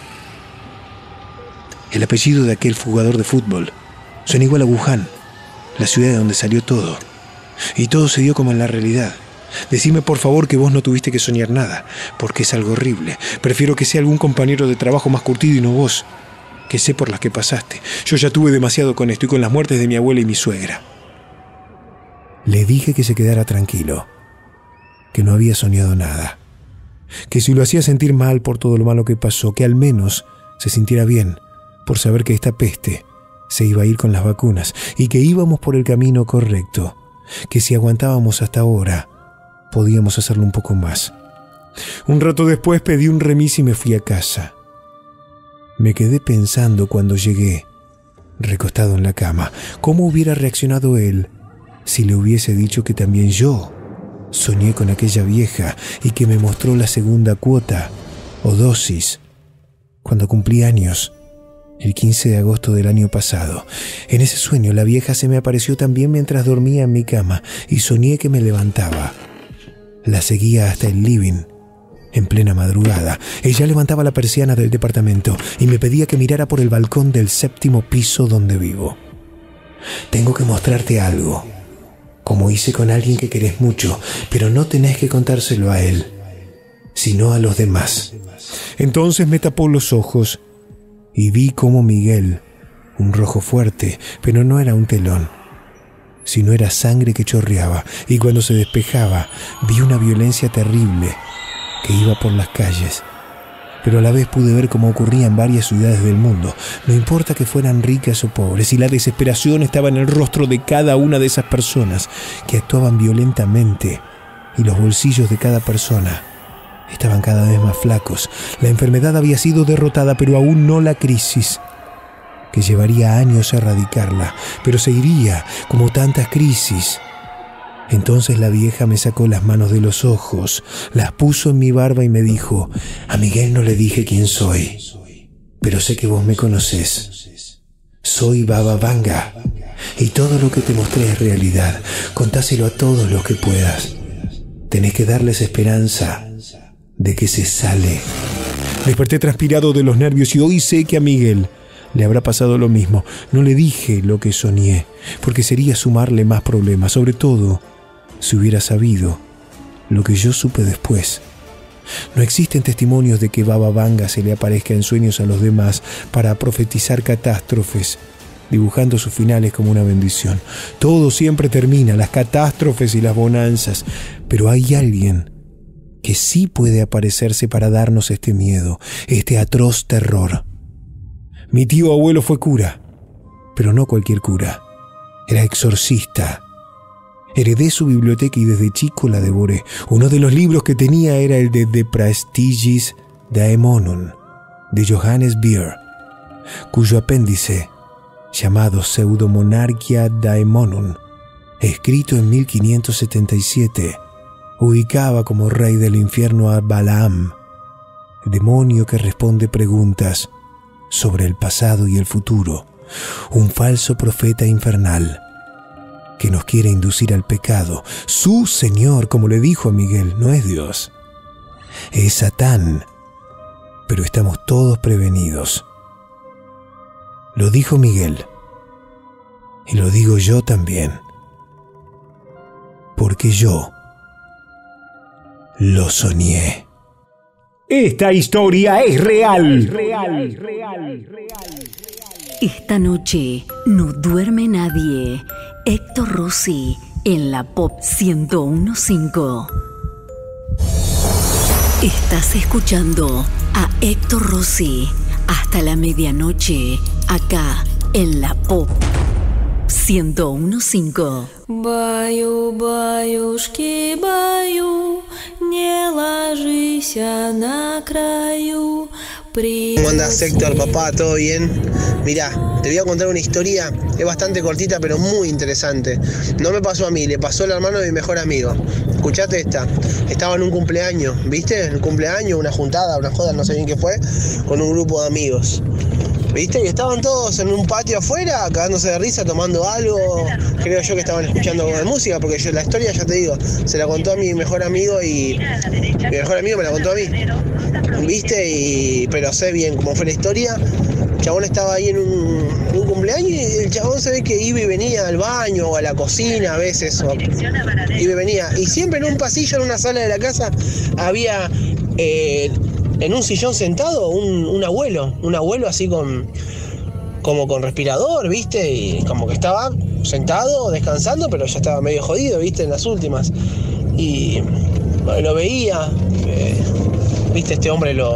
El apellido de aquel jugador de fútbol suena igual a Wuhan, la ciudad de donde salió todo. Y todo se dio como en la realidad. Decime por favor que vos no tuviste que soñar nada, porque es algo horrible. Prefiero que sea algún compañero de trabajo más curtido y no vos, que sé por las que pasaste. Yo ya tuve demasiado con esto y con las muertes de mi abuela y mi suegra. Le dije que se quedara tranquilo, que no había soñado nada, que si lo hacía sentir mal por todo lo malo que pasó, que al menos se sintiera bien por saber que esta peste se iba a ir con las vacunas y que íbamos por el camino correcto, que si aguantábamos hasta ahora, podíamos hacerlo un poco más. Un rato después pedí un remis y me fui a casa. Me quedé pensando cuando llegué, recostado en la cama, cómo hubiera reaccionado él si le hubiese dicho que también yo soñé con aquella vieja y que me mostró la segunda cuota o dosis cuando cumplí años, el 15 de agosto del año pasado. En ese sueño la vieja se me apareció también mientras dormía en mi cama y soñé que me levantaba. La seguía hasta el living en plena madrugada. Ella levantaba la persiana del departamento y me pedía que mirara por el balcón del 7º piso donde vivo. Tengo que mostrarte algo, como hice con alguien que querés mucho, pero no tenés que contárselo a él, sino a los demás. Entonces me tapó los ojos y vi cómo Miguel, un rojo fuerte, pero no era un telón, sino era sangre que chorreaba, y cuando se despejaba vi una violencia terrible que iba por las calles. Pero a la vez pude ver cómo ocurría en varias ciudades del mundo, no importa que fueran ricas o pobres, y la desesperación estaba en el rostro de cada una de esas personas que actuaban violentamente, y los bolsillos de cada persona estaban cada vez más flacos. La enfermedad había sido derrotada, pero aún no la crisis, que llevaría años erradicarla, pero seguiría como tantas crisis. Entonces la vieja me sacó las manos de los ojos, las puso en mi barba y me dijo: a Miguel no le dije quién soy, pero sé que vos me conocés. Soy Baba Vanga, y todo lo que te mostré es realidad. Contáselo a todos los que puedas. Tenés que darles esperanza de que se sale. Desperté transpirado de los nervios y hoy sé que a Miguel le habrá pasado lo mismo. No le dije lo que soñé, porque sería sumarle más problemas, sobre todo si hubiera sabido lo que yo supe después. No existen testimonios de que Baba Vanga se le aparezca en sueños a los demás para profetizar catástrofes, dibujando sus finales como una bendición. Todo siempre termina, las catástrofes y las bonanzas, pero hay alguien que sí puede aparecerse para darnos este miedo, este atroz terror. Mi tío abuelo fue cura, pero no cualquier cura, era exorcista. Heredé su biblioteca y desde chico la devoré. Uno de los libros que tenía era el de Praestigis Daemonum, de Johannes Beer, cuyo apéndice, llamado Pseudomonarchia Daemonum, escrito en 1577, ubicaba como rey del infierno a Balaam, demonio que responde preguntas sobre el pasado y el futuro, un falso profeta infernal que nos quiere inducir al pecado. Su Señor, como le dijo a Miguel, no es Dios, es Satán, pero estamos todos prevenidos. Lo dijo Miguel, y lo digo yo también, porque yo lo soñé. Esta historia es real. Esta noche no duerme nadie. Héctor Rossi en la Pop 101.5. Estás escuchando a Héctor Rossi hasta la medianoche, acá en la Pop 101.5. Баю, баюшки, баю, не ложися на краю. ¿Cómo andás, Héctor, papá? ¿Todo bien? Mirá, te voy a contar una historia, es bastante cortita pero muy interesante. No me pasó a mí, le pasó al hermano de mi mejor amigo. Escuchate esta, estaba en un cumpleaños, ¿viste? En un cumpleaños, una juntada, una joda, no sé bien qué fue, con un grupo de amigos. ¿Viste? Y estaban todos en un patio afuera, cagándose de risa, tomando algo. Creo yo que estaban escuchando algo de música, porque yo la historia, ya te digo, se la contó a mi mejor amigo y mi mejor amigo me la contó a mí. ¿Viste? Pero sé bien cómo fue la historia. El chabón estaba ahí en un cumpleaños y el chabón se ve que iba y venía al baño o a la cocina a veces. Iba y venía. Y siempre en un pasillo, en una sala de la casa, había... en un sillón sentado un abuelo así como con respirador, ¿viste? Y como que estaba sentado, descansando, pero ya estaba medio jodido, ¿viste? En las últimas. Y bueno, lo veía, ¿viste? Este hombre lo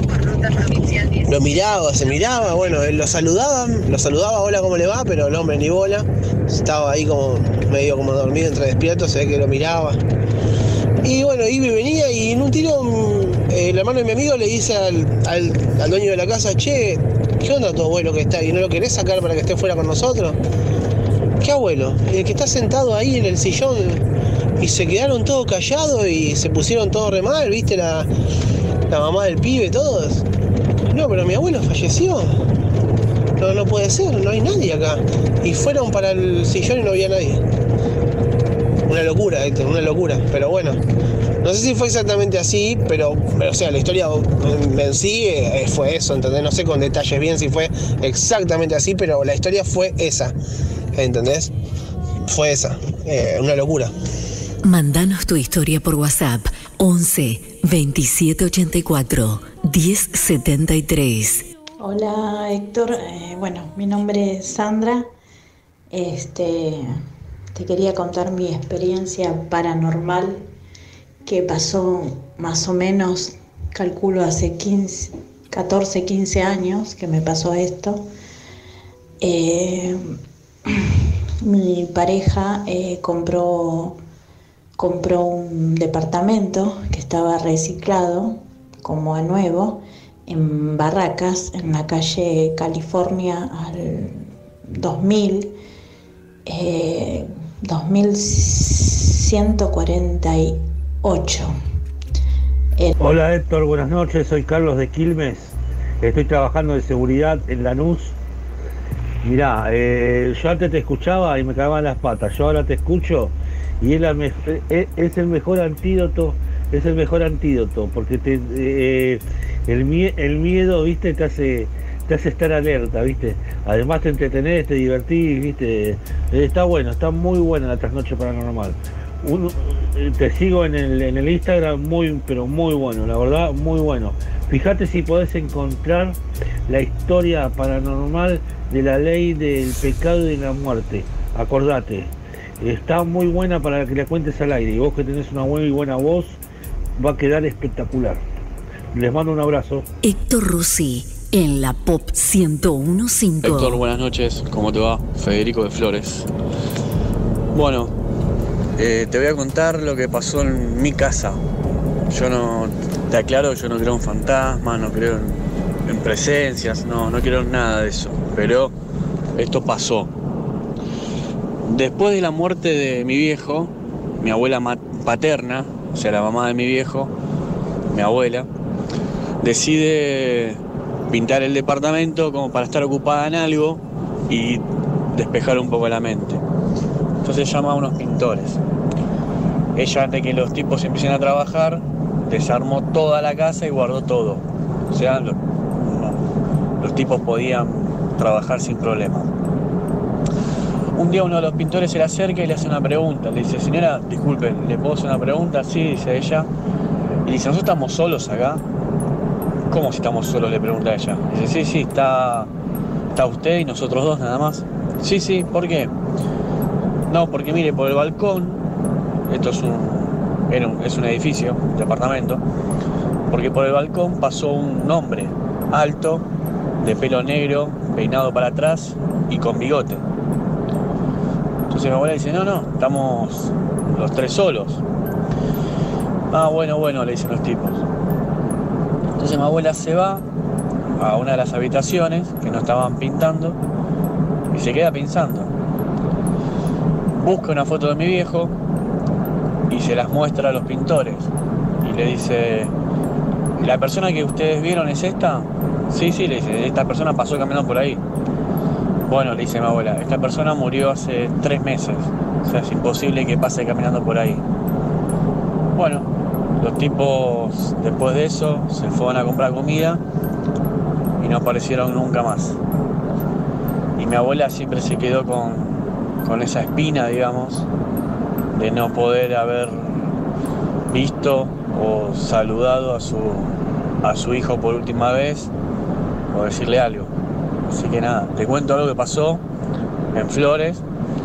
miraba, se miraba, bueno, él lo saludaba, hola, ¿cómo le va? Pero el hombre ni bola, estaba ahí como medio como dormido entre despiertos, se ve que lo miraba. Y bueno, iba y venía y en un tiro el hermano de mi amigo le dice al dueño de la casa, che, ¿qué onda tu abuelo que está ahí? ¿No lo querés sacar para que esté fuera con nosotros? ¿Qué abuelo? El que está sentado ahí en el sillón. Y se quedaron todos callados y se pusieron todos re mal, ¿viste? La mamá del pibe, todos. No, pero mi abuelo falleció. No puede ser, no hay nadie acá. Y fueron para el sillón y no había nadie. Una locura, Héctor, una locura. Pero bueno, no sé si fue exactamente así, pero o sea, la historia en sí fue eso, ¿entendés? No sé con detalles bien si fue exactamente así, pero la historia fue esa, ¿entendés? Fue esa, una locura. Mándanos tu historia por WhatsApp 11 27 84 10 73. Hola, Héctor, bueno, mi nombre es Sandra. Te quería contar mi experiencia paranormal que pasó más o menos, calculo hace 14, 15 años que me pasó esto. Mi pareja compró un departamento que estaba reciclado como a nuevo en Barracas, en la calle California al 2148. Hola Héctor, buenas noches, soy Carlos de Quilmes, estoy trabajando de seguridad en Lanús. Mirá, yo antes te escuchaba y me cagaban las patas, yo ahora te escucho y es el mejor antídoto, porque el miedo, ¿viste? te hace estar alerta, ¿viste? Además te entretenés, te divertís, ¿viste? Está bueno, está muy buena la trasnoche paranormal. Te sigo en el Instagram, pero muy bueno, la verdad, muy bueno. Fíjate si podés encontrar la historia paranormal de la ley del pecado y de la muerte. Acordate, está muy buena para que la cuentes al aire. Y vos que tenés una muy buena voz, va a quedar espectacular. Les mando un abrazo. Héctor Rossi en la Pop 101.5. Héctor, buenas noches, ¿cómo te va? Federico de Flores. Bueno, te voy a contar lo que pasó en mi casa. Te aclaro, yo no creo en fantasmas, no creo en presencias, no creo en nada de eso. Pero esto pasó. Después de la muerte de mi viejo, mi abuela paterna, o sea, la mamá de mi viejo, mi abuela, decide pintar el departamento como para estar ocupada en algo y despejar un poco la mente. Entonces llama a unos pintores. Ella, antes de que los tipos empiecen a trabajar, desarmó toda la casa y guardó todo. O sea, los tipos podían trabajar sin problema. Un día uno de los pintores se le acerca y le hace una pregunta. Le dice, señora, disculpe, ¿le puedo hacer una pregunta? Sí, dice ella. Y dice, ¿nosotros estamos solos acá? ¿Cómo si estamos solos? Le pregunta ella. Dice, sí, está usted y nosotros dos nada más. Sí, ¿por qué? No, porque mire, por el balcón, esto es un edificio, un departamento, porque por el balcón pasó un hombre alto, de pelo negro, peinado para atrás y con bigote. Entonces mi abuela dice, no, estamos los tres solos. Ah, bueno, le dicen los tipos. Entonces mi abuela se va a una de las habitaciones que no estaban pintando y se queda pensando. Busca una foto de mi viejo y se las muestra a los pintores. Y le dice, ¿la persona que ustedes vieron es esta? Sí, le dice, esta persona pasó caminando por ahí. Bueno, le dice mi abuela, esta persona murió hace 3 meses. O sea, es imposible que pase caminando por ahí. Bueno, los tipos después de eso se fueron a comprar comida y no aparecieron nunca más. Y mi abuela siempre se quedó con esa espina, digamos, de no poder haber visto o saludado a su hijo por última vez o decirle algo. Así que nada, te cuento algo que pasó en Flores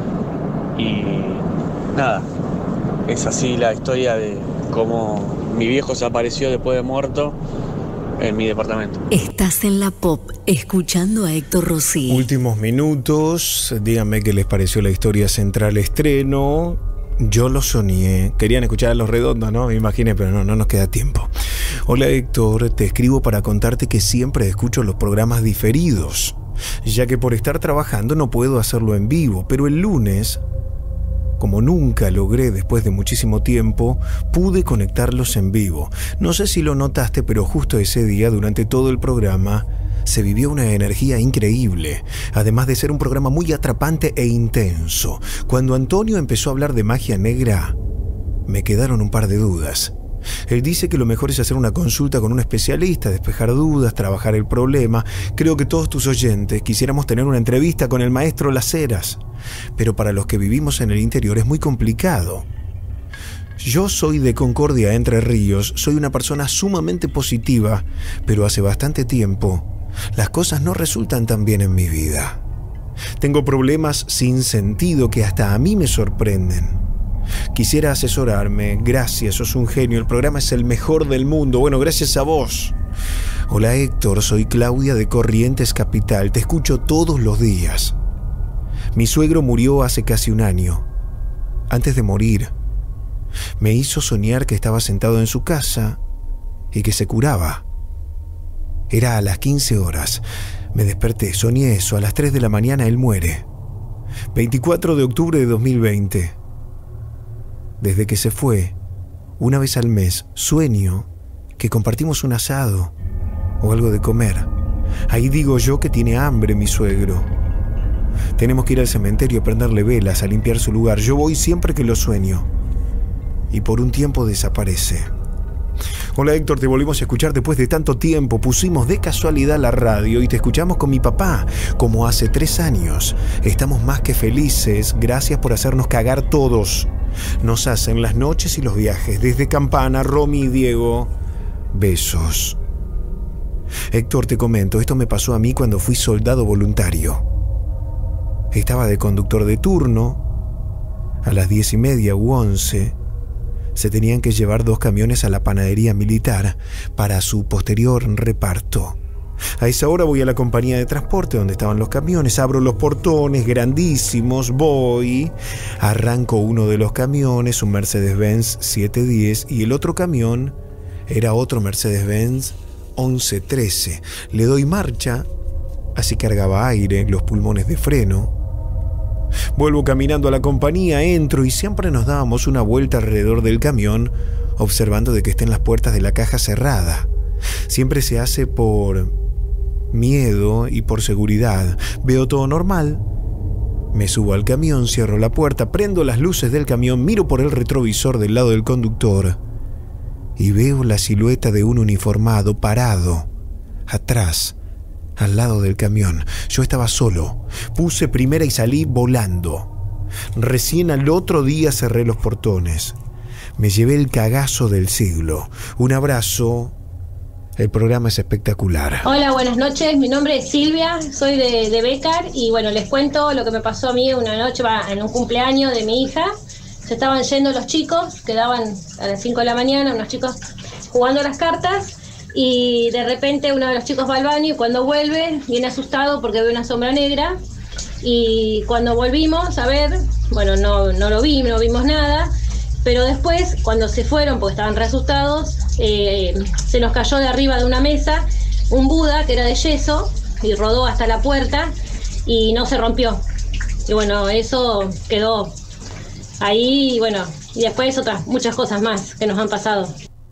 y nada, es así la historia de cómo mi viejo se apareció después de muerto en mi departamento. Estás en la Pop, escuchando a Héctor Rossi. Últimos minutos, díganme qué les pareció la historia central estreno. Yo lo soñé. Querían escuchar a Los Redondos, ¿no? Me imaginé, pero no nos queda tiempo. Hola Héctor, te escribo para contarte que siempre escucho los programas diferidos, ya que por estar trabajando no puedo hacerlo en vivo, pero el lunes, como nunca logré después de muchísimo tiempo, pude conectarlos en vivo. No sé si lo notaste, pero justo ese día, durante todo el programa, se vivió una energía increíble, además de ser un programa muy atrapante e intenso. Cuando Antonio empezó a hablar de magia negra, me quedaron un par de dudas. Él dice que lo mejor es hacer una consulta con un especialista, despejar dudas, trabajar el problema. Creo que todos tus oyentes quisiéramos tener una entrevista con el maestro Las Heras, pero para los que vivimos en el interior es muy complicado. Yo soy de Concordia, Entre Ríos, soy una persona sumamente positiva, pero hace bastante tiempo las cosas no resultan tan bien en mi vida. Tengo problemas sin sentido que hasta a mí me sorprenden. Quisiera asesorarme. Gracias, sos un genio. El programa es el mejor del mundo. Bueno, gracias a vos. Hola Héctor, soy Claudia de Corrientes Capital. Te escucho todos los días. Mi suegro murió hace casi un año. Antes de morir, me hizo soñar que estaba sentado en su casa y que se curaba. Era a las 15 horas. Me desperté, soñé eso. A las 3 de la mañana él muere. 24 de octubre de 2020. Desde que se fue, una vez al mes, sueño que compartimos un asado o algo de comer. Ahí digo yo que tiene hambre mi suegro. Tenemos que ir al cementerio a prenderle velas, a limpiar su lugar. Yo voy siempre que lo sueño. Y por un tiempo desaparece. Hola Héctor, te volvimos a escuchar después de tanto tiempo. Pusimos de casualidad la radio y te escuchamos con mi papá, como hace 3 años. Estamos más que felices. Gracias por hacernos cagar todos. Nos hacen las noches y los viajes. Desde Campana, Romy y Diego. Besos. Héctor, te comento, esto me pasó a mí cuando fui soldado voluntario. Estaba de conductor de turno. A las 10:30 u 11 se tenían que llevar 2 camiones a la panadería militar para su posterior reparto. A esa hora voy a la compañía de transporte donde estaban los camiones, abro los portones grandísimos, voy, arranco uno de los camiones, un Mercedes-Benz 710, y el otro camión era otro Mercedes-Benz 1113. Le doy marcha, así cargaba aire, los pulmones de freno. Vuelvo caminando a la compañía, entro y siempre nos dábamos una vuelta alrededor del camión, observando de que estén las puertas de la caja cerrada. Siempre se hace por miedo y por seguridad. Veo todo normal. Me subo al camión, cierro la puerta, prendo las luces del camión, miro por el retrovisor del lado del conductor y veo la silueta de un uniformado parado atrás, al lado del camión. Yo estaba solo. Puse primera y salí volando. Recién al otro día cerré los portones. Me llevé el cagazo del siglo. Un abrazo. El programa es espectacular. Hola, buenas noches. Mi nombre es Silvia, soy de Bécar y bueno, les cuento lo que me pasó a mí una noche en un cumpleaños de mi hija. Se estaban yendo los chicos, quedaban a las 5 de la mañana, unos chicos jugando las cartas y de repente uno de los chicos va al baño y cuando vuelve viene asustado porque ve una sombra negra y cuando volvimos a ver, bueno, no lo vimos nada. Pero después, cuando se fueron, porque estaban re asustados, se nos cayó de arriba de una mesa un Buda que era de yeso y rodó hasta la puerta y no se rompió. Y bueno, eso quedó ahí y bueno, y después muchas cosas más que nos han pasado.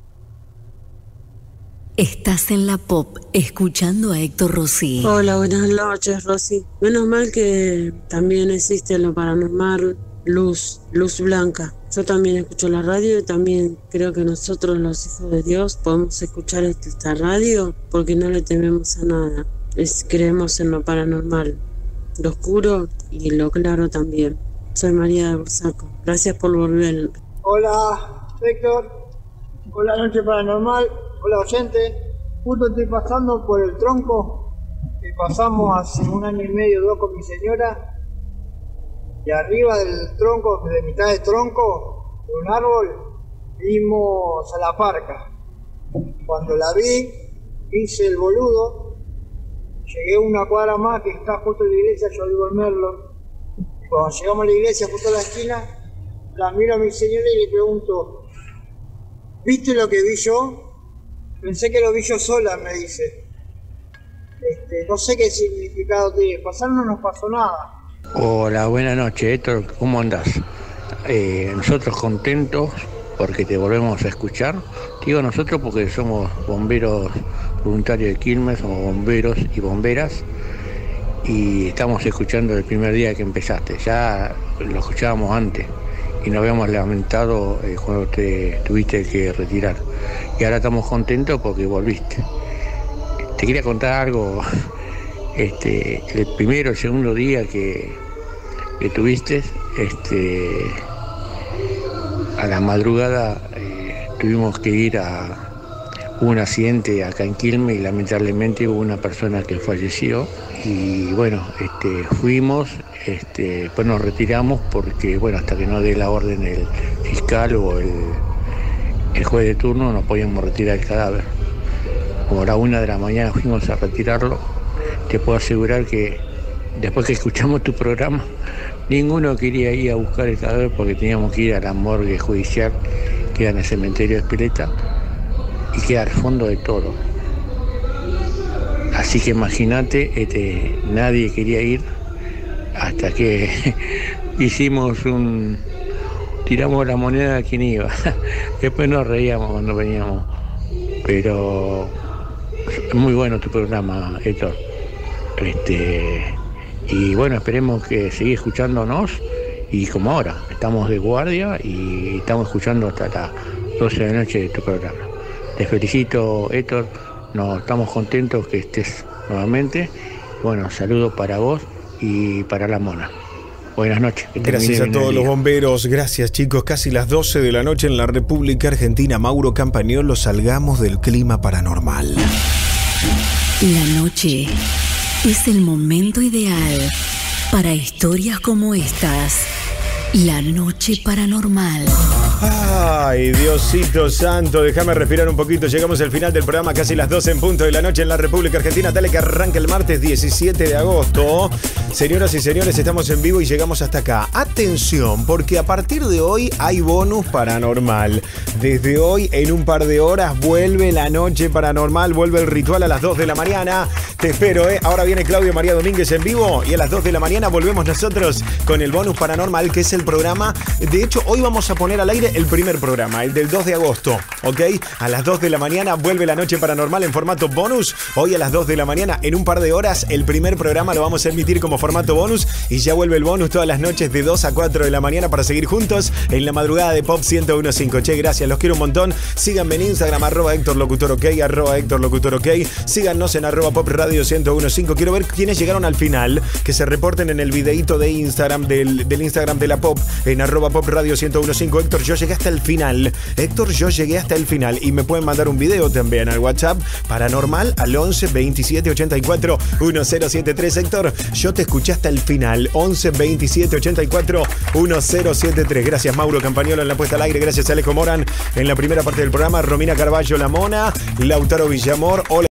Estás en la Pop, escuchando a Héctor Rossi. Hola, buenas noches, Rossi. Menos mal que también existe lo paranormal, luz blanca. Yo también escucho la radio y también creo que nosotros los hijos de Dios podemos escuchar esta radio porque no le tememos a nada. Creemos en lo paranormal, lo oscuro y lo claro también. Soy María de Bursaco. Gracias por volver. Hola, Héctor. Hola, Noche Paranormal. Hola, oyente. Justo estoy pasando por el tronco que pasamos hace 1 año y medio, 2 con mi señora. Y arriba del tronco, de mitad del tronco, de un árbol, vimos a la parca. Cuando la vi, hice el boludo, llegué 1 cuadra más que está justo en la iglesia, yo vivo en Merlo. Y cuando llegamos a la iglesia, justo a la esquina, la miro a mi señora y le pregunto, ¿viste lo que vi yo? Pensé que lo vi yo sola, me dice. No sé qué significado tiene, pasar no nos pasó nada. Hola, buenas noches, Héctor, ¿cómo andás? Nosotros contentos porque te volvemos a escuchar. Digo nosotros porque somos bomberos voluntarios de Quilmes, somos bomberos y bomberas y estamos escuchando el primer día que empezaste. Ya lo escuchábamos antes y nos habíamos lamentado cuando te tuviste que retirar. Y ahora estamos contentos porque volviste. Te quería contar algo. El primero o segundo día que tuviste, a la madrugada tuvimos que ir a un accidente acá en Quilmes y lamentablemente hubo una persona que falleció y bueno, fuimos, pues nos retiramos porque bueno, hasta que no dé la orden el fiscal o el juez de turno no podíamos retirar el cadáver. Como a la 1 de la mañana fuimos a retirarlo. Te puedo asegurar que después que escuchamos tu programa, ninguno quería ir a buscar el cadáver porque teníamos que ir a la morgue judicial que era en el cementerio de Espeleta y queda al fondo de todo. Así que imagínate, nadie quería ir hasta que tiramos la moneda a quien iba. Después nos reíamos cuando veníamos. Pero es muy bueno tu programa, Héctor. Y bueno, esperemos que sigas escuchándonos y como ahora, estamos de guardia y estamos escuchando hasta las 12 de la noche de tu programa. Te felicito, Héctor, estamos contentos que estés nuevamente. Bueno, saludos para vos y para la Mona. Buenas noches. Gracias a todos los bomberos, gracias chicos. Casi las 12 de la noche en la República Argentina. Mauro Campagnolo, salgamos del clima paranormal. La noche es el momento ideal para historias como estas. La noche paranormal. Ay, Diosito santo, déjame respirar un poquito. Llegamos al final del programa, casi las 12 en punto de la noche en la República Argentina. Dale que arranca el martes 17 de agosto. Señoras y señores, estamos en vivo y llegamos hasta acá. Atención, porque a partir de hoy hay bonus paranormal. Desde hoy, en un par de horas, vuelve la noche paranormal, vuelve el ritual a las 2 de la mañana. Te espero, ¿eh? Ahora viene Claudio María Domínguez en vivo y a las 2 de la mañana volvemos nosotros con el bonus paranormal, que es el programa. De hecho, hoy vamos a poner al aire el primer programa, el del 2 de agosto, ¿ok? A las 2 de la mañana vuelve la noche paranormal en formato bonus. Hoy a las 2 de la mañana, en un par de horas, el primer programa lo vamos a emitir como formato bonus y ya vuelve el bonus todas las noches de 2 a 4 de la mañana para seguir juntos en la madrugada de Pop 101.5. Che, gracias, los quiero un montón. Síganme en Instagram, @HéctorLocutorOK, @HéctorLocutorOK. Síganos en @Pop Radio 101.5. Quiero ver quiénes llegaron al final, que se reporten en el videíto de Instagram, del Instagram de la Pop, en @Pop Radio 101.5. Héctor, yo llegué hasta el final. Héctor, yo llegué hasta el final. Y me pueden mandar un video también al WhatsApp paranormal al 11 27 84 1073. Héctor, yo te escuché hasta el final. 11 27 84 1073. Gracias, Mauro Campagnolo en la puesta al aire. Gracias, Alejo Moran en la primera parte del programa. Romina Carballo, la Mona. Lautaro Villamor. Hola.